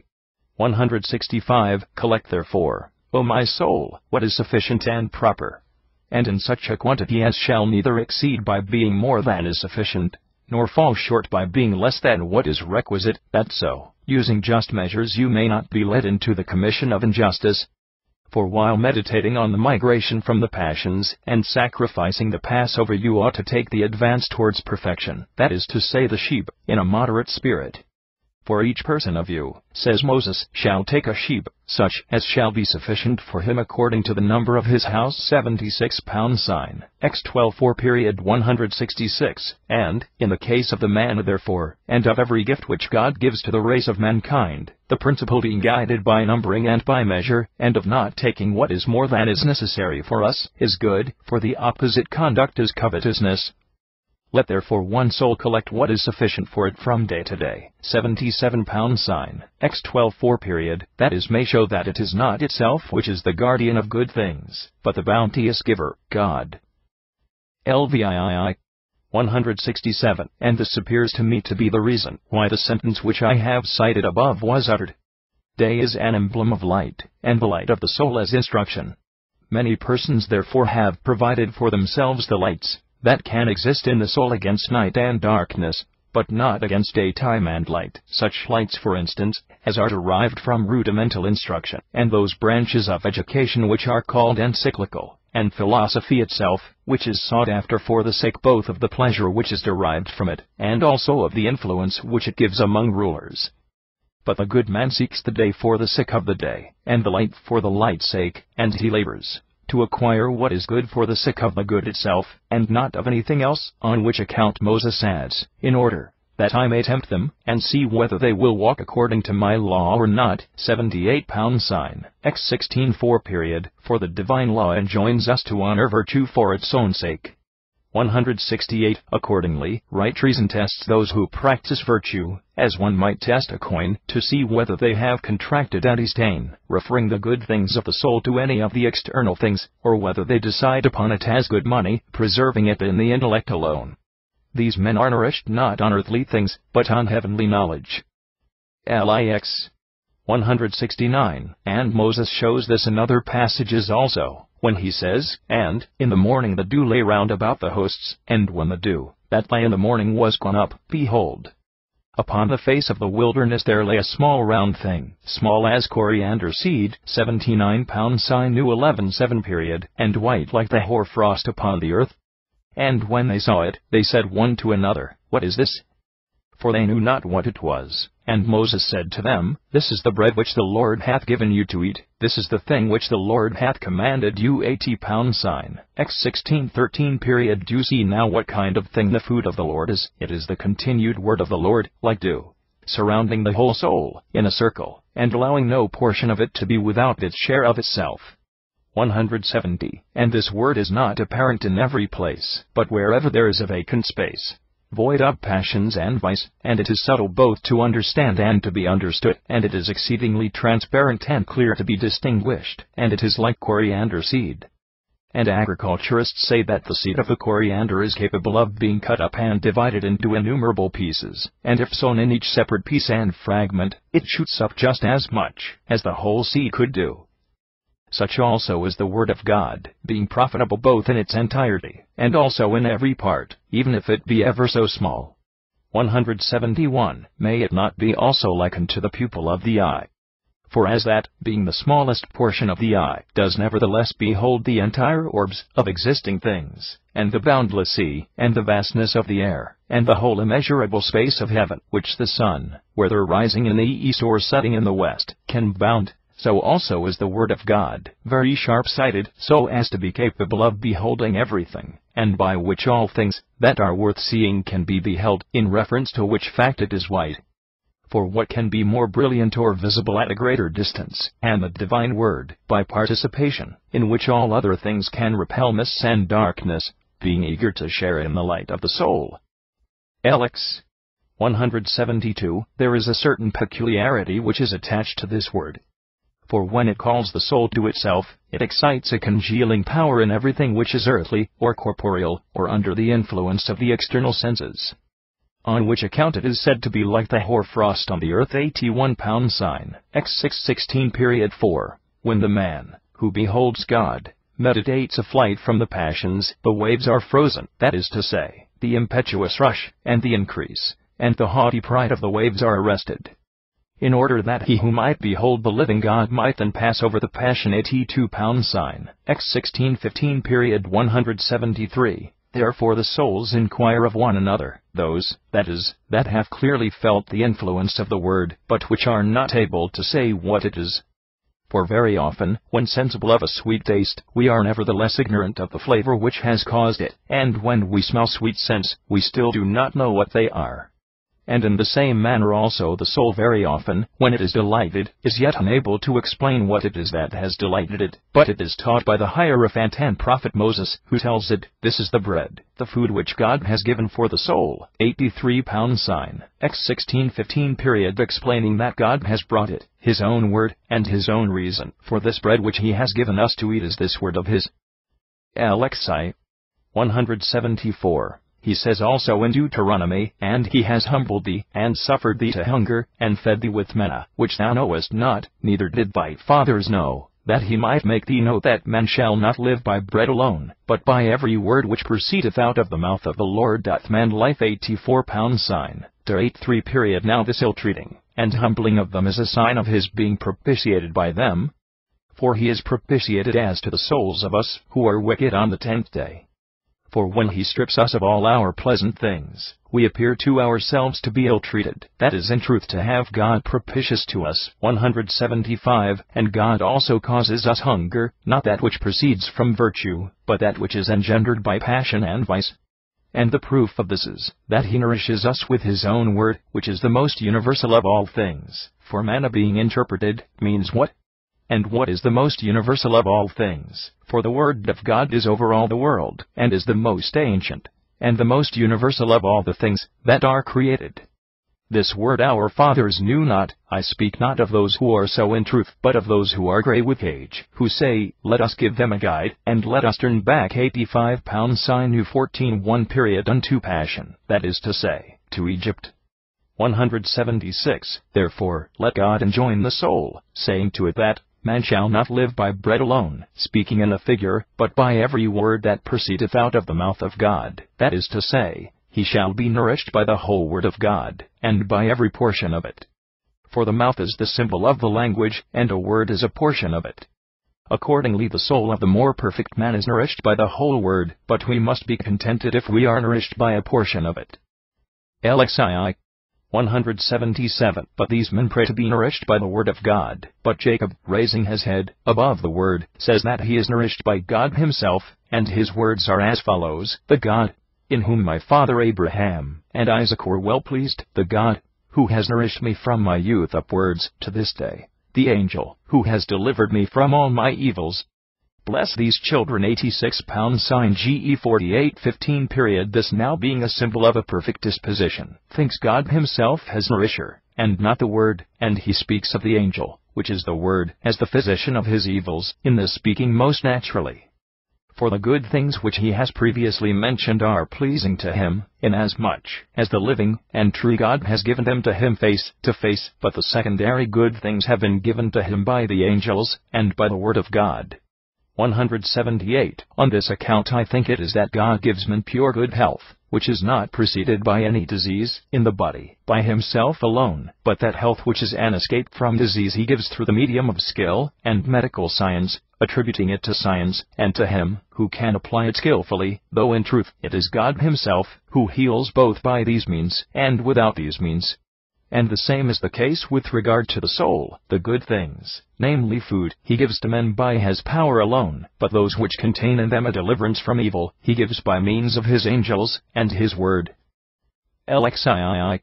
165. Collect therefore, O my soul, what is sufficient and proper, and in such a quantity as shall neither exceed by being more than is sufficient, nor fall short by being less than what is requisite, that so, using just measures, you may not be led into the commission of injustice. For while meditating on the migration from the passions, and sacrificing the Passover, you ought to take the advance towards perfection, that is to say the sheep, in a moderate spirit. For each person of you, says Moses, shall take a sheep, such as shall be sufficient for him according to the number of his house. 76 pounds sign, X 12:4 166, and, in the case of the man therefore, and of every gift which God gives to the race of mankind, the principle being guided by numbering and by measure, and of not taking what is more than is necessary for us, is good, for the opposite conduct is covetousness. Let therefore one soul collect what is sufficient for it from day to day. 77 pounds sign, X 12:4, that is, may show that it is not itself which is the guardian of good things, but the bounteous giver, God. Lvii. 167. And this appears to me to be the reason why the sentence which I have cited above was uttered. Day is an emblem of light, and the light of the soul as instruction. Many persons therefore have provided for themselves the lights that can exist in the soul against night and darkness, but not against daytime and light, such lights, for instance, as are derived from rudimental instruction, and those branches of education which are called encyclical, and philosophy itself, which is sought after for the sake both of the pleasure which is derived from it, and also of the influence which it gives among rulers. But the good man seeks the day for the sake of the day, and the light for the light's sake, and he labors to acquire what is good for the sake of the good itself, and not of anything else, on which account Moses adds, in order that I may tempt them, and see whether they will walk according to my law or not. 78 pounds sign, X 16:4, for the divine law enjoins us to honor virtue for its own sake. 168. Accordingly, right reason tests those who practice virtue, as one might test a coin, to see whether they have contracted any stain, referring the good things of the soul to any of the external things, or whether they decide upon it as good money, preserving it in the intellect alone. These men are nourished not on earthly things, but on heavenly knowledge. Lix. 169. And Moses shows this in other passages also, when he says, And, in the morning the dew lay round about the hosts, and when the dew that lay in the morning was gone up, behold, upon the face of the wilderness there lay a small round thing, small as coriander seed. 79 pounds sign, New 11:7, and white like the hoar frost upon the earth. And when they saw it, they said one to another, What is this? For they knew not what it was. And Moses said to them, This is the bread which the Lord hath given you to eat, this is the thing which the Lord hath commanded you. 80 pounds sign, X 16:13. Do you see now what kind of thing the food of the Lord is? It is the continued word of the Lord, like dew, surrounding the whole soul, in a circle, and allowing no portion of it to be without its share of itself. 170. And this word is not apparent in every place, but wherever there is a vacant space, void of passions and vice, and it is subtle both to understand and to be understood, and it is exceedingly transparent and clear to be distinguished, and it is like coriander seed. And agriculturists say that the seed of the coriander is capable of being cut up and divided into innumerable pieces, and if sown in each separate piece and fragment, it shoots up just as much as the whole seed could do. Such also is the word of God, being profitable both in its entirety, and also in every part, even if it be ever so small. 171. May it not be also likened to the pupil of the eye? For as that, being the smallest portion of the eye, does nevertheless behold the entire orbs of existing things, and the boundless sea, and the vastness of the air, and the whole immeasurable space of heaven, which the sun, whether rising in the east or setting in the west, can bound, so also is the word of God, very sharp-sighted, so as to be capable of beholding everything, and by which all things that are worth seeing can be beheld, in reference to which fact it is white. For what can be more brilliant or visible at a greater distance, and the divine word, by participation, in which all other things can repel mists and darkness, being eager to share in the light of the soul? Alex. 172. There is a certain peculiarity which is attached to this word. For when it calls the soul to itself, it excites a congealing power in everything which is earthly, or corporeal, or under the influence of the external senses. On which account it is said to be like the hoarfrost on the earth. 81 pound sign, X 6:16. When the man, who beholds God, meditates a flight from the passions, the waves are frozen, that is to say, the impetuous rush, and the increase, and the haughty pride of the waves are arrested. In order that he who might behold the living God might then pass over the passion. 82 pound sign, X 16:15. 173. Therefore the souls inquire of one another, those, that is, that have clearly felt the influence of the word, but which are not able to say what it is. For very often, when sensible of a sweet taste, we are nevertheless ignorant of the flavor which has caused it, and when we smell sweet scents, we still do not know what they are. And in the same manner also the soul very often, when it is delighted, is yet unable to explain what it is that has delighted it, but it is taught by the hierophant and prophet Moses, who tells it, this is the bread, the food which God has given for the soul. 83 pound sign, X 16:15. Explaining that God has brought it, his own word, and his own reason, for this bread which he has given us to eat is this word of his. Alexi. 174. He says also in Deuteronomy, and he has humbled thee, and suffered thee to hunger, and fed thee with manna, which thou knowest not, neither did thy fathers know, that he might make thee know that man shall not live by bread alone, but by every word which proceedeth out of the mouth of the Lord doth man life. 84 pound sign, to 83. Now this ill-treating, and humbling of them is a sign of his being propitiated by them. For he is propitiated as to the souls of us, who are wicked on the 10th day. For when he strips us of all our pleasant things, we appear to ourselves to be ill-treated, that is in truth to have God propitious to us. 175. And God also causes us hunger, not that which proceeds from virtue, but that which is engendered by passion and vice. And the proof of this is, that he nourishes us with his own word, which is the most universal of all things. For manna being interpreted, means what? And what is the most universal of all things? For the word of God is over all the world, and is the most ancient, and the most universal of all the things that are created. This word our fathers knew not. I speak not of those who are so in truth, but of those who are grey with age, who say, let us give them a guide, and let us turn back. 85 pound sign, New 14:1. Unto passion, that is to say, to Egypt. 176. Therefore, let God enjoin the soul, saying to it that, man shall not live by bread alone, speaking in a figure, but by every word that proceedeth out of the mouth of God, that is to say, he shall be nourished by the whole word of God, and by every portion of it. For the mouth is the symbol of the language, and a word is a portion of it. Accordingly the soul of the more perfect man is nourished by the whole word, but we must be contented if we are nourished by a portion of it. Alexii. 177. But these men pray to be nourished by the word of God. But Jacob, raising his head above the word, says that he is nourished by God himself, and his words are as follows: the God, in whom my father Abraham and Isaac were well pleased, the God, who has nourished me from my youth upwards to this day, the angel, who has delivered me from all my evils. Bless these children. 86 sign GE 48:15 period. This now being a symbol of a perfect disposition, thinks God himself as nourisher, and not the Word, and he speaks of the angel, which is the Word, as the physician of his evils, in this speaking most naturally. For the good things which he has previously mentioned are pleasing to him, inasmuch as the living and true God has given them to him face to face, but the secondary good things have been given to him by the angels, and by the word of God. 178. On this account I think it is that God gives man pure good health, which is not preceded by any disease in the body, by himself alone, but that health which is an escape from disease he gives through the medium of skill and medical science, attributing it to science, and to him who can apply it skillfully, though in truth it is God himself who heals both by these means and without these means. And the same is the case with regard to the soul. The good things, namely food, he gives to men by his power alone, but those which contain in them a deliverance from evil, he gives by means of his angels and his word. Alexii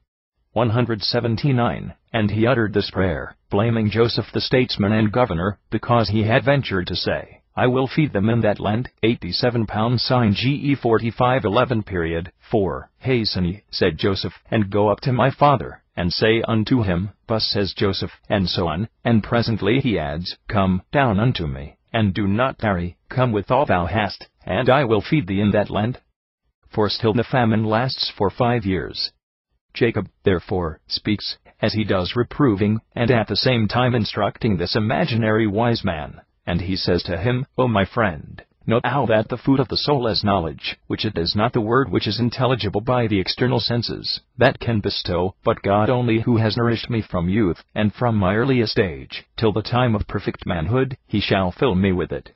179. And he uttered this prayer, blaming Joseph the statesman and governor, because he had ventured to say, I will feed them in that land. 87 sign GE 45:11 period. 4. Hasten ye, said Joseph, and go up to my father, and say unto him, Thus says Joseph, and so on. And presently he adds, Come down unto me, and do not tarry, come with all thou hast, and I will feed thee in that land. For still the famine lasts for 5 years. Jacob, therefore, speaks, as he does reproving, and at the same time instructing this imaginary wise man. And he says to him, O my friend, know thou that the food of the soul is knowledge, which it is not the word which is intelligible by the external senses, that can bestow, but God only, who has nourished me from youth, and from my earliest age, till the time of perfect manhood, he shall fill me with it.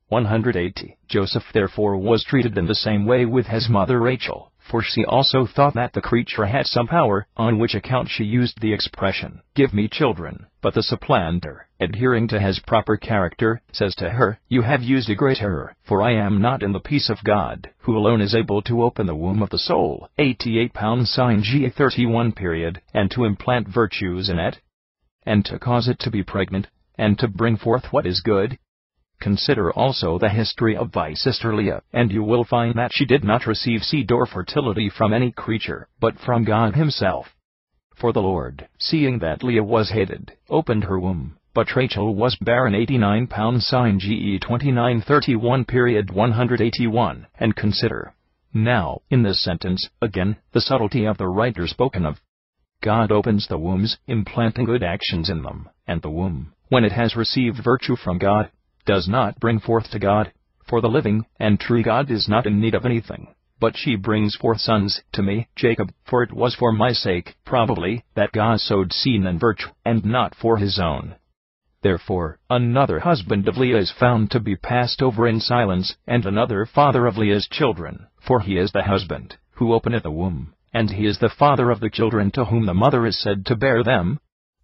180. Joseph therefore was treated in the same way with his mother Rachel, for she also thought that the creature had some power, on which account she used the expression, Give me children. But the supplanter, adhering to his proper character, says to her, You have used a great error, for I am not in the peace of God, who alone is able to open the womb of the soul. 88 sign G 31 period, and to implant virtues in it, and to cause it to be pregnant, and to bring forth what is good. Consider also the history of thy sister Leah, and you will find that she did not receive seed or fertility from any creature, but from God himself. For the Lord, seeing that Leah was hated, opened her womb, but Rachel was barren. 89 sign GE 29:31 period. 181. And consider now, in this sentence, again, the subtlety of the writer spoken of. God opens the wombs, implanting good actions in them, and the womb, when it has received virtue from God, does not bring forth to God, for the living and true God is not in need of anything, but she brings forth sons to me, Jacob, for it was for my sake, probably, that God sowed seed and virtue, and not for his own. Therefore, another husband of Leah is found to be passed over in silence, and another father of Leah's children, for he is the husband, who openeth the womb, and he is the father of the children to whom the mother is said to bear them.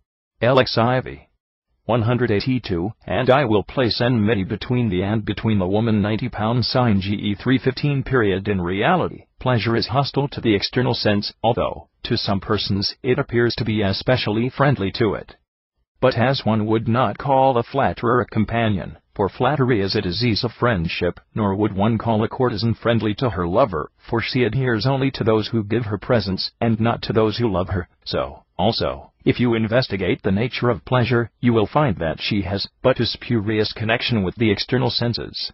Alexiv 182. And I will place enmity between thee and between the woman. 90 sign GE 3:15 period. In reality, pleasure is hostile to the external sense, although, to some persons, it appears to be especially friendly to it. But as one would not call a flatterer a companion, for flattery is a disease of friendship, nor would one call a courtesan friendly to her lover, for she adheres only to those who give her presents, and not to those who love her, so, also, if you investigate the nature of pleasure, you will find that she has but a spurious connection with the external senses.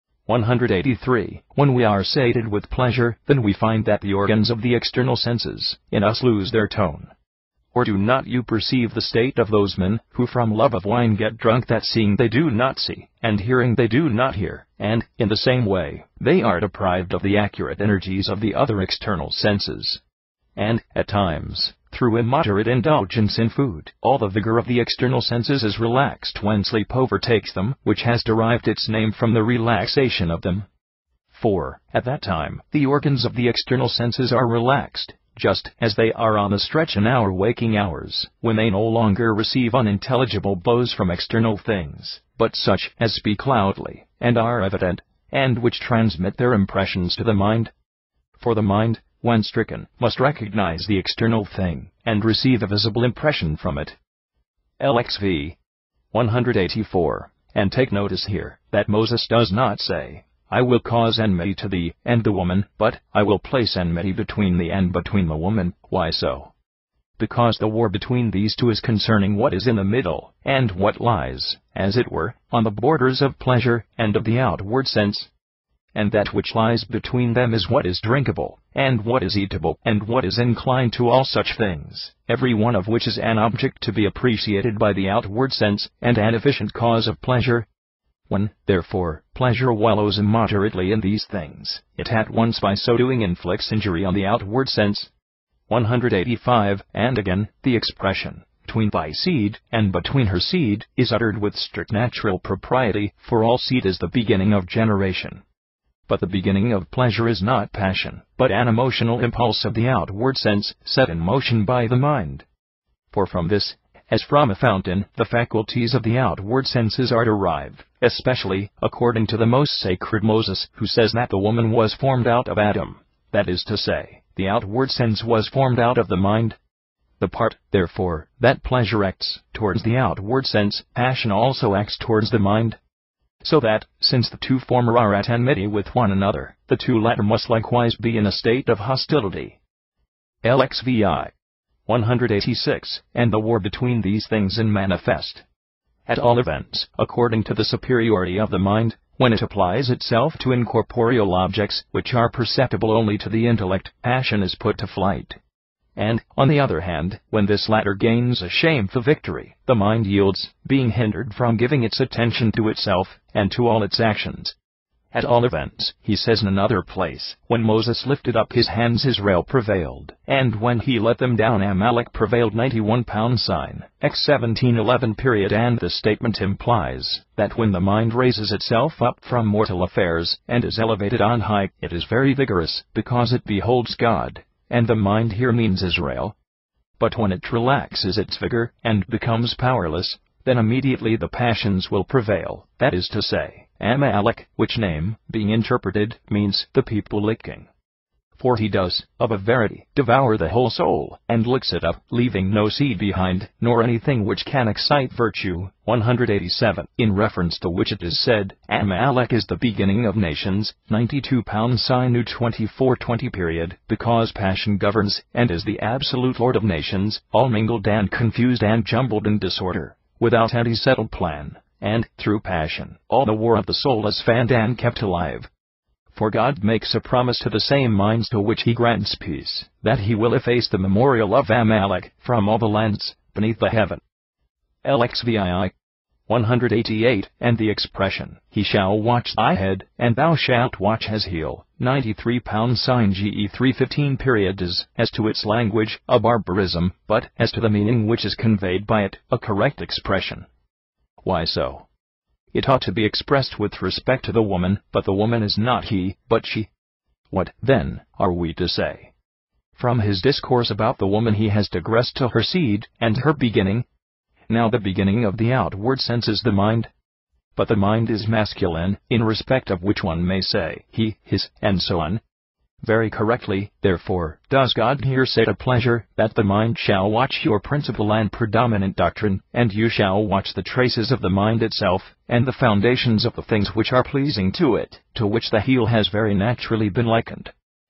183. When we are sated with pleasure, then we find that the organs of the external senses in us lose their tone. Or do not you perceive the state of those men, who from love of wine get drunk, that seeing they do not see, and hearing they do not hear, and, in the same way, they are deprived of the accurate energies of the other external senses. And, at times, through immoderate indulgence in food, all the vigor of the external senses is relaxed when sleep overtakes them, which has derived its name from the relaxation of them. For, at that time, the organs of the external senses are relaxed, just as they are on the stretch in our waking hours, when they no longer receive unintelligible blows from external things, but such as speak loudly, and are evident, and which transmit their impressions to the mind. For the mind, when stricken, must recognize the external thing, and receive a visible impression from it. LXV 184. And take notice here, that Moses does not say, I will cause enmity to thee and the woman, but, I will place enmity between thee and between the woman. Why so? Because the war between these two is concerning what is in the middle, and what lies, as it were, on the borders of pleasure and of the outward sense. And that which lies between them is what is drinkable, and what is eatable, and what is inclined to all such things, every one of which is an object to be appreciated by the outward sense, and an efficient cause of pleasure. When, therefore, pleasure wallows immoderately in these things, it at once by so doing inflicts injury on the outward sense. 185. And again, the expression, between thy seed and between her seed, is uttered with strict natural propriety, for all seed is the beginning of generation. But the beginning of pleasure is not passion, but an emotional impulse of the outward sense, set in motion by the mind. For from this, as from a fountain, the faculties of the outward senses are derived, especially, according to the most sacred Moses, who says that the woman was formed out of Adam. That is to say, the outward sense was formed out of the mind. The part, therefore, that pleasure acts towards the outward sense, passion also acts towards the mind. So that, since the two former are at enmity with one another, the two latter must likewise be in a state of hostility. LXVI. 186. And the war between these things is manifest. At all events, according to the superiority of the mind, when it applies itself to incorporeal objects, which are perceptible only to the intellect, passion is put to flight. And, on the other hand, when this latter gains a shameful victory, the mind yields, being hindered from giving its attention to itself, and to all its actions. At all events, he says in another place, when Moses lifted up his hands Israel prevailed, and when he let them down Amalek prevailed. 91 sign, X 1711 period. And the statement implies, that when the mind raises itself up from mortal affairs, and is elevated on high, it is very vigorous, because it beholds God. And the mind here means Israel. But when it relaxes its vigor, and becomes powerless, then immediately the passions will prevail, that is to say, Amalek, which name, being interpreted, means the people licking. For he does, of a verity, devour the whole soul, and licks it up, leaving no seed behind, nor anything which can excite virtue. 187. In reference to which it is said, Amalek is the beginning of nations. 92 sign New 2420 period. Because passion governs, and is the absolute lord of nations, all mingled and confused and jumbled in disorder, without any settled plan, and, through passion, all the war of the soul is fanned and kept alive. For God makes a promise to the same minds to which he grants peace, that he will efface the memorial of Amalek from all the lands beneath the heaven. LXVII. 188. And the expression, he shall watch thy head, and thou shalt watch his heel. 93 sign GE 315 period is, as to its language, a barbarism, but, as to the meaning which is conveyed by it, a correct expression. Why so? It ought to be expressed with respect to the woman, but the woman is not he, but she. What, then, are we to say? From his discourse about the woman he has digressed to her seed, and her beginning. Now the beginning of the outward sense is the mind. But the mind is masculine, in respect of which one may say, he, his, and so on. Very correctly, therefore, does God here say to pleasure, that the mind shall watch your principal and predominant doctrine, and you shall watch the traces of the mind itself, and the foundations of the things which are pleasing to it, to which the heel has very naturally been likened.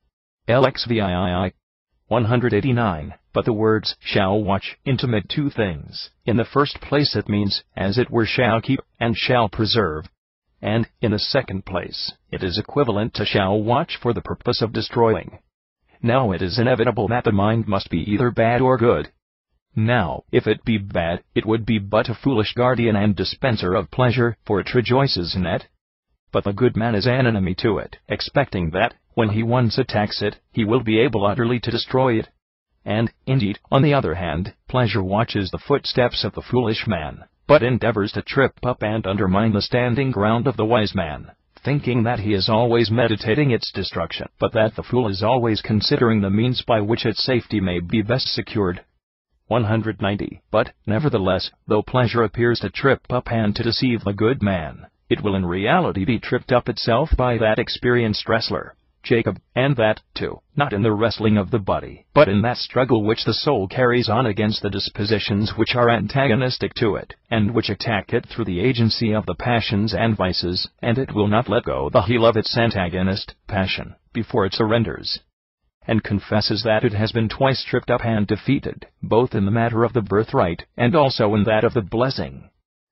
LXVII. 189. But the words, shall watch, intimate two things. In the first place it means, as it were shall keep, and shall preserve. And, in the second place, it is equivalent to shall watch for the purpose of destroying. Now it is inevitable that the mind must be either bad or good. Now, if it be bad, it would be but a foolish guardian and dispenser of pleasure, for it rejoices in it. But the good man is an enemy to it, expecting that, when he once attacks it, he will be able utterly to destroy it. And, indeed, on the other hand, pleasure watches the footsteps of the foolish man, but endeavors to trip up and undermine the standing ground of the wise man, thinking that he is always meditating its destruction, but that the fool is always considering the means by which its safety may be best secured. 190. But, nevertheless, though pleasure appears to trip up and to deceive the good man, it will in reality be tripped up itself by that experienced wrestler, Jacob, and that, too, not in the wrestling of the body, but in that struggle which the soul carries on against the dispositions which are antagonistic to it, and which attack it through the agency of the passions and vices, and it will not let go the heel of its antagonist, passion, before it surrenders, and confesses that it has been twice tripped up and defeated, both in the matter of the birthright, and also in that of the blessing.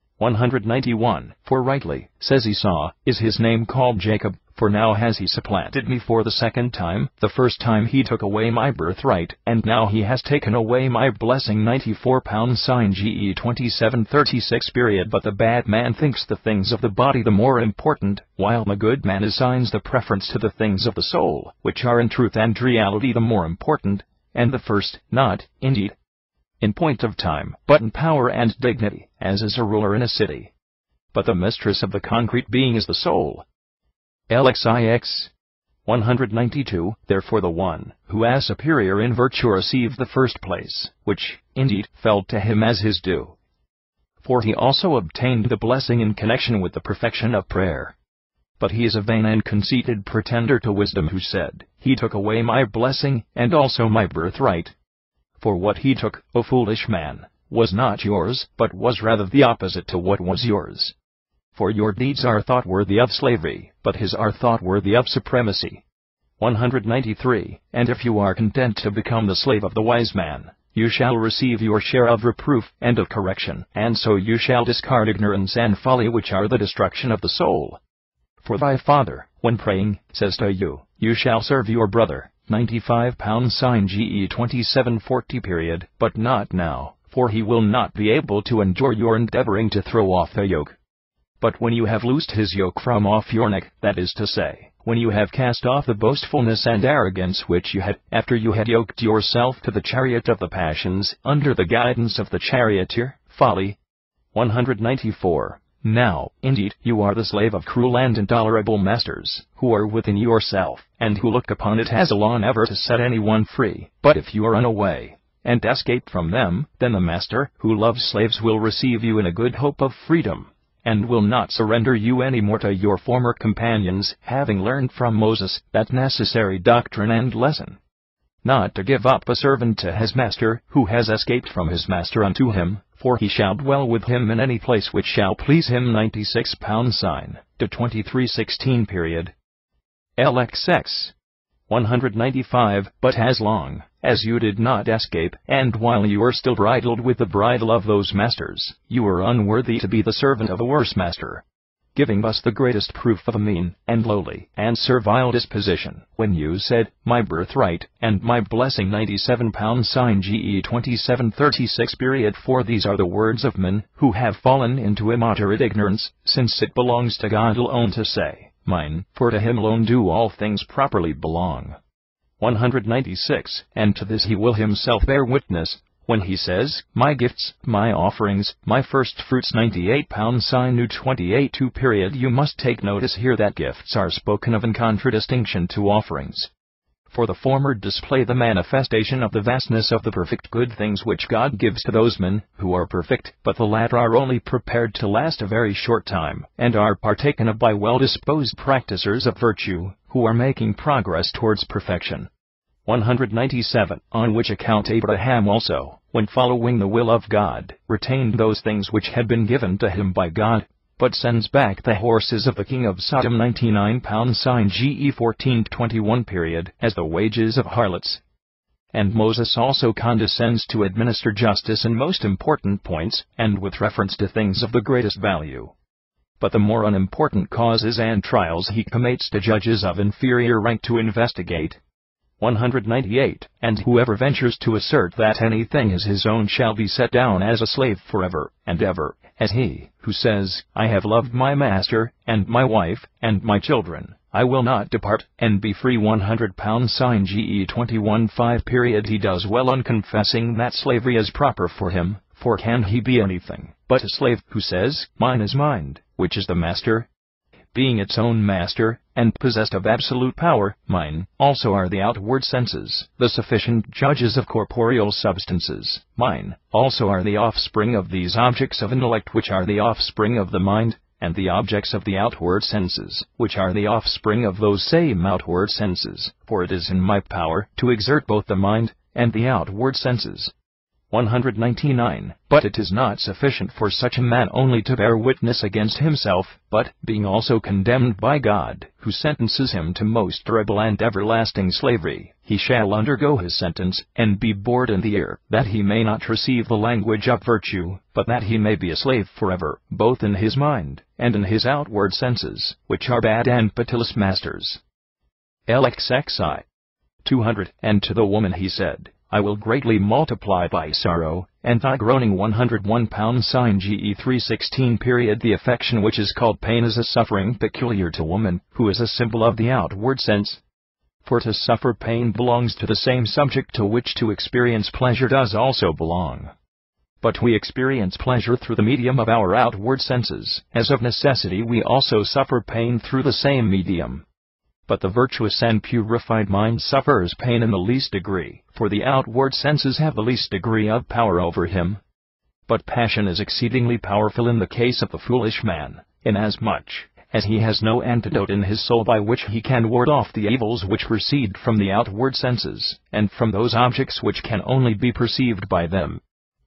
191. For rightly, says Esau, is his name called Jacob, for now has he supplanted me for the second time. The first time he took away my birthright, and now he has taken away my blessing. 94 sign GE 2736 period. But the bad man thinks the things of the body the more important, while the good man assigns the preference to the things of the soul, which are in truth and reality the more important, and the first, not, indeed, in point of time, but in power and dignity, as is a ruler in a city. But the mistress of the concrete being is the soul. LXIX. 192. Therefore the one, who as superior in virtue received the first place, which, indeed, fell to him as his due. For he also obtained the blessing in connection with the perfection of prayer. But he is a vain and conceited pretender to wisdom who said, he took away my blessing, and also my birthright. For what he took, O foolish man, was not yours, but was rather the opposite to what was yours. For your deeds are thought worthy of slavery, but his are thought worthy of supremacy. 193. And if you are content to become the slave of the wise man, you shall receive your share of reproof and of correction, and so you shall discard ignorance and folly, which are the destruction of the soul. For thy father, when praying, says to you, you shall serve your brother. 95 sign GE 2740 period. But not now, for he will not be able to endure your endeavoring to throw off the yoke. But when you have loosed his yoke from off your neck, that is to say, when you have cast off the boastfulness and arrogance which you had, after you had yoked yourself to the chariot of the passions, under the guidance of the charioteer, folly. 194. Now, indeed, you are the slave of cruel and intolerable masters, who are within yourself, and who look upon it as a law never to set anyone free. But if you run away, and escape from them, then the master, who loves slaves, will receive you in a good hope of freedom, and will not surrender you any more to your former companions, having learned from Moses that necessary doctrine and lesson, not to give up a servant to his master, who has escaped from his master unto him, for he shall dwell with him in any place which shall please him. 96 sign to 2316 period. LXX. 195. But as long as you did not escape, and while you were still bridled with the bridle of those masters, you were unworthy to be the servant of a worse master, giving us the greatest proof of a mean, and lowly, and servile disposition, when you said, my birthright, and my blessing. 97 sign GE 2736 period. For these are the words of men, who have fallen into immoderate ignorance, since it belongs to God alone to say, mine, for to him alone do all things properly belong. 196. And to this he will himself bear witness, when he says, my gifts, my offerings, my first fruits. 98 sign new 28 period. You must take notice here that gifts are spoken of in contradistinction to offerings. For the former display the manifestation of the vastness of the perfect good things which God gives to those men who are perfect, but the latter are only prepared to last a very short time, and are partaken of by well-disposed practicers of virtue, who are making progress towards perfection. 197. On which account Abraham also, when following the will of God, retained those things which had been given to him by God, but sends back the horses of the king of Sodom. 99 sign GE 1421 period. As the wages of harlots. And Moses also condescends to administer justice in most important points, and with reference to things of the greatest value. But the more unimportant causes and trials he commates to judges of inferior rank to investigate. 198. And whoever ventures to assert that anything is his own shall be set down as a slave forever and ever, as he who says, I have loved my master, and my wife, and my children, I will not depart, and be free. 100 sign GE 21:5 period. He does well on confessing that slavery is proper for him, for can he be anything but a slave who says, mine is mine, which is the master? Being its own master, and possessed of absolute power, mine also are the outward senses, the sufficient judges of corporeal substances, mine also are the offspring of these objects of intellect which are the offspring of the mind, and the objects of the outward senses, which are the offspring of those same outward senses, for it is in my power to exert both the mind and the outward senses. 199. But it is not sufficient for such a man only to bear witness against himself, but, being also condemned by God, who sentences him to most terrible and everlasting slavery, he shall undergo his sentence, and be bored in the ear, that he may not receive the language of virtue, but that he may be a slave forever, both in his mind, and in his outward senses, which are bad and pitiless masters. LXXI. 200. And to the woman he said, I will greatly multiply thy sorrow, and thy groaning. 101 Sign GE 316. The affection which is called pain is a suffering peculiar to woman, who is a symbol of the outward sense. For to suffer pain belongs to the same subject to which to experience pleasure does also belong. But we experience pleasure through the medium of our outward senses, as of necessity we also suffer pain through the same medium. But the virtuous and purified mind suffers pain in the least degree, for the outward senses have the least degree of power over him. But passion is exceedingly powerful in the case of the foolish man, inasmuch as he has no antidote in his soul by which he can ward off the evils which proceed from the outward senses, and from those objects which can only be perceived by them.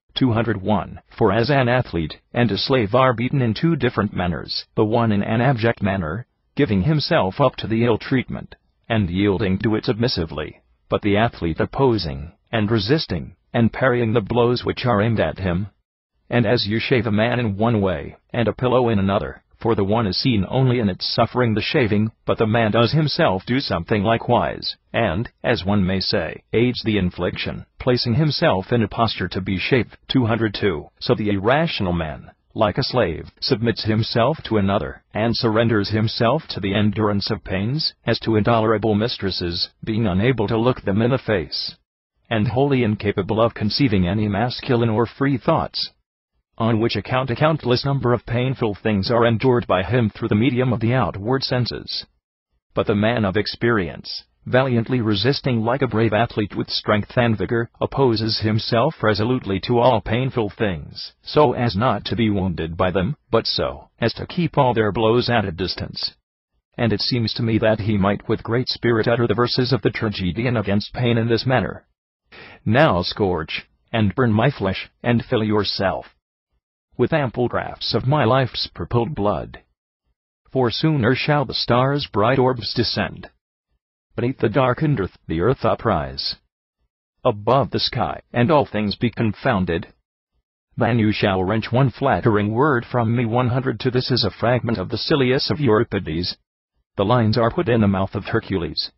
201. For as an athlete and a slave are beaten in two different manners, the one in an abject manner, giving himself up to the ill treatment, and yielding to it submissively, but the athlete opposing, and resisting, and parrying the blows which are aimed at him. And as you shave a man in one way, and a pillow in another, for the one is seen only in its suffering the shaving, but the man does himself do something likewise, and, as one may say, aids the infliction, placing himself in a posture to be shaved. 202. So the irrational man, like a slave, submits himself to another, and surrenders himself to the endurance of pains, as to intolerable mistresses, being unable to look them in the face, and wholly incapable of conceiving any masculine or free thoughts. On which account a countless number of painful things are endured by him through the medium of the outward senses. But the man of experience, valiantly resisting like a brave athlete with strength and vigor, opposes himself resolutely to all painful things, so as not to be wounded by them, but so as to keep all their blows at a distance. And it seems to me that he might with great spirit utter the verses of the tragedian against pain in this manner. Now scourge, and burn my flesh, and fill yourself with ample draughts of my life's purpled blood. For sooner shall the stars' bright orbs descend beneath the darkened earth, the earth uprise above the sky, and all things be confounded, than you shall wrench one flattering word from me. 100. To this is a fragment of the Silius of Euripides. The lines are put in the mouth of Hercules.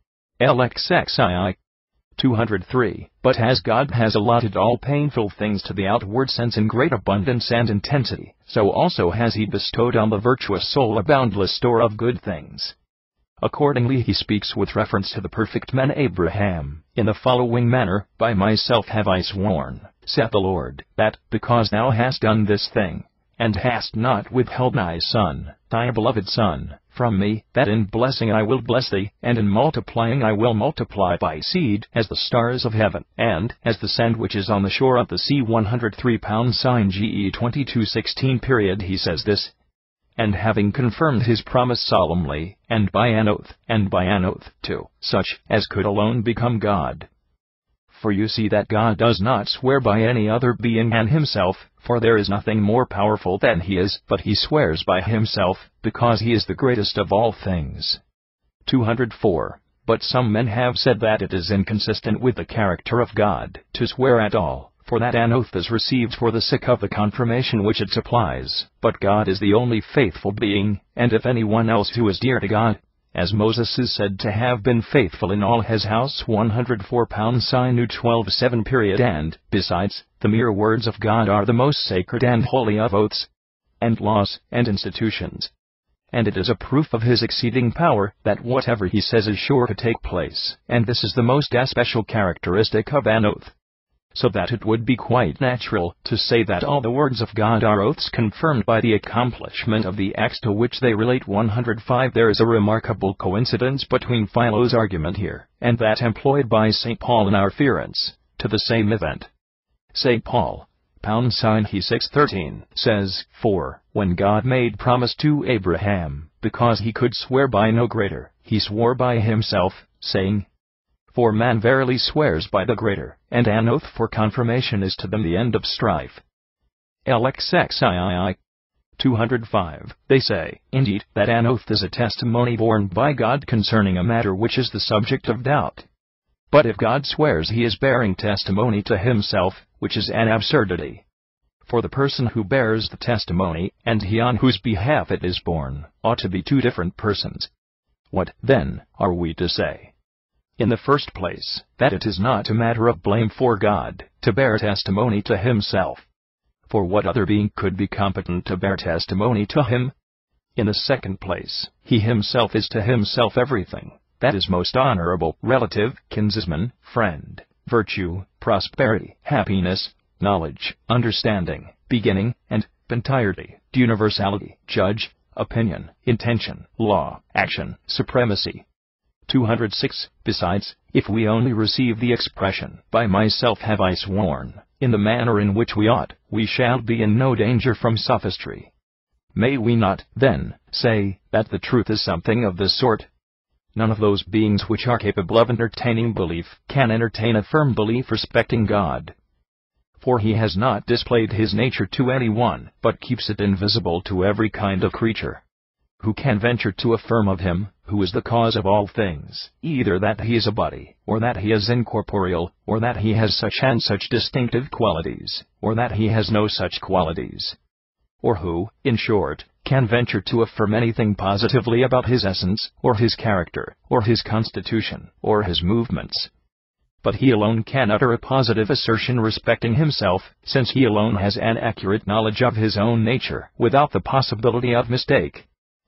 LXXII. 203. But as God has allotted all painful things to the outward sense in great abundance and intensity, so also has he bestowed on the virtuous soul a boundless store of good things. Accordingly he speaks with reference to the perfect man Abraham, in the following manner: By myself have I sworn, saith the Lord, that, because thou hast done this thing, and hast not withheld thy son, thy beloved son, from me, that in blessing I will bless thee, and in multiplying I will multiply thy seed, as the stars of heaven, and as the sand which is on the shore of the sea. 103 Sign GE 2216. He says this, and having confirmed his promise solemnly, and by an oath, to such as could alone become God. For you see that God does not swear by any other being than himself, for there is nothing more powerful than he is, but he swears by himself, because he is the greatest of all things. 204. But some men have said that it is inconsistent with the character of God to swear at all, for that an oath is received for the sake of the confirmation which it supplies. But God is the only faithful being, and if anyone else who is dear to God, as Moses is said to have been faithful in all his house. 104 Sign Nu 12:7. And, besides, the mere words of God are the most sacred and holy of oaths, and laws, and institutions. And it is a proof of his exceeding power, that whatever he says is sure to take place, and this is the most especial characteristic of an oath. So that it would be quite natural to say that all the words of God are oaths confirmed by the accomplishment of the acts to which they relate. 105 There is a remarkable coincidence between Philo's argument here, and that employed by St. Paul in our reference to the same event. St. Paul, He 6:13 says, "For, when God made promise to Abraham, because he could swear by no greater, he swore by himself, saying, For man verily swears by the greater, and an oath for confirmation is to them the end of strife." Lxxii 205. They say, indeed, that an oath is a testimony borne by God concerning a matter which is the subject of doubt. But if God swears, he is bearing testimony to himself, which is an absurdity. For the person who bears the testimony, and he on whose behalf it is borne, ought to be two different persons. What, then, are we to say? In the first place, that it is not a matter of blame for God to bear testimony to himself. For what other being could be competent to bear testimony to him? In the second place, he himself is to himself everything that is most honorable, relative, kinsman, friend, virtue, prosperity, happiness, knowledge, understanding, beginning, and entirety, universality, judge, opinion, intention, law, action, supremacy. 206. Besides, if we only receive the expression, "By myself have I sworn," in the manner in which we ought, we shall be in no danger from sophistry. May we not, then, say that the truth is something of this sort? None of those beings which are capable of entertaining belief can entertain a firm belief respecting God. For he has not displayed his nature to any one, but keeps it invisible to every kind of creature. Who can venture to affirm of him, who is the cause of all things, either that he is a body, or that he is incorporeal, or that he has such and such distinctive qualities, or that he has no such qualities? Or who, in short, can venture to affirm anything positively about his essence, or his character, or his constitution, or his movements? But he alone can utter a positive assertion respecting himself, since he alone has an accurate knowledge of his own nature, without the possibility of mistake.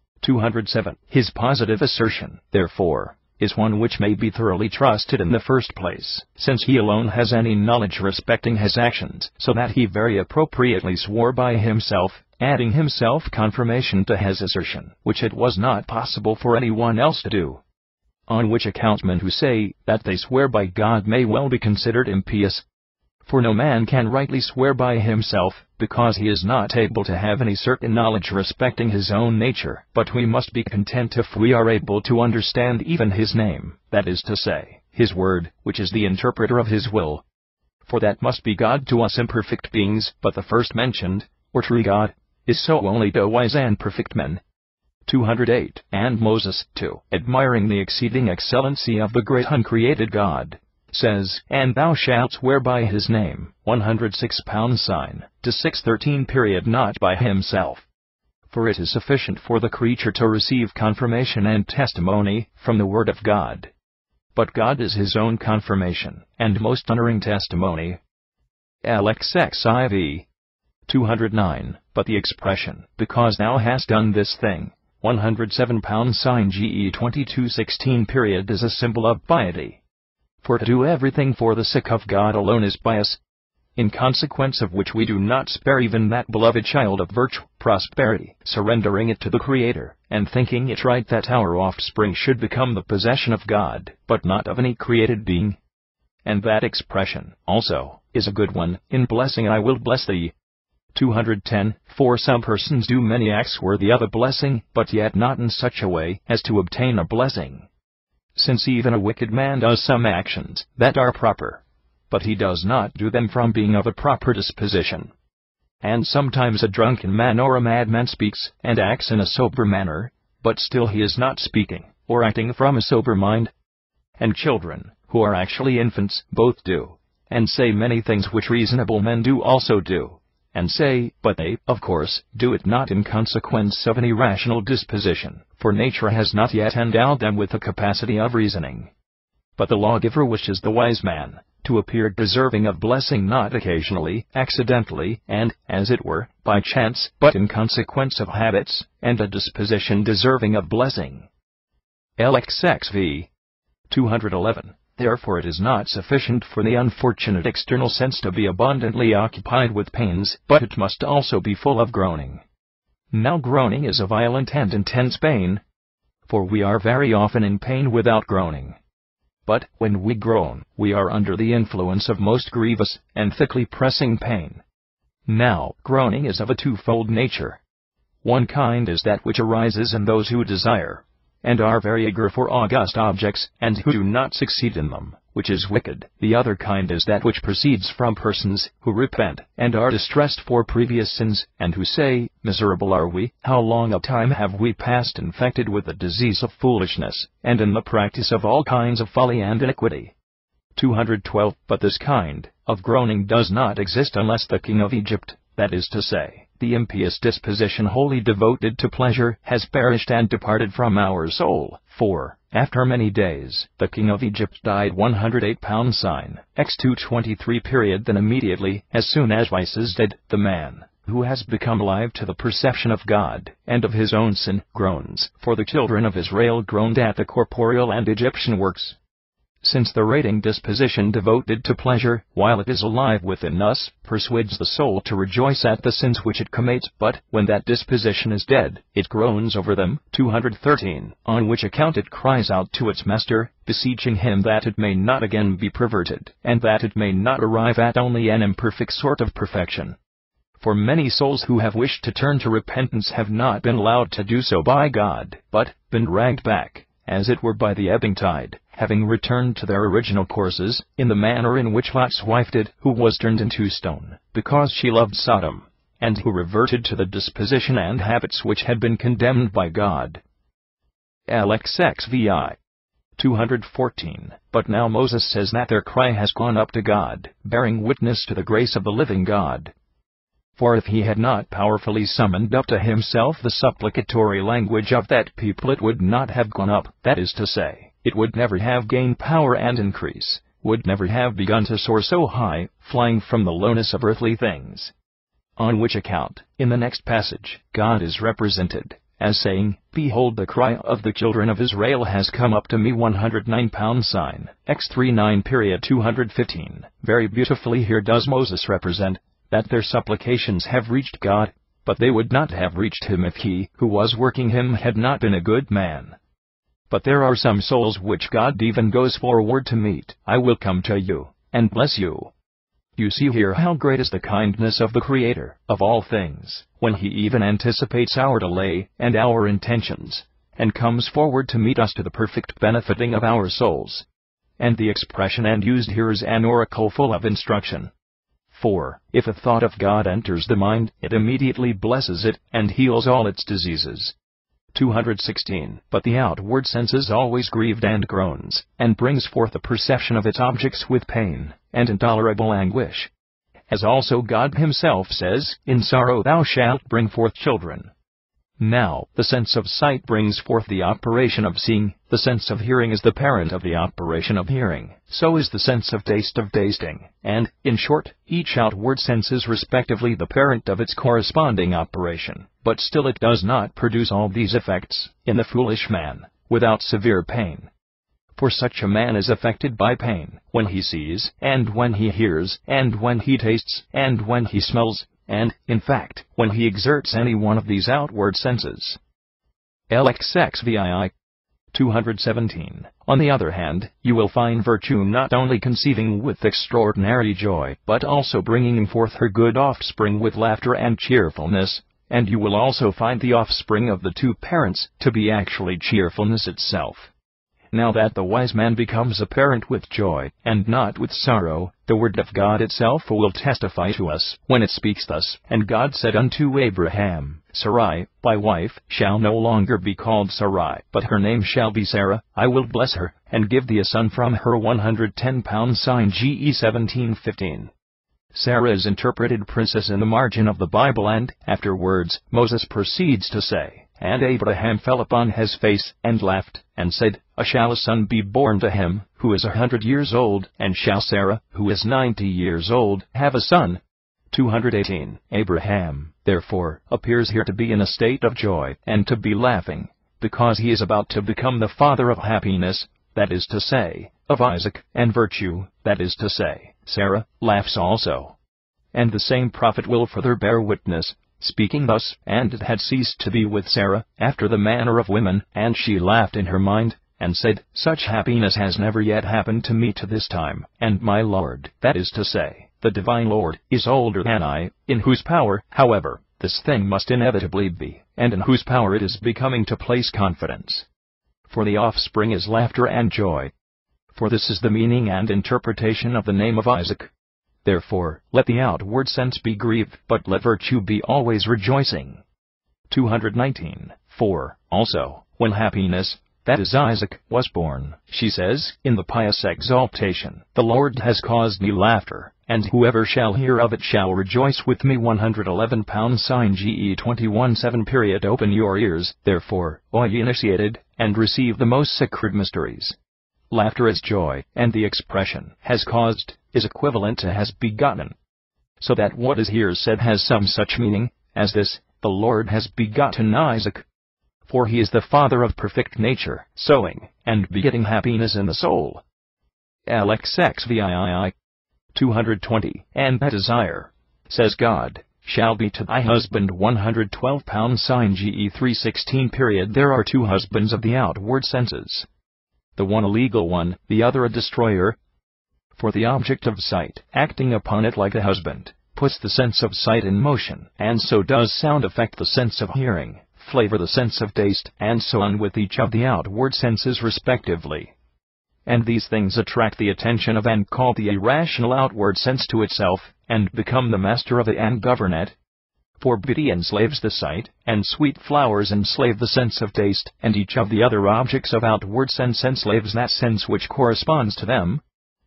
207. His positive assertion, therefore, is one which may be thoroughly trusted in the first place, since he alone has any knowledge respecting his actions, so that he very appropriately swore by himself, adding himself confirmation to his assertion, which it was not possible for anyone else to do. On which account men who say that they swear by God may well be considered impious. For no man can rightly swear by himself, because he is not able to have any certain knowledge respecting his own nature, but we must be content if we are able to understand even his name, that is to say, his word, which is the interpreter of his will. For that must be God to us imperfect beings, but the first mentioned, or true God, is so only to wise and perfect men. 208. And Moses, too, admiring the exceeding excellency of the great uncreated God, says, "And thou shalt swear by his name." 106 to 613. Not by himself. For it is sufficient for the creature to receive confirmation and testimony from the word of God. But God is his own confirmation, and most honoring testimony. Lxxiv 209. But the expression, "Because thou hast done this thing," 107 GE 22:16, is a symbol of piety. For to do everything for the sake of God alone is pious, in consequence of which we do not spare even that beloved child of virtue, prosperity, surrendering it to the Creator, and thinking it right that our offspring should become the possession of God, but not of any created being. And that expression, also, is a good one, "In blessing I will bless thee." 210. For some persons do many acts worthy of a blessing, but yet not in such a way as to obtain a blessing. Since even a wicked man does some actions that are proper, but he does not do them from being of a proper disposition. And sometimes a drunken man or a madman speaks and acts in a sober manner, but still he is not speaking or acting from a sober mind. And children, who are actually infants, both do and say many things which reasonable men do also do, and say, but they, of course, do it not in consequence of any rational disposition, for nature has not yet endowed them with the capacity of reasoning. But the lawgiver wishes the wise man to appear deserving of blessing not occasionally, accidentally, and, as it were, by chance, but in consequence of habits, and a disposition deserving of blessing. Lxxv 211. Therefore it is not sufficient for the unfortunate external sense to be abundantly occupied with pains, but it must also be full of groaning. Now groaning is a violent and intense pain, for we are very often in pain without groaning. But, when we groan, we are under the influence of most grievous and thickly pressing pain. Now, groaning is of a twofold nature. One kind is that which arises in those who desire, and are very eager for august objects, and who do not succeed in them, which is wicked. The other kind is that which proceeds from persons who repent, and are distressed for previous sins, and who say, "Miserable are we, how long a time have we passed infected with the disease of foolishness, and in the practice of all kinds of folly and iniquity." 212. But this kind of groaning does not exist unless the king of Egypt, that is to say, the impious disposition wholly devoted to pleasure, has perished and departed from our soul. For, after many days, the king of Egypt died 108 pounds sign, X 223 period. Then immediately, as soon as vice is dead, the man, who has become alive to the perception of God, and of his own sin, groans. For the children of Israel groaned at the corporeal and Egyptian works. Since the rating disposition devoted to pleasure, while it is alive within us, persuades the soul to rejoice at the sins which it commits, but, when that disposition is dead, it groans over them. 213. On which account it cries out to its master, beseeching him that it may not again be perverted, and that it may not arrive at only an imperfect sort of perfection. For many souls who have wished to turn to repentance have not been allowed to do so by God, but been dragged back, as it were by the ebbing tide, having returned to their original courses, in the manner in which Lot's wife did, who was turned into stone, because she loved Sodom, and who reverted to the disposition and habits which had been condemned by God. LXXVI 214. But now Moses says that their cry has gone up to God, bearing witness to the grace of the living God. For if he had not powerfully summoned up to himself the supplicatory language of that people, it would not have gone up, that is to say, it would never have gained power and increase, would never have begun to soar so high, flying from the lowness of earthly things. On which account, in the next passage, God is represented as saying, "Behold, the cry of the children of Israel has come up to me." 109 pounds sign, X 39 period. 215. Very beautifully here does Moses represent that their supplications have reached God, but they would not have reached him if he who was working him had not been a good man. But there are some souls which God even goes forward to meet. "I will come to you, and bless you." You see here how great is the kindness of the Creator of all things, when he even anticipates our delay and our intentions, and comes forward to meet us to the perfect benefiting of our souls. And the expression and used here is an oracle full of instruction. For, if a thought of God enters the mind, it immediately blesses it, and heals all its diseases. 216. But the outward sense is always grieved and groans, and brings forth the perception of its objects with pain, and intolerable anguish. As also God himself says, "In sorrow thou shalt bring forth children." Now, the sense of sight brings forth the operation of seeing, the sense of hearing is the parent of the operation of hearing, so is the sense of taste of tasting, and, in short, each outward sense is respectively the parent of its corresponding operation, but still it does not produce all these effects, in the foolish man, without severe pain. For such a man is affected by pain, when he sees, and when he hears, and when he tastes, and when he smells, and, in fact, when he exerts any one of these outward senses. LXXVII 217. On the other hand, you will find virtue not only conceiving with extraordinary joy, but also bringing forth her good offspring with laughter and cheerfulness, and you will also find the offspring of the two parents to be actually cheerfulness itself. Now that the wise man becomes a parent with joy, and not with sorrow, the word of God itself will testify to us, when it speaks thus, "And God said unto Abraham, Sarai, thy wife, shall no longer be called Sarai, but her name shall be Sarah. I will bless her, and give thee a son from her." 110 pounds sign GE 1715. Sarah is interpreted princess in the margin of the Bible, and, afterwards, Moses proceeds to say, "And Abraham fell upon his face, and laughed, and said, shall a son be born to him, who is 100 years old, and shall Sarah, who is 90 years old, have a son?" 218. Abraham, therefore, appears here to be in a state of joy, and to be laughing, because he is about to become the father of happiness, that is to say, of Isaac, and virtue, that is to say, Sarah, laughs also. And the same prophet will further bear witness, speaking thus, "And it had ceased to be with Sarah, after the manner of women, and she laughed in her mind, and said, Such happiness has never yet happened to me to this time, and my Lord," that is to say, the divine Lord, is older than I, in whose power, however, this thing must inevitably be, and in whose power it is becoming to place confidence. For the offspring is laughter and joy. For this is the meaning and interpretation of the name of Isaac. Therefore, let the outward sense be grieved, but let virtue be always rejoicing. 219. For, also, when happiness, that is Isaac, was born, she says, in the pious exaltation, the Lord has caused me laughter, and whoever shall hear of it shall rejoice with me. 111 sign GE 21:7 period. Open your ears, therefore, O ye initiated, and receive the most sacred mysteries. Laughter is joy, and the expression has caused is equivalent to has begotten. So that what is here said has some such meaning as this: the Lord has begotten Isaac. For he is the father of perfect nature, sowing and begetting happiness in the soul. Alexvii 220. And that desire, says God, shall be to thy husband. 112 sign GE 3:16 period. There are two husbands of the outward senses, the one a legal one, the other a destroyer. For the object of sight, acting upon it like a husband, puts the sense of sight in motion, and so does sound affect the sense of hearing, flavor the sense of taste, and so on with each of the outward senses respectively. And these things attract the attention of and call the irrational outward sense to itself, and become the master of it and govern it. For beauty enslaves the sight, and sweet flowers enslave the sense of taste, and each of the other objects of outward sense enslaves that sense which corresponds to them.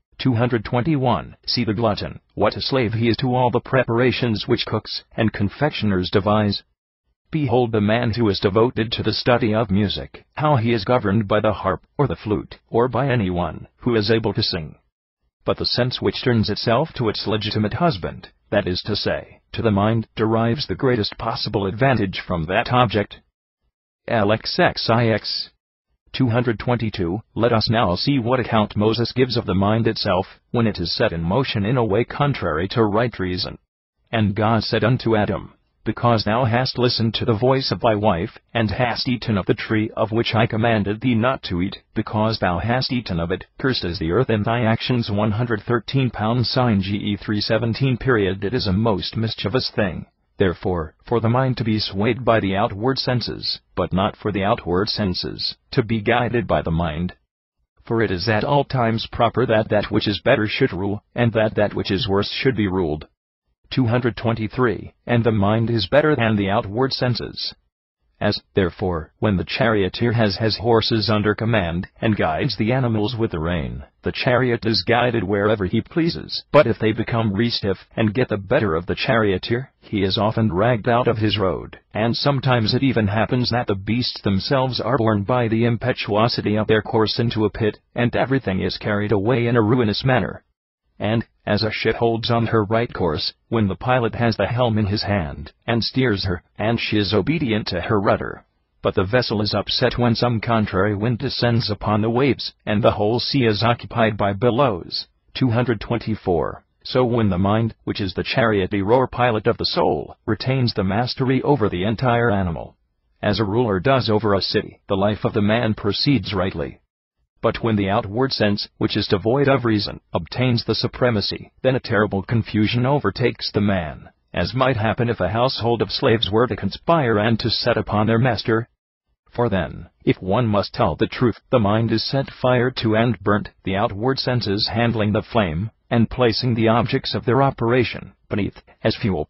221. See the glutton, what a slave he is to all the preparations which cooks and confectioners devise. Behold the man who is devoted to the study of music, how he is governed by the harp, or the flute, or by anyone who is able to sing. But the sense which turns itself to its legitimate husband, that is to say, to the mind, derives the greatest possible advantage from that object. Alexix 222. Let us now see what account Moses gives of the mind itself, when it is set in motion in a way contrary to right reason. And God said unto Adam, Because thou hast listened to the voice of thy wife, and hast eaten of the tree of which I commanded thee not to eat, because thou hast eaten of it, cursed is the earth and thy actions. 113 sign GE 3:17 period. It is a most mischievous thing, therefore, for the mind to be swayed by the outward senses, but not for the outward senses to be guided by the mind. For it is at all times proper that that which is better should rule, and that that which is worse should be ruled. 223. And the mind is better than the outward senses. As, therefore, when the charioteer has horses under command, and guides the animals with the rein, the chariot is guided wherever he pleases. But if they become restiff, and get the better of the charioteer, he is often dragged out of his road, and sometimes it even happens that the beasts themselves are borne by the impetuosity of their course into a pit, and everything is carried away in a ruinous manner. And, as a ship holds on her right course, when the pilot has the helm in his hand, and steers her, and she is obedient to her rudder. But the vessel is upset when some contrary wind descends upon the waves, and the whole sea is occupied by billows. 224. So when the mind, which is the charioteer or pilot of the soul, retains the mastery over the entire animal, as a ruler does over a city, the life of the man proceeds rightly. But when the outward sense, which is devoid of reason, obtains the supremacy, then a terrible confusion overtakes the man, as might happen if a household of slaves were to conspire and to set upon their master. For then, if one must tell the truth, the mind is set fire to and burnt, the outward senses handling the flame, and placing the objects of their operation beneath, as fuel.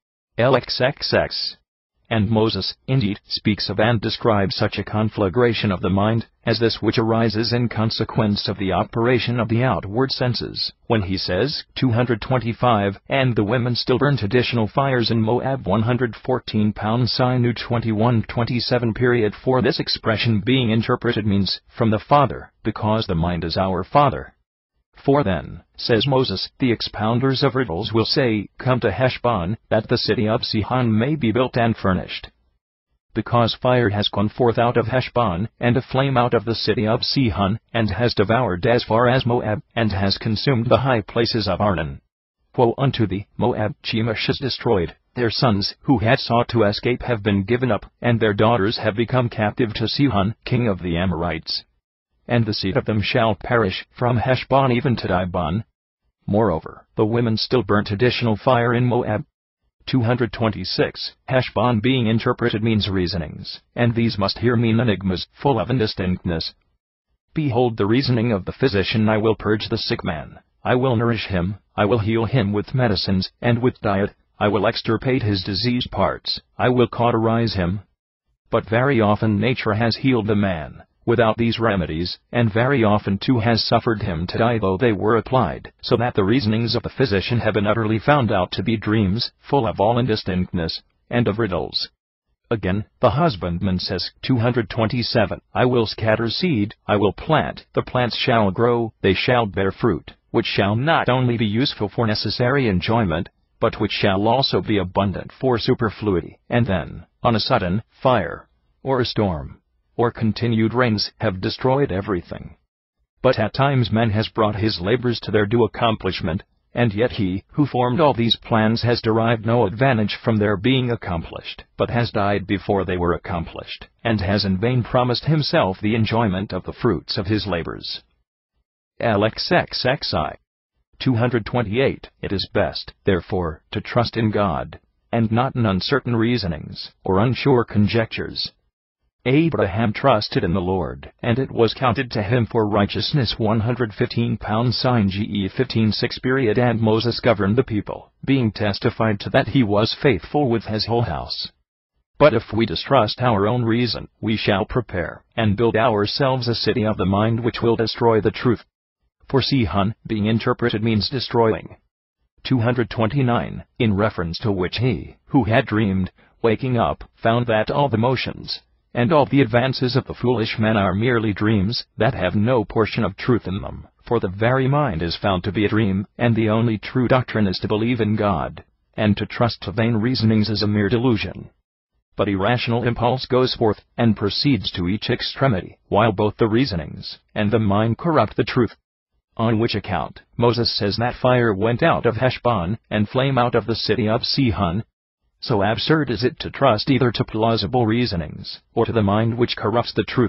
LXXX. And Moses, indeed, speaks of and describes such a conflagration of the mind, as this which arises in consequence of the operation of the outward senses, when he says, 225, and the women still burnt additional fires in Moab. 114 Sinu 21:27 period. For this expression being interpreted means, from the Father, because the mind is our Father. For then, says Moses, the expounders of riddles will say, Come to Heshbon, that the city of Sihon may be built and furnished. Because fire has gone forth out of Heshbon, and a flame out of the city of Sihon, and has devoured as far as Moab, and has consumed the high places of Arnon. Woe unto thee, Moab! Chemosh is destroyed, their sons, who had sought to escape, have been given up, and their daughters have become captive to Sihon, king of the Amorites. And the seed of them shall perish, from Heshbon even to Dibon. Moreover, the women still burnt additional fire in Moab. 226. Heshbon being interpreted means reasonings, and these must here mean enigmas, full of indistinctness. Behold the reasoning of the physician: I will purge the sick man, I will nourish him, I will heal him with medicines, and with diet, I will extirpate his diseased parts, I will cauterize him. But very often nature has healed the man without these remedies, and very often too has suffered him to die though they were applied, so that the reasonings of the physician have been utterly found out to be dreams, full of all indistinctness, and of riddles. Again, the husbandman says, 227, I will scatter seed, I will plant, the plants shall grow, they shall bear fruit, which shall not only be useful for necessary enjoyment, but which shall also be abundant for superfluity. And then, on a sudden, fire, or a storm, or continued rains have destroyed everything. But at times man has brought his labors to their due accomplishment, and yet he who formed all these plans has derived no advantage from their being accomplished, but has died before they were accomplished, and has in vain promised himself the enjoyment of the fruits of his labors. LXXXI. 228. It is best, therefore, to trust in God, and not in uncertain reasonings, or unsure conjectures. Abraham trusted in the Lord, and it was counted to him for righteousness. 115 sign GE 15:6. And Moses governed the people, being testified to that he was faithful with his whole house. But if we distrust our own reason, we shall prepare and build ourselves a city of the mind which will destroy the truth. For Sihon, being interpreted, means destroying. 229, in reference to which he, who had dreamed, waking up, found that all the motions and all the advances of the foolish men are merely dreams, that have no portion of truth in them, for the very mind is found to be a dream, and the only true doctrine is to believe in God, and to trust to vain reasonings is a mere delusion. But irrational impulse goes forth, and proceeds to each extremity, while both the reasonings and the mind corrupt the truth. On which account, Moses says that fire went out of Heshbon, and flame out of the city of Sihon. So absurd is it to trust either to plausible reasonings, or to the mind which corrupts the truth.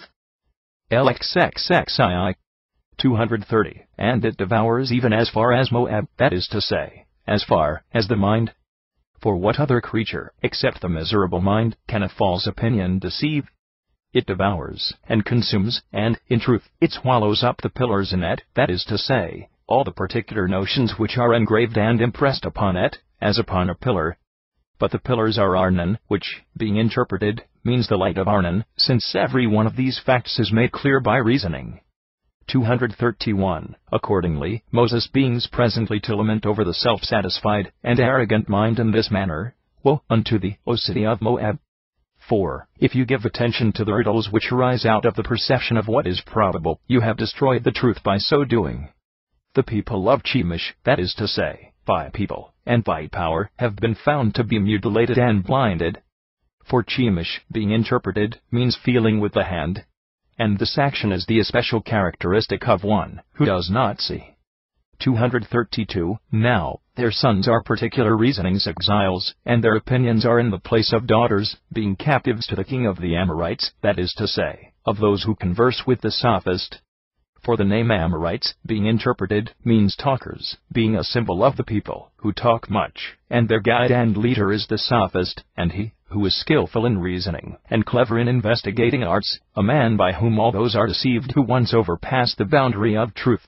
LXXXII. 230. And it devours even as far as Moab, that is to say, as far as the mind. For what other creature, except the miserable mind, can a false opinion deceive? It devours, and consumes, and, in truth, it swallows up the pillars in it, that is to say, all the particular notions which are engraved and impressed upon it, as upon a pillar. But the pillars are Arnon, which, being interpreted, means the light of Arnon, since every one of these facts is made clear by reasoning. 231. Accordingly, Moses beings presently to lament over the self-satisfied and arrogant mind in this manner, Woe unto thee, O city of Moab! For, if you give attention to the riddles which arise out of the perception of what is probable, you have destroyed the truth by so doing. The people of Chemish, that is to say, by people, and by power, have been found to be mutilated and blinded. For Chemish, being interpreted, means feeling with the hand, and this action is the especial characteristic of one who does not see. 232. Now, their sons are particular reasonings exiles, and their opinions are in the place of daughters, being captives to the king of the Amorites, that is to say, of those who converse with the sophist. For the name Amorites, being interpreted, means talkers, being a symbol of the people who talk much, and their guide and leader is the sophist, and he who is skillful in reasoning, and clever in investigating arts, a man by whom all those are deceived who once overpass the boundary of truth.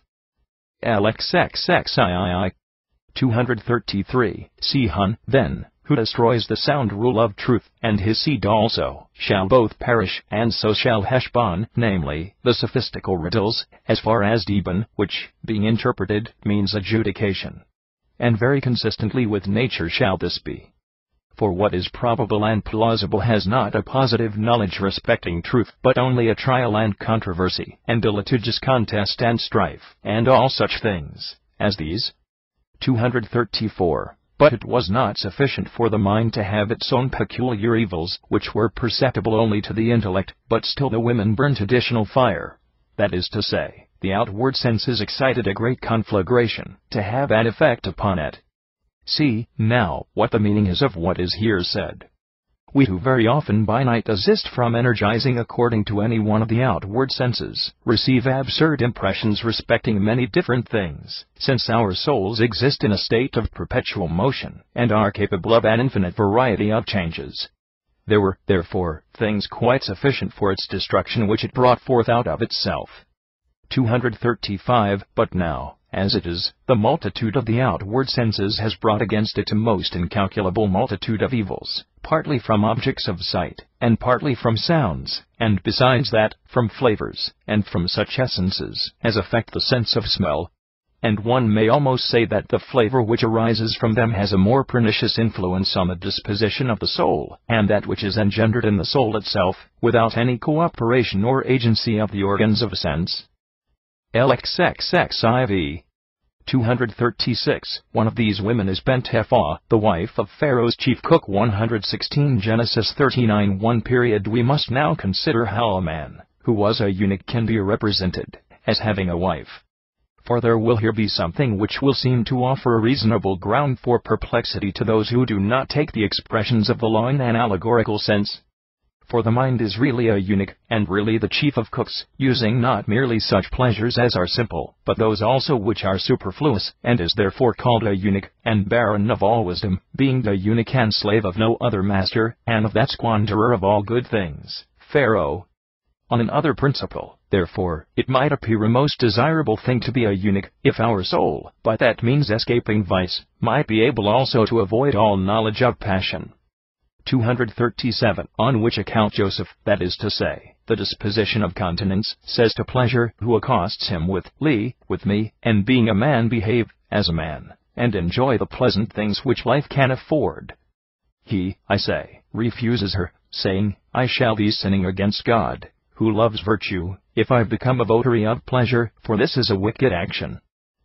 LXXXII. 233. Sihon, then, who destroys the sound rule of truth, and his seed also, shall both perish, and so shall Heshbon, namely, the sophistical riddles, as far as Dibon, which, being interpreted, means adjudication. And very consistently with nature shall this be. For what is probable and plausible has not a positive knowledge respecting truth, but only a trial and controversy, and a litigious contest and strife, and all such things as these. 234. But it was not sufficient for the mind to have its own peculiar evils, which were perceptible only to the intellect, but still the women burnt additional fire. That is to say, the outward senses excited a great conflagration, to have an effect upon it. See, now, what the meaning is of what is here said. We who very often by night desist from energizing according to any one of the outward senses, receive absurd impressions respecting many different things, since our souls exist in a state of perpetual motion, and are capable of an infinite variety of changes. There were, therefore, things quite sufficient for its destruction which it brought forth out of itself. 235. But now, as it is, the multitude of the outward senses has brought against it a most incalculable multitude of evils, partly from objects of sight, and partly from sounds, and besides that, from flavors, and from such essences as affect the sense of smell. And one may almost say that the flavor which arises from them has a more pernicious influence on the disposition of the soul, and that which is engendered in the soul itself, without any cooperation or agency of the organs of sense. LXXXIV. 236. One of these women is Bentephah, the wife of Pharaoh's chief cook. 116 Genesis 39:1. We must now consider how a man, who was a eunuch, can be represented as having a wife. For there will here be something which will seem to offer a reasonable ground for perplexity to those who do not take the expressions of the law in an allegorical sense. For the mind is really a eunuch, and really the chief of cooks, using not merely such pleasures as are simple, but those also which are superfluous, and is therefore called a eunuch, and barren of all wisdom, being the eunuch and slave of no other master, and of that squanderer of all good things, Pharaoh. On another principle, therefore, it might appear a most desirable thing to be a eunuch, if our soul, by that means escaping vice, might be able also to avoid all knowledge of passion. 237. On which account Joseph, that is to say, the disposition of continence, says to pleasure, who accosts him with me, and being a man behave as a man, and enjoy the pleasant things which life can afford. He, I say, refuses her, saying, I shall be sinning against God, who loves virtue, if I become a votary of pleasure, for this is a wicked action.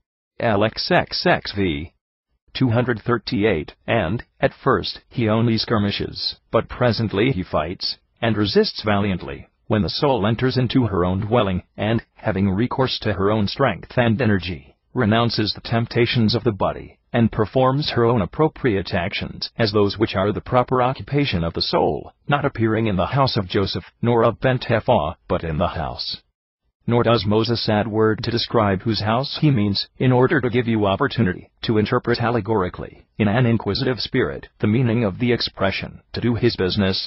LXXXV. 238. And, at first, he only skirmishes, but presently he fights, and resists valiantly, when the soul enters into her own dwelling, and, having recourse to her own strength and energy, renounces the temptations of the body, and performs her own appropriate actions, as those which are the proper occupation of the soul, not appearing in the house of Joseph, nor of Bentephah, but in the house. Nor does Moses add word to describe whose house he means, in order to give you opportunity to interpret allegorically, in an inquisitive spirit, the meaning of the expression, to do his business.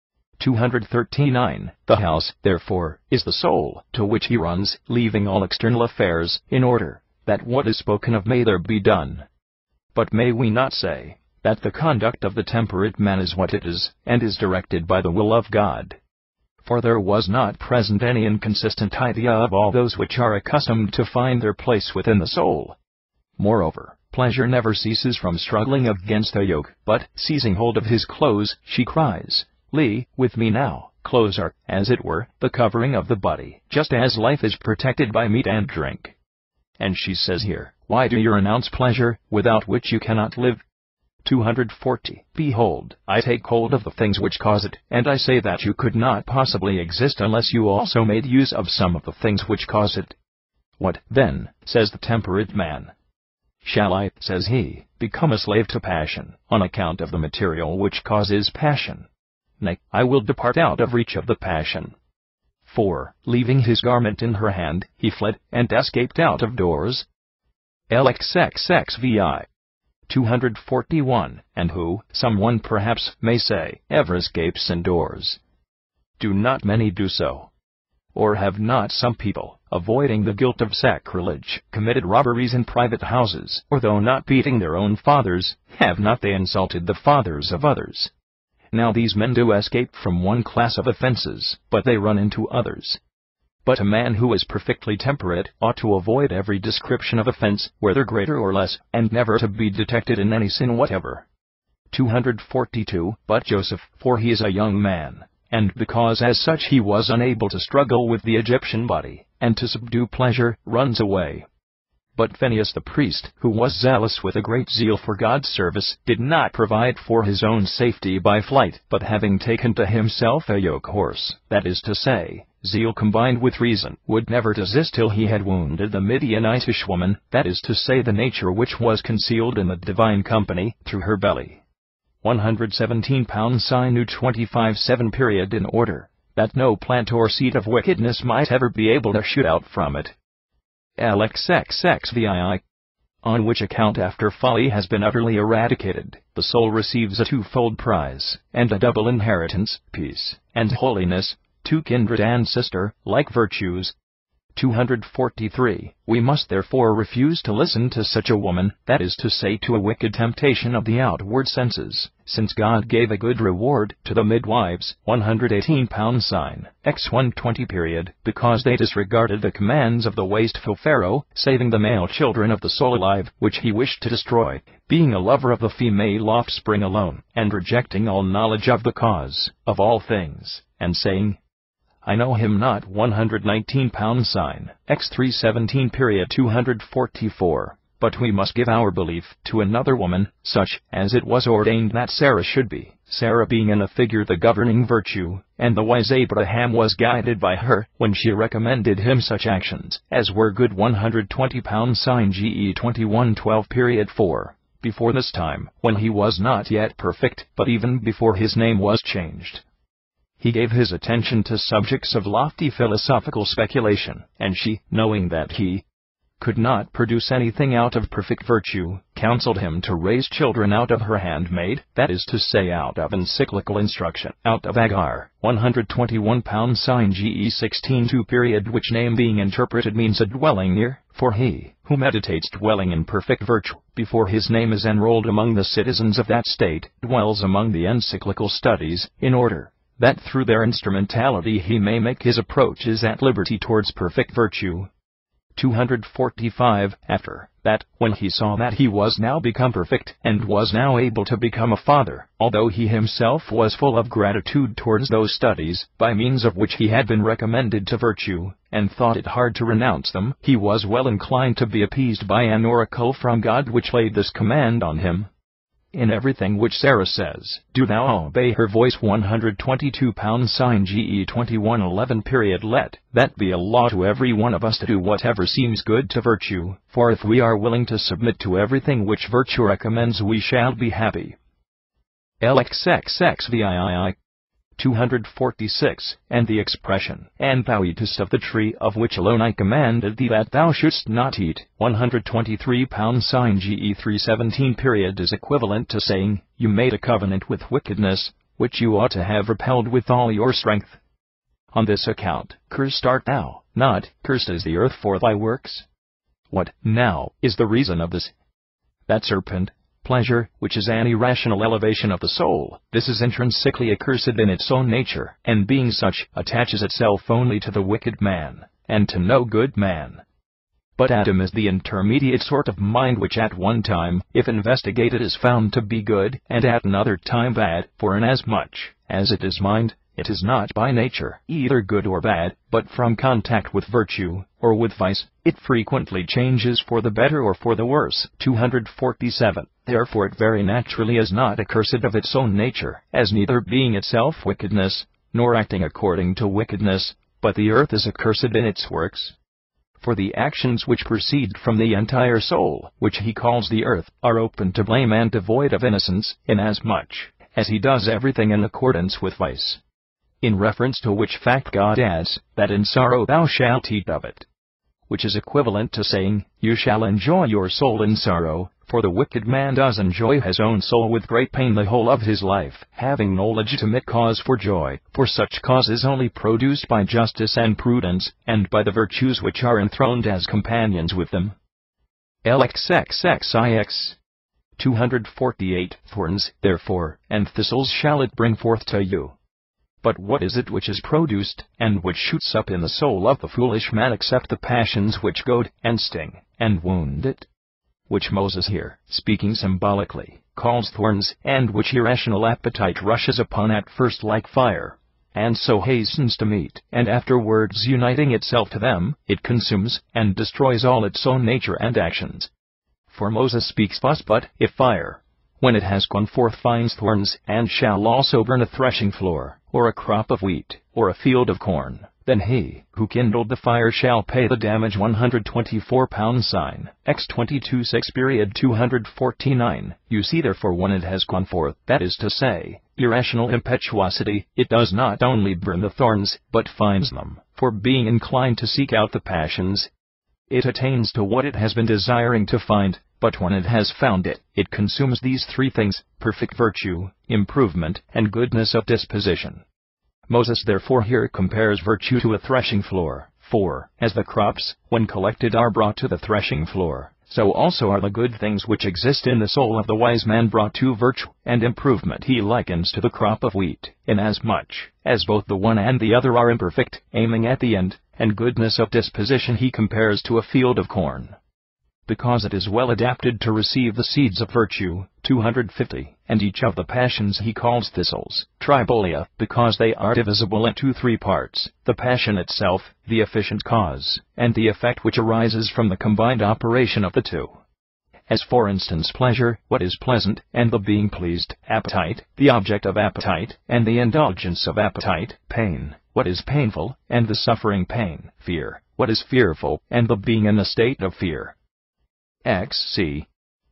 239. The house, therefore, is the soul, to which he runs, leaving all external affairs, in order that what is spoken of may there be done. But may we not say that the conduct of the temperate man is what it is, and is directed by the will of God? For there was not present any inconsistent idea of all those which are accustomed to find their place within the soul. Moreover, pleasure never ceases from struggling against the yoke, but, seizing hold of his clothes, she cries, with me now. Clothes are, as it were, the covering of the body, just as life is protected by meat and drink. And she says here, why do you renounce pleasure, without which you cannot live? 240. Behold, I take hold of the things which cause it, and I say that you could not possibly exist unless you also made use of some of the things which cause it. What, then, says the temperate man? Shall I, says he, become a slave to passion, on account of the material which causes passion? Nay, I will depart out of reach of the passion. 4. Leaving his garment in her hand, he fled, and escaped out of doors. LXXXVI. 241. And who, someone perhaps may say, ever escapes indoors? Do not many do so? Or have not some people, avoiding the guilt of sacrilege, committed robberies in private houses, or though not beating their own fathers, have not they insulted the fathers of others? Now these men do escape from one class of offenses, but they run into others. But a man who is perfectly temperate ought to avoid every description of offense, whether greater or less, and never to be detected in any sin whatever. 242. But Joseph, for he is a young man, and because as such he was unable to struggle with the Egyptian body, and to subdue pleasure, runs away. But Phinehas the priest, who was zealous with a great zeal for God's service, did not provide for his own safety by flight, but having taken to himself a yoke horse, that is to say, zeal combined with reason, would never desist till he had wounded the Midianitish woman, that is to say the nature which was concealed in the divine company, through her belly. £117 sine 25/7 period in order that no plant or seed of wickedness might ever be able to shoot out from it. LXXXVII. On which account, after folly has been utterly eradicated, the soul receives a twofold prize, and a double inheritance, peace, and holiness, two kindred and sister-like virtues. 243. We must therefore refuse to listen to such a woman, that is to say, to a wicked temptation of the outward senses, since God gave a good reward to the midwives, £118 sine, x 120 period, because they disregarded the commands of the wasteful Pharaoh, saving the male children of the soul alive, which he wished to destroy, being a lover of the female offspring alone, and rejecting all knowledge of the cause of all things, and saying, I know him not. £119 sine, x 317 period 244. But we must give our belief to another woman, such as it was ordained that Sarah should be, Sarah being in a figure the governing virtue, and the wise Abraham was guided by her, when she recommended him such actions as were good. £120 sine GE 2112 period 4. Before this time, when he was not yet perfect, but even before his name was changed, he gave his attention to subjects of lofty philosophical speculation, and she, knowing that he could not produce anything out of perfect virtue, counseled him to raise children out of her handmaid, that is to say, out of encyclical instruction, out of Agar. £121 sine GE 16:2 period, which name being interpreted means a dwelling near, for he who meditates dwelling in perfect virtue, before his name is enrolled among the citizens of that state, dwells among the encyclical studies, in order that through their instrumentality he may make his approaches at liberty towards perfect virtue. 245. After that, when he saw that he was now become perfect, and was now able to become a father, although he himself was full of gratitude towards those studies, by means of which he had been recommended to virtue, and thought it hard to renounce them, he was well inclined to be appeased by an oracle from God, which laid this command on him: in everything which Sarah says, do thou obey her voice. £122 sine GE 2111 period. Let that be a law to every one of us to do whatever seems good to virtue, for if we are willing to submit to everything which virtue recommends, we shall be happy. LXXXVII. 246. And the expression, and thou eatest of the tree of which alone I commanded thee that thou shouldst not eat, £123 sine GE 317 period, is equivalent to saying, you made a covenant with wickedness, which you ought to have repelled with all your strength. On this account, cursed art thou, not cursed is the earth for thy works. What, now, is the reason of this? That serpent, pleasure, which is an irrational elevation of the soul, this is intrinsically accursed in its own nature, and being such, attaches itself only to the wicked man, and to no good man. But Adam is the intermediate sort of mind which at one time, if investigated, is found to be good, and at another time bad, for inasmuch as it is mind, it is not by nature either good or bad, but from contact with virtue, or with vice, it frequently changes for the better or for the worse. 247. Therefore it very naturally is not accursed of its own nature, as neither being itself wickedness, nor acting according to wickedness, but the earth is accursed in its works. For the actions which proceed from the entire soul, which he calls the earth, are open to blame and devoid of innocence, inasmuch as he does everything in accordance with vice. In reference to which fact God adds, that in sorrow thou shalt eat of it, which is equivalent to saying, you shall enjoy your soul in sorrow, for the wicked man does enjoy his own soul with great pain the whole of his life, having no legitimate cause for joy, for such cause is only produced by justice and prudence, and by the virtues which are enthroned as companions with them. LXXXIX. 248. Thorns, therefore, and thistles shall it bring forth to you. But what is it which is produced, and which shoots up in the soul of the foolish man, except the passions which goad, and sting, and wound it? Which Moses here, speaking symbolically, calls thorns, and which irrational appetite rushes upon at first like fire, and so hastens to meet, and afterwards uniting itself to them, it consumes, and destroys all its own nature and actions. For Moses speaks thus: but if fire, when it has gone forth, finds thorns, and shall also burn a threshing floor, or a crop of wheat, or a field of corn, then he who kindled the fire shall pay the damage £124 sign, X 22:6 period 249. You see therefore when it has gone forth, that is to say, irrational impetuosity, it does not only burn the thorns, but finds them, for being inclined to seek out the passions, it attains to what it has been desiring to find, but when it has found it, it consumes these three things, perfect virtue, improvement, and goodness of disposition. Moses therefore here compares virtue to a threshing floor, for, as the crops, when collected, are brought to the threshing floor, so also are the good things which exist in the soul of the wise man brought to virtue and improvement. He likens to the crop of wheat, inasmuch as both the one and the other are imperfect, aiming at the end, and goodness of disposition he compares to a field of corn, because it is well adapted to receive the seeds of virtue. 250. And each of the passions he calls thistles, tribolia, because they are divisible into three parts, the passion itself, the efficient cause, and the effect which arises from the combined operation of the two. As for instance pleasure, what is pleasant, and the being pleased; appetite, the object of appetite, and the indulgence of appetite; pain, what is painful, and the suffering pain; fear, what is fearful, and the being in a state of fear. XC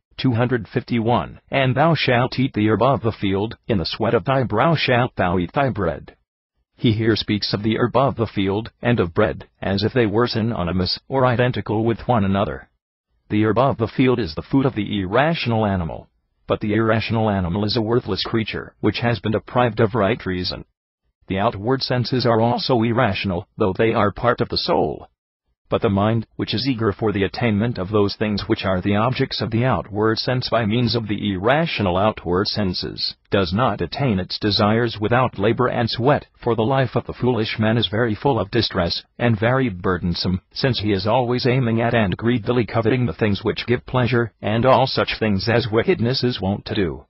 251. And thou shalt eat the herb of the field, in the sweat of thy brow shalt thou eat thy bread. He here speaks of the herb of the field, and of bread, as if they were synonymous, or identical with one another. The herb of the field is the food of the irrational animal. But the irrational animal is a worthless creature, which has been deprived of right reason. The outward senses are also irrational, though they are part of the soul. But the mind, which is eager for the attainment of those things which are the objects of the outward sense by means of the irrational outward senses, does not attain its desires without labor and sweat, for the life of the foolish man is very full of distress, and very burdensome, since he is always aiming at and greedily coveting the things which give pleasure, and all such things as wickedness is wont to do.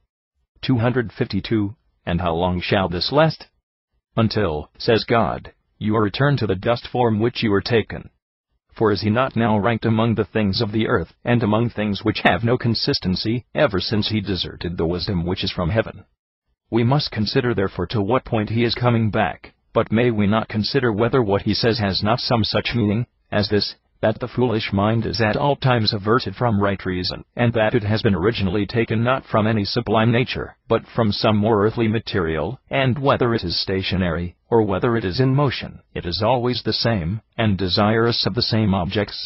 252. And how long shall this last? Until, says God, you are returned to the dust from which you were taken. For is he not now ranked among the things of the earth, and among things which have no consistency, ever since he deserted the wisdom which is from heaven? We must consider therefore to what point he is coming back, but may we not consider whether what he says has not some such meaning, as this, that the foolish mind is at all times averted from right reason, and that it has been originally taken not from any sublime nature, but from some more earthly material, and whether it is stationary, or whether it is in motion, it is always the same, and desirous of the same objects.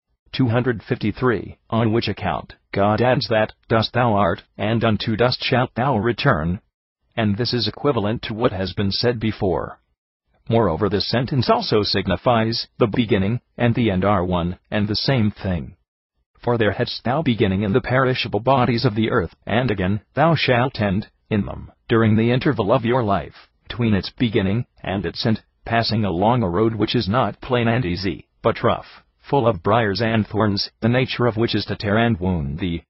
253. On which account, God adds that, dust thou art, and unto dust shalt thou return. And this is equivalent to what has been said before. Moreover, this sentence also signifies, the beginning and the end are one and the same thing. For there hadst thou beginning in the perishable bodies of the earth, and again, thou shalt end in them, during the interval of your life, between its beginning and its end, passing along a road which is not plain and easy, but rough, full of briars and thorns, the nature of which is to tear and wound thee,